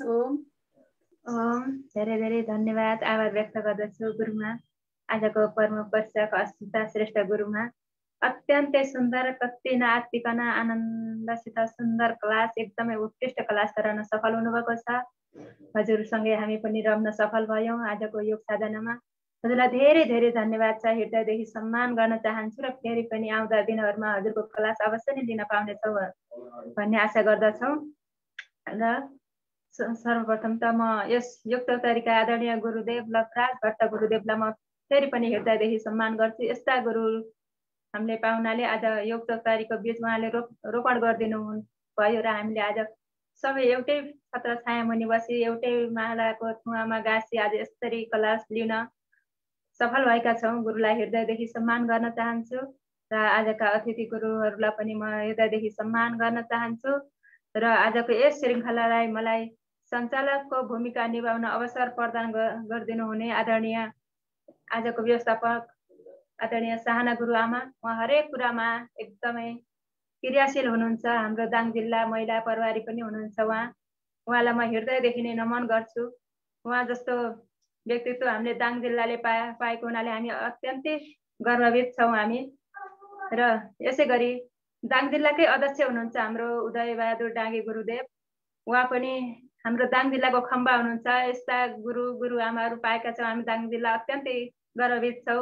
ओम धेरै धेरै धन्यवाद, आभार व्यक्त गर्दछु गुरुमा। आजको परम प्रशिक्षक अस्मिता श्रेष्ठ गुरुमा अत्यन्तै सुन्दर तत्तिन आत्तिकन आनन्दसित सुन्दर क्लास, एकदमै उत्कृष्ट क्लास गराउन सफल हुनुभएको छ। हजुरसँगै हामी पनि रम्न सफल भयौँ आजको योग साधनामा। हजुरलाई धेरै धेरै धन्यवाद छ, हृदयदेखि सम्मान गर्न चाहन्छु। र फेरि पनि आउँदा दिनहरूमा हजुरको क्लास अवश्य नै लिन पाउनेछौँ भन्ने आशा गर्दछौँ। र सर्वप्रथम त म यस योग चौतारीका आदरणीय गुरुदेव लभराज भट्ट गुरुदेवलाई म फेरि पनि हृदयदेखि सम्मान गर्छु। यस्ता गुरु हामीले पाउनाले आज योग चौतारीको बिच उहाँले रोप रोपण गरिदिनु भयो र हामीले आज सबै एउटै छत्र छाया मुनि बसी एउटै मालाको थुवामा गाँसी आज यसरी क्लास लिन सफल भएका छौँ। गुरुलाई हृदयदेखि सम्मान गर्न चाहन्छु र आजका अतिथि गुरुहरूलाई पनि म हृदयदेखि सम्मान गर्न चाहन्छु। र आजको यस श्रृङ्खलालाई मलाई सञ्चालकको भूमिका निभाउन अवसर प्रदान गरिदिनु हुने आदरणीय आजको व्यवस्थापक आदरणीय साहना गुरुआमा, उहाँ हरेक कुरामा एकदमै क्रियाशील हुनुहुन्छ। हाम्रो दाङ जिल्ला महिला प्रभारी पनि हुनुहुन्छ उहाँ। उहाँलाई म हृदयदेखि नै नमन गर्छु। उहाँ जस्तो व्यक्तित्व हामीले दाङ जिल्लाले पाए पाएको हुनाले हामी अत्यन्तै गर्ववित छौँ हामी। र यसै गरी दाङ जिल्लाकै अध्यक्ष हुनुहुन्छ हाम्रो उदयबहादुर डाँगे गुरुदेव। उहाँ पनि हाम्रो दाङ जिल्लाको खम्बा हुनुहुन्छ। यस्ता गुरु गुरुआमाहरू पाएका छौँ हामी दाङ जिल्ला अत्यन्तै गर्ववित छौँ।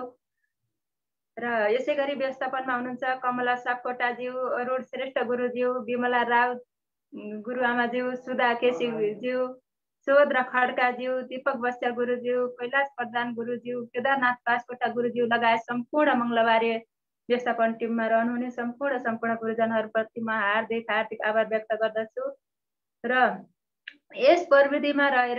र यसै गरी व्यवस्थापनमा हुनुहुन्छ कमला सापकोटाज्यू, अरुण श्रेष्ठ गुरुज्यू, विमला राव गुरुआमाज्यू, सुधा केसीज्यू, सोद्र खड्काज्यू, दीपक बस्याल गुरुज्यू, कैलाश प्रधान गुरुज्यू, केदारनाथ बासकोटा गुरुज्यू लगायत सम्पूर्ण मङ्गलबारे व्यवस्थापन टिममा रहनुहुने सम्पूर्ण सम्पूर्ण गुरुजनहरूप्रति म हार्दिक हार्दिक आभार व्यक्त गर्दछु। र यस प्रविधिमा रहेर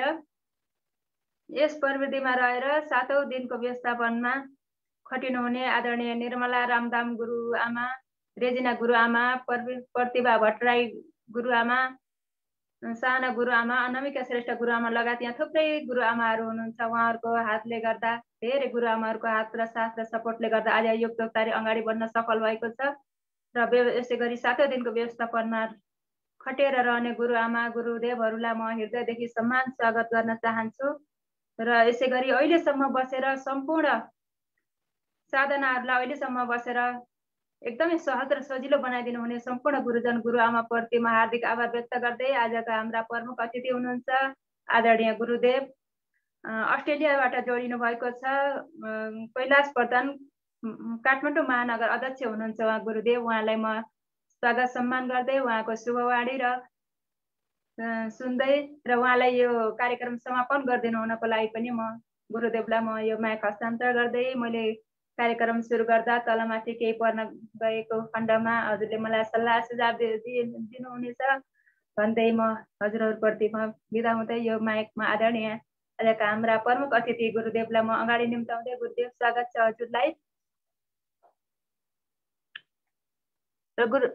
यस प्रविधिमा रहेर सातौं दिनको व्यवस्थापनमा खटिनुहुने आदरणीय निर्मला रामदाम गुरुआमा, रेजिना गुरुआमा, प्रतिभा भट्टराई गुरुआमा, साना गुरुआमा, अनामिका श्रेष्ठ गुरुआमा लगायत यहाँ थुप्रै गुरुआमाहरू हुनुहुन्छ। उहाँहरूको हातले गर्दा धेरै गुरुआमाहरूको हात र साथ र सपोर्टले गर्दा आज यो चौतारी अगाडि बढ्न सफल भएको छ। र यसै गरी सातौं दिनको व्यवस्थापनमा खटेर रहने गुरुआमा गुरुदेवहरूलाई म हृदयदेखि सम्मान स्वागत गर्न चाहन्छु। र यसै गरी अहिलेसम्म बसेर सम्पूर्ण साधनाहरूलाई अहिलेसम्म बसेर एकदमै सहज र सजिलो बनाइदिनु हुने सम्पूर्ण गुरुजन गुरुआमाप्रति म हार्दिक आभार व्यक्त गर्दै आजका हाम्रा प्रमुख अतिथि हुनुहुन्छ आदरणीय गुरुदेव, अस्ट्रेलियाबाट जोडिनु भएको छ कैलाश प्रधान, काठमाडौँ महानगर अध्यक्ष हुनुहुन्छ उहाँ गुरुदेव। उहाँलाई म स्वागत सम्मान गर्दै उहाँको शुभवाणी र सुन्दै र उहाँलाई यो कार्यक्रम समापन गरिदिनु हुनको लागि पनि म गुरुदेवलाई म यो माइक हस्तान्तरण गर्दै मैले कार्यक्रम सुरु गर्दा तलमाथि केही पर्न गएको खण्डमा हजुरले मलाई सल्लाह सुझाव दिनुहुनेछ भन्दै म हजुरहरूप्रति म बिदा हुँदै यो माइकमा आदरणीय आजका हाम्रा प्रमुख अतिथि गुरुदेवलाई म अगाडि निम्ताउँदै गुरुदेव स्वागत छ हजुरलाई। र गुरु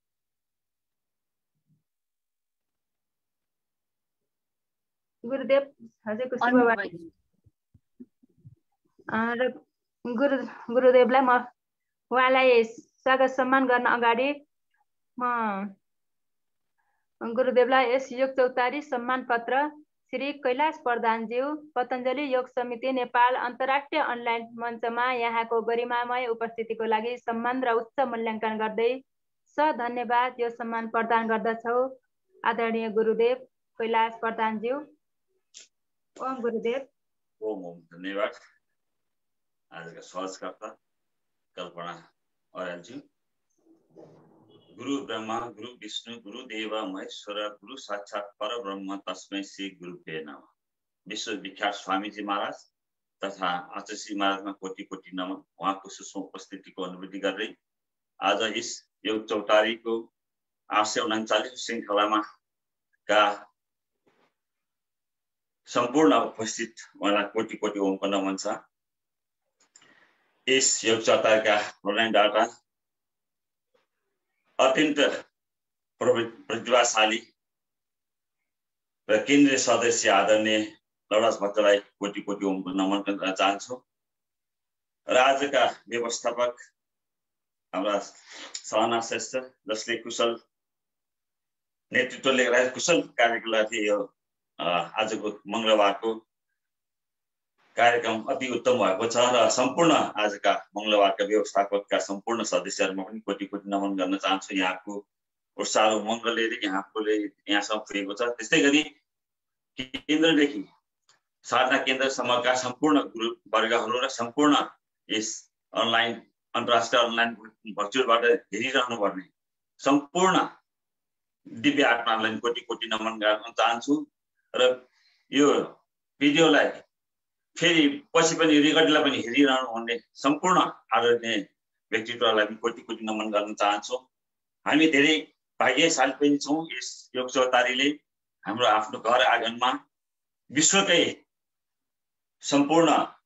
गुरुदेव हजुरको शुभवाणी र गुरु गुरुदेवलाई म उहाँलाई स्वागत सम्मान गर्न अगाडि म गुरुदेवलाई यस योग चौतारी सम्मान पत्र श्री कैलाश प्रधानज्यू, पतञ्जलि योग समिति नेपाल अन्तर्राष्ट्रिय अनलाइन मञ्चमा यहाँको गरिमामय उपस्थितिको लागि सम्मान र उच्च मूल्याङ्कन गर्दै सधन्यवाद यो सम्मान प्रदान गर्दछौ आदरणीय गुरुदेव कैलाश प्रधानज्यू। ओम गुरुदेव। ओम ओम धन्यवाद। आजका सहजकर्ता कल्पना अर्यालज्यू। गुरु ब्रह्मा गुरु विष्णु गुरु देव महेश्वर गुरु साक्षात परब्रह्म तस्मै श्री गुरुभ्यो नमः। विश्वविख्यात स्वामीजी महाराज तथा आचार्यजी महाराजमा कोटि कोटि नमन। उहाँको सूक्ष्म उपस्थितिको अनुभूति गर्दै आज यस योग चौतारीको आठ सय उन्चालिस श्रृङ्खलामा का सम्पूर्ण उपस्थित उहाँलाई कोटि कोटि ओमको नमन छ। यस योग चौतारीका प्रधान डाटा अत्यन्त प्रतिभाशाली र केन्द्रीय सदस्य आदरणीय लवराज भट्टराई कोटि कोटि ओमको नमन गर्न चाहन्छु। र आजका व्यवस्थापक हाम्रा सहना श्रेष्ठ जसले कुशल नेतृत्वले गर्दा कुशल कार्यको लागि यो आजको मङ्गलबारको कार्यक्रम अति उत्तम भएको छ र सम्पूर्ण आजका मङ्गलबारका व्यवस्थापकका सम्पूर्ण सदस्यहरूमा पनि कोटि कोटि नमन गर्न चाहन्छु। यहाँको उत्साह र उमङ्गले यहाँकोले यहाँसम्म पुगेको छ। त्यस्तै गरी केन्द्रदेखि साधना केन्द्रसम्मका सम्पूर्ण ग्रुप वर्गहरू र सम्पूर्ण यस अनलाइन अन्तर्राष्ट्रिय अनलाइन भर्चुअलबाट हेरिरहनु पर्ने सम्पूर्ण दिव्य आत्मालाई कोटि कोटि नमन गर्न चाहन्छु। र यो भिडियोलाई फेरि पछि पनि रेकर्डलाई पनि हेरिरहनु हुने सम्पूर्ण आदरणीय व्यक्तित्वलाई पनि कोटि कोटि नमन गर्न चाहन्छु। हामी धेरै भाग्यशाली पनि छौँ। यस योग चौतारीले हाम्रो आफ्नो घर आँगनमा विश्वकै सम्पूर्ण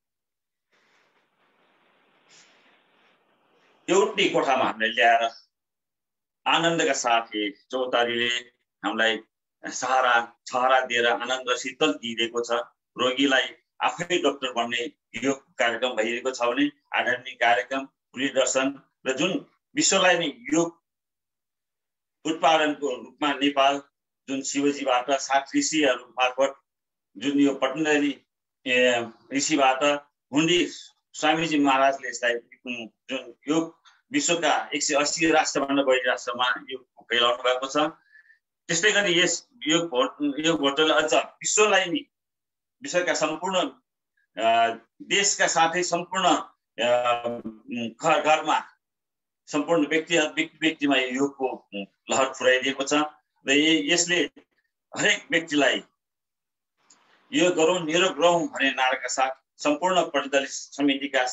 एउटै कोठामा हामीलाई ल्याएर आनन्दका साथ चौतारीले हामीलाई सहारा छहरा दिएर आनन्द र शीतल दिइरहेको छ। रोगीलाई आफै डाक्टर बन्ने यो कार्यक्रम भइरहेको छ भने आध्यात्मिक कार्यक्रम पुरी दर्शन र जुन विश्वलाई नै योग उत्पादनको रूपमा नेपाल जुन शिवजीबाट सात ऋषिहरू मार्फत जुन यो पतञ्जलि ऋषिबाट हुँदी स्वामीजी महाराजले यसलाई जुन यो विश्वका एक सय अस्सी राष्ट्रभन्दा बढी राष्ट्रमा यो फैलाउनु भएको छ। त्यस्तै गरी यस यो यो होटल अझ विश्वलाई नि विश्वका सम्पूर्ण देशका साथै सम्पूर्ण घर घरमा सम्पूर्ण व्यक्ति व्यक्ति व्यक्तिमा योगको लहर फुराइदिएको छ र यसले हरेक व्यक्तिलाई यो गरौँ निरोग रहौँ भन्ने नाराका साथ सम्पूर्ण पतञ्जलि समितिका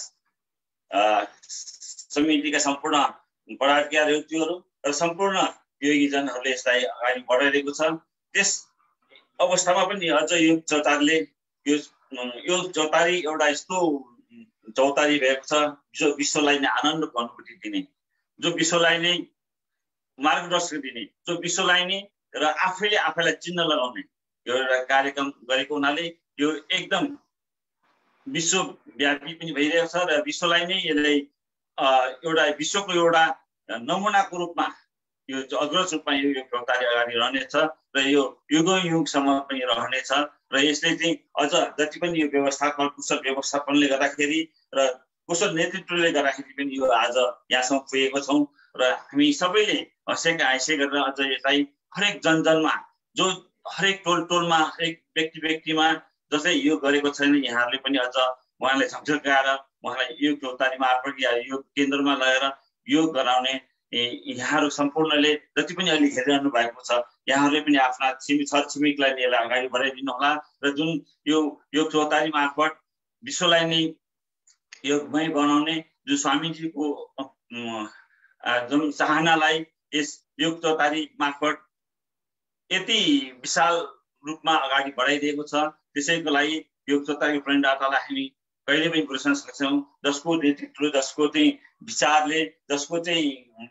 समितिका सम्पूर्ण पदाधिकारीहरू र सम्पूर्ण योगीजनहरूले यसलाई अगाडि बढाइरहेको छ। त्यस अवस्थामा पनि अझ यो चौतारीले यो यो चौतारी एउटा यस्तो चौतारी भएको छ जो विश्वलाई नै आनन्दको अनुभूति दिने, जो विश्वलाई नै मार्गदर्शन दिने, जो विश्वलाई नै र आफैले आफैलाई चिन्ह लगाउने यो एउटा कार्यक्रम गरेको हुनाले यो एकदम विश्वव्यापी पनि भइरहेको छ र विश्वलाई नै यसले एउटा विश्वको एउटा नमुनाको रूपमा यो अग्रज रूपमा यो चौतारी अगाडि रहनेछ र यो युगौँ युगसम्म पनि रहनेछ र यसले चाहिँ अझ जति पनि यो व्यवस्थापन कुशल व्यवस्थापनले गर्दाखेरि र कुशल नेतृत्वले गर्दाखेरि पनि यो आज यहाँसम्म पुगेको छौँ र हामी सबैले हँसेका हाँसे गरेर अझ यसलाई हरेक जनजनमा जो हरेक टोल टोलमा हरेक व्यक्ति व्यक्तिमा जसले यो गरेको छैन यहाँहरूले पनि अझ उहाँलाई झकझकाएर उहाँलाई यो चौतारी मार्फत या यो केन्द्रमा लगेर योग गराउने यहाँहरू सम्पूर्णले जति पनि अहिले हेरिरहनु भएको छ यहाँहरूले पनि आफ्ना छिमेकी छर छिमेकीलाई लिएर अगाडि बढाइदिनु होला र जुन यो योग चौतारी मार्फत विश्वलाई नै योगमय बनाउने जो स्वामीजीको जुन चाहनालाई यस योग चौतारी मार्फत यति विशाल रूपमा अगाडि बढाइदिएको छ। त्यसैको लागि योग चौतारी प्रणदातालाई हामी कहिले पनि बिर्सन सक्छौँ, जसको नेतृत्व जसको चाहिँ विचारले जसको चाहिँ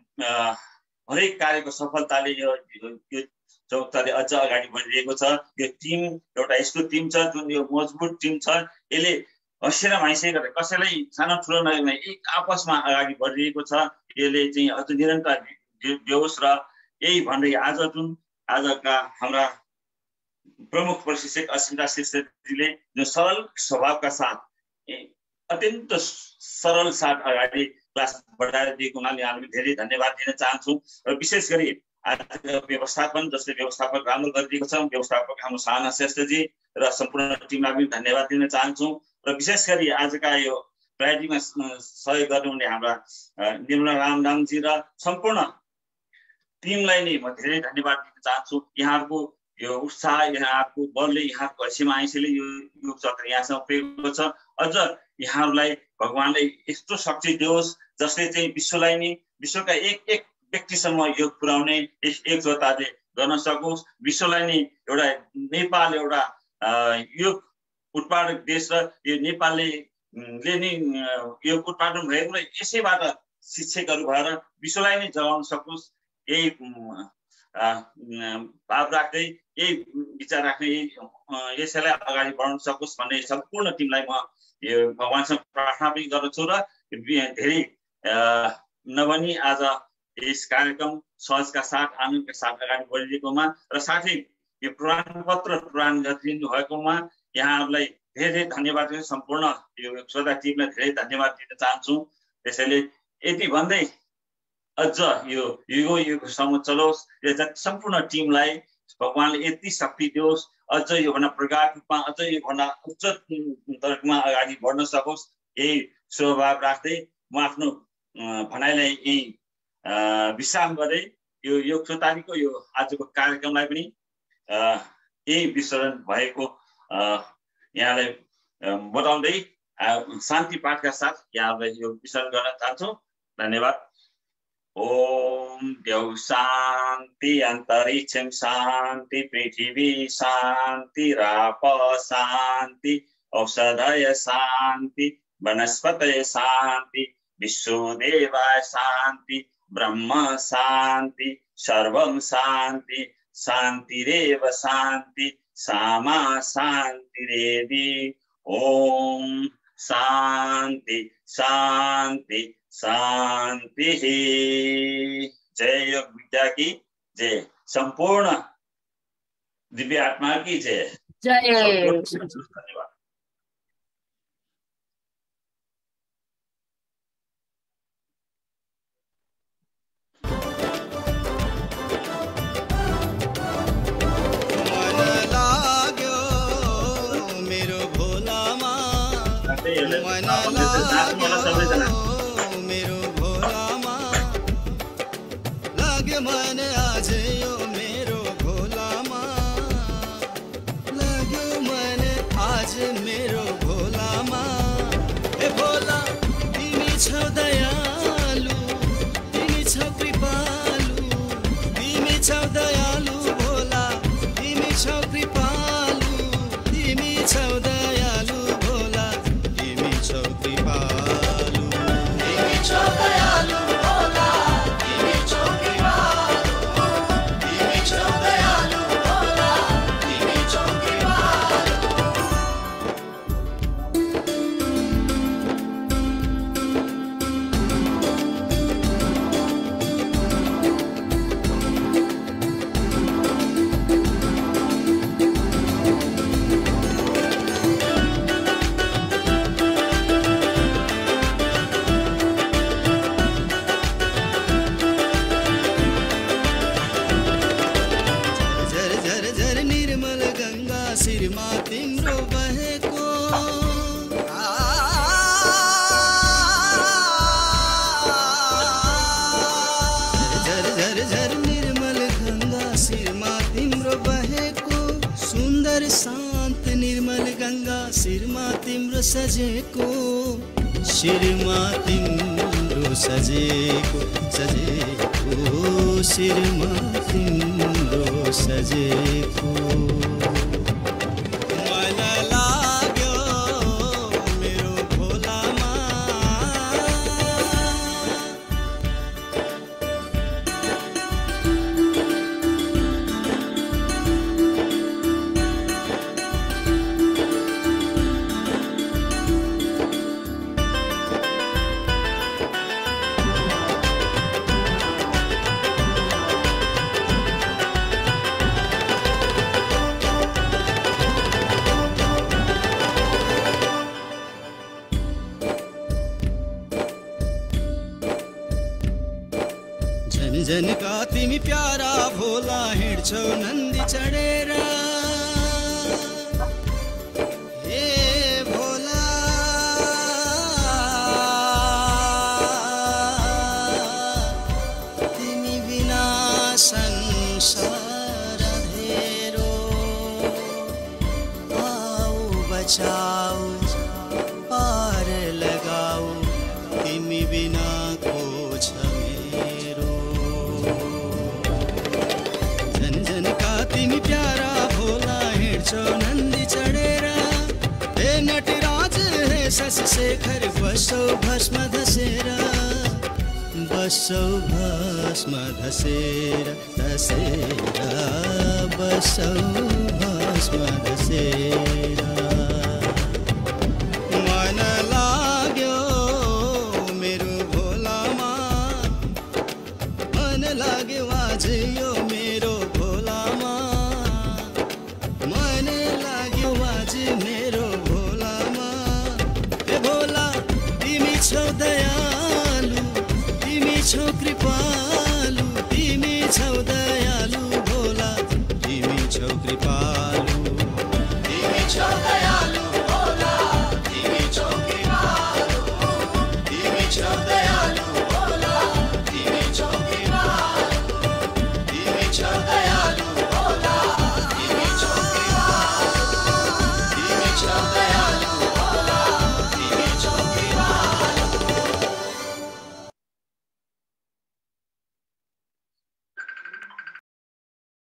हरेक कार्यको सफलताले यो यो चौतारी अझ अगाडि बढिरहेको छ। यो टिम एउटा यस्तो टिम छ जुन यो मजबुत टिम छ, यसले हँसेर माइसे गरेर कसैलाई सानो ठुलो नगर्ने एक आपसमा अगाडि बढिरहेको छ। यसले चाहिँ अझ निरन्तर जोस् र यही भन्दै आज जुन आजका हाम्रा प्रमुख प्रशिक्षक अस्मिता श्रेष्ठजीले जो सरल स्वभावका साथ अत्यन्त सरल साथ अगाडि क्लास बढाएर दिएको हुनाले हामी धेरै धन्यवाद दिन चाहन्छौँ र विशेष गरी आजको व्यवस्थापन जसले व्यवस्थापन राम्रो गरिदिएको छ व्यवस्थापक हाम्रो साना श्रेष्ठजी र सम्पूर्ण टिमलाई पनि धन्यवाद दिन चाहन्छौँ र विशेष गरी आजका यो प्रायोरिटीमा सहयोग गर्नुहुने हाम्रा निर्मला रामदाङजी र सम्पूर्ण टिमलाई नै म धेरै धन्यवाद दिन चाहन्छु। यहाँहरूको यो उत्साह यहाँहरूको बलले यहाँको हँसीमा आइसेले यो योग चक्र यहाँसम्म पुगेको छ। अझ यहाँहरूलाई भगवानले यस्तो शक्ति दियोस् जसले चाहिँ विश्वलाई नै विश्वका एक एक व्यक्तिसम्म योग पुर्याउने एक चौतारीले गर्न सकोस्। विश्वलाई नै एउटा नेपाल एउटा योग उत्पादक देश र यो नेपालले नै योग उत्पादन भएको र यसैबाट शिक्षकहरू भएर विश्वलाई नै जगाउन सकोस्। यही भाव राख्दै यही विचार राख्दै यसैलाई अगाडि बढाउन सकोस् भन्ने सम्पूर्ण टिमलाई म यो भगवानसँग प्रार्थना पनि गर्दछु र धेरै नभनी आज यस कार्यक्रम सहजका साथ आनन्दका साथ अगाडि बढिरहेकोमा र साथै यो प्रमाणपत्र प्रदान गरिदिनु भएकोमा यहाँहरूलाई धेरै धेरै धन्यवाद दिन सम्पूर्ण यो श्रोता टिमलाई धेरै धन्यवाद दिन चाहन्छु। त्यसैले यति भन्दै अझ यो युगो युगसम्म चलोस् यो सम्पूर्ण टिमलाई भगवानले यति शक्ति दियोस् अझ यो भन्दा प्रगाढ रूपमा अझ यो भन्दा उच्च तर्कमा अगाडि बढ्न सकोस्। यही स्वभाव राख्दै म आफ्नो भनाइलाई यही विश्राम गर्दै यो योग चौतारीको यो आजको कार्यक्रमलाई पनि यही विसर्जन भएको यहाँलाई बताउँदै शान्ति पाठका साथ यहाँलाई यो विसर्जन गर्न चाहन्छु। धन्यवाद। ओम देव शान्ति अन्तरिक्षम शान्ति पृथ्वी शान्ति राप शान्ति औषधय शान्ति वनस्पतय शान्ति विश्वदेवाय शान्ति ब्रह्म शान्ति सर्वं शान्ति शान्तिरेव शान्ति सामा शान्तिरेधि। ओम शान्ति शान्ति शान्ति। जय योग विद्या की जय। संपूर्ण दिव्य आत्मा की जय। जय। धन्यवाद। मेरो भोलामा लाग्यो मन आज यो मेरो भोलामा लाग्यो मन आज मेरो भोलामा ए भोला तिमी छौ दयालु तिमी छौ कृपालु तिमी छौ दयालु भोला तिमी छौ कृपालु तिमी छौ दयालु भोला तिमी छौ कृपालु तिमी छौ दयालु भोला तिमी छौ कृपालु तिमी छौ दयालु भोला तिमी छौ कृपालु। झर झर झर निर्मल गंगा शिरमा तिम्रो बहेको झर झर झर निर्मल गंगा शिरमा तिम्रो बहेको सुन्दर शान्त निर्मल गंगा शिरमा तिम्रो सजेको शिरमा तिम्रो सजेको सजेको शिरमा तिम्रो सजेको मन लाग्यो मेरो भोलामा झन झन का तिमी प्यारा भोला हिँड्छौ नन्दी चढेर हे भोला तिमी बिना संसार धेरो आओ बचाओ पार लगाओ तिमी बिना को छ मेरो झन झन का तिमी प्यारा भोला हिँड्छौ नन्दी चढेर हे नटराज हे शशि शेखर बसौ भस्म धसेर बसौ भस्म धसेर धसेर बसौ भस्म धसेर मन लाग्यो मेरो भोलामा मन लाग्यो आज यो मेरो भोलामा मन लाग्यो आज मेरो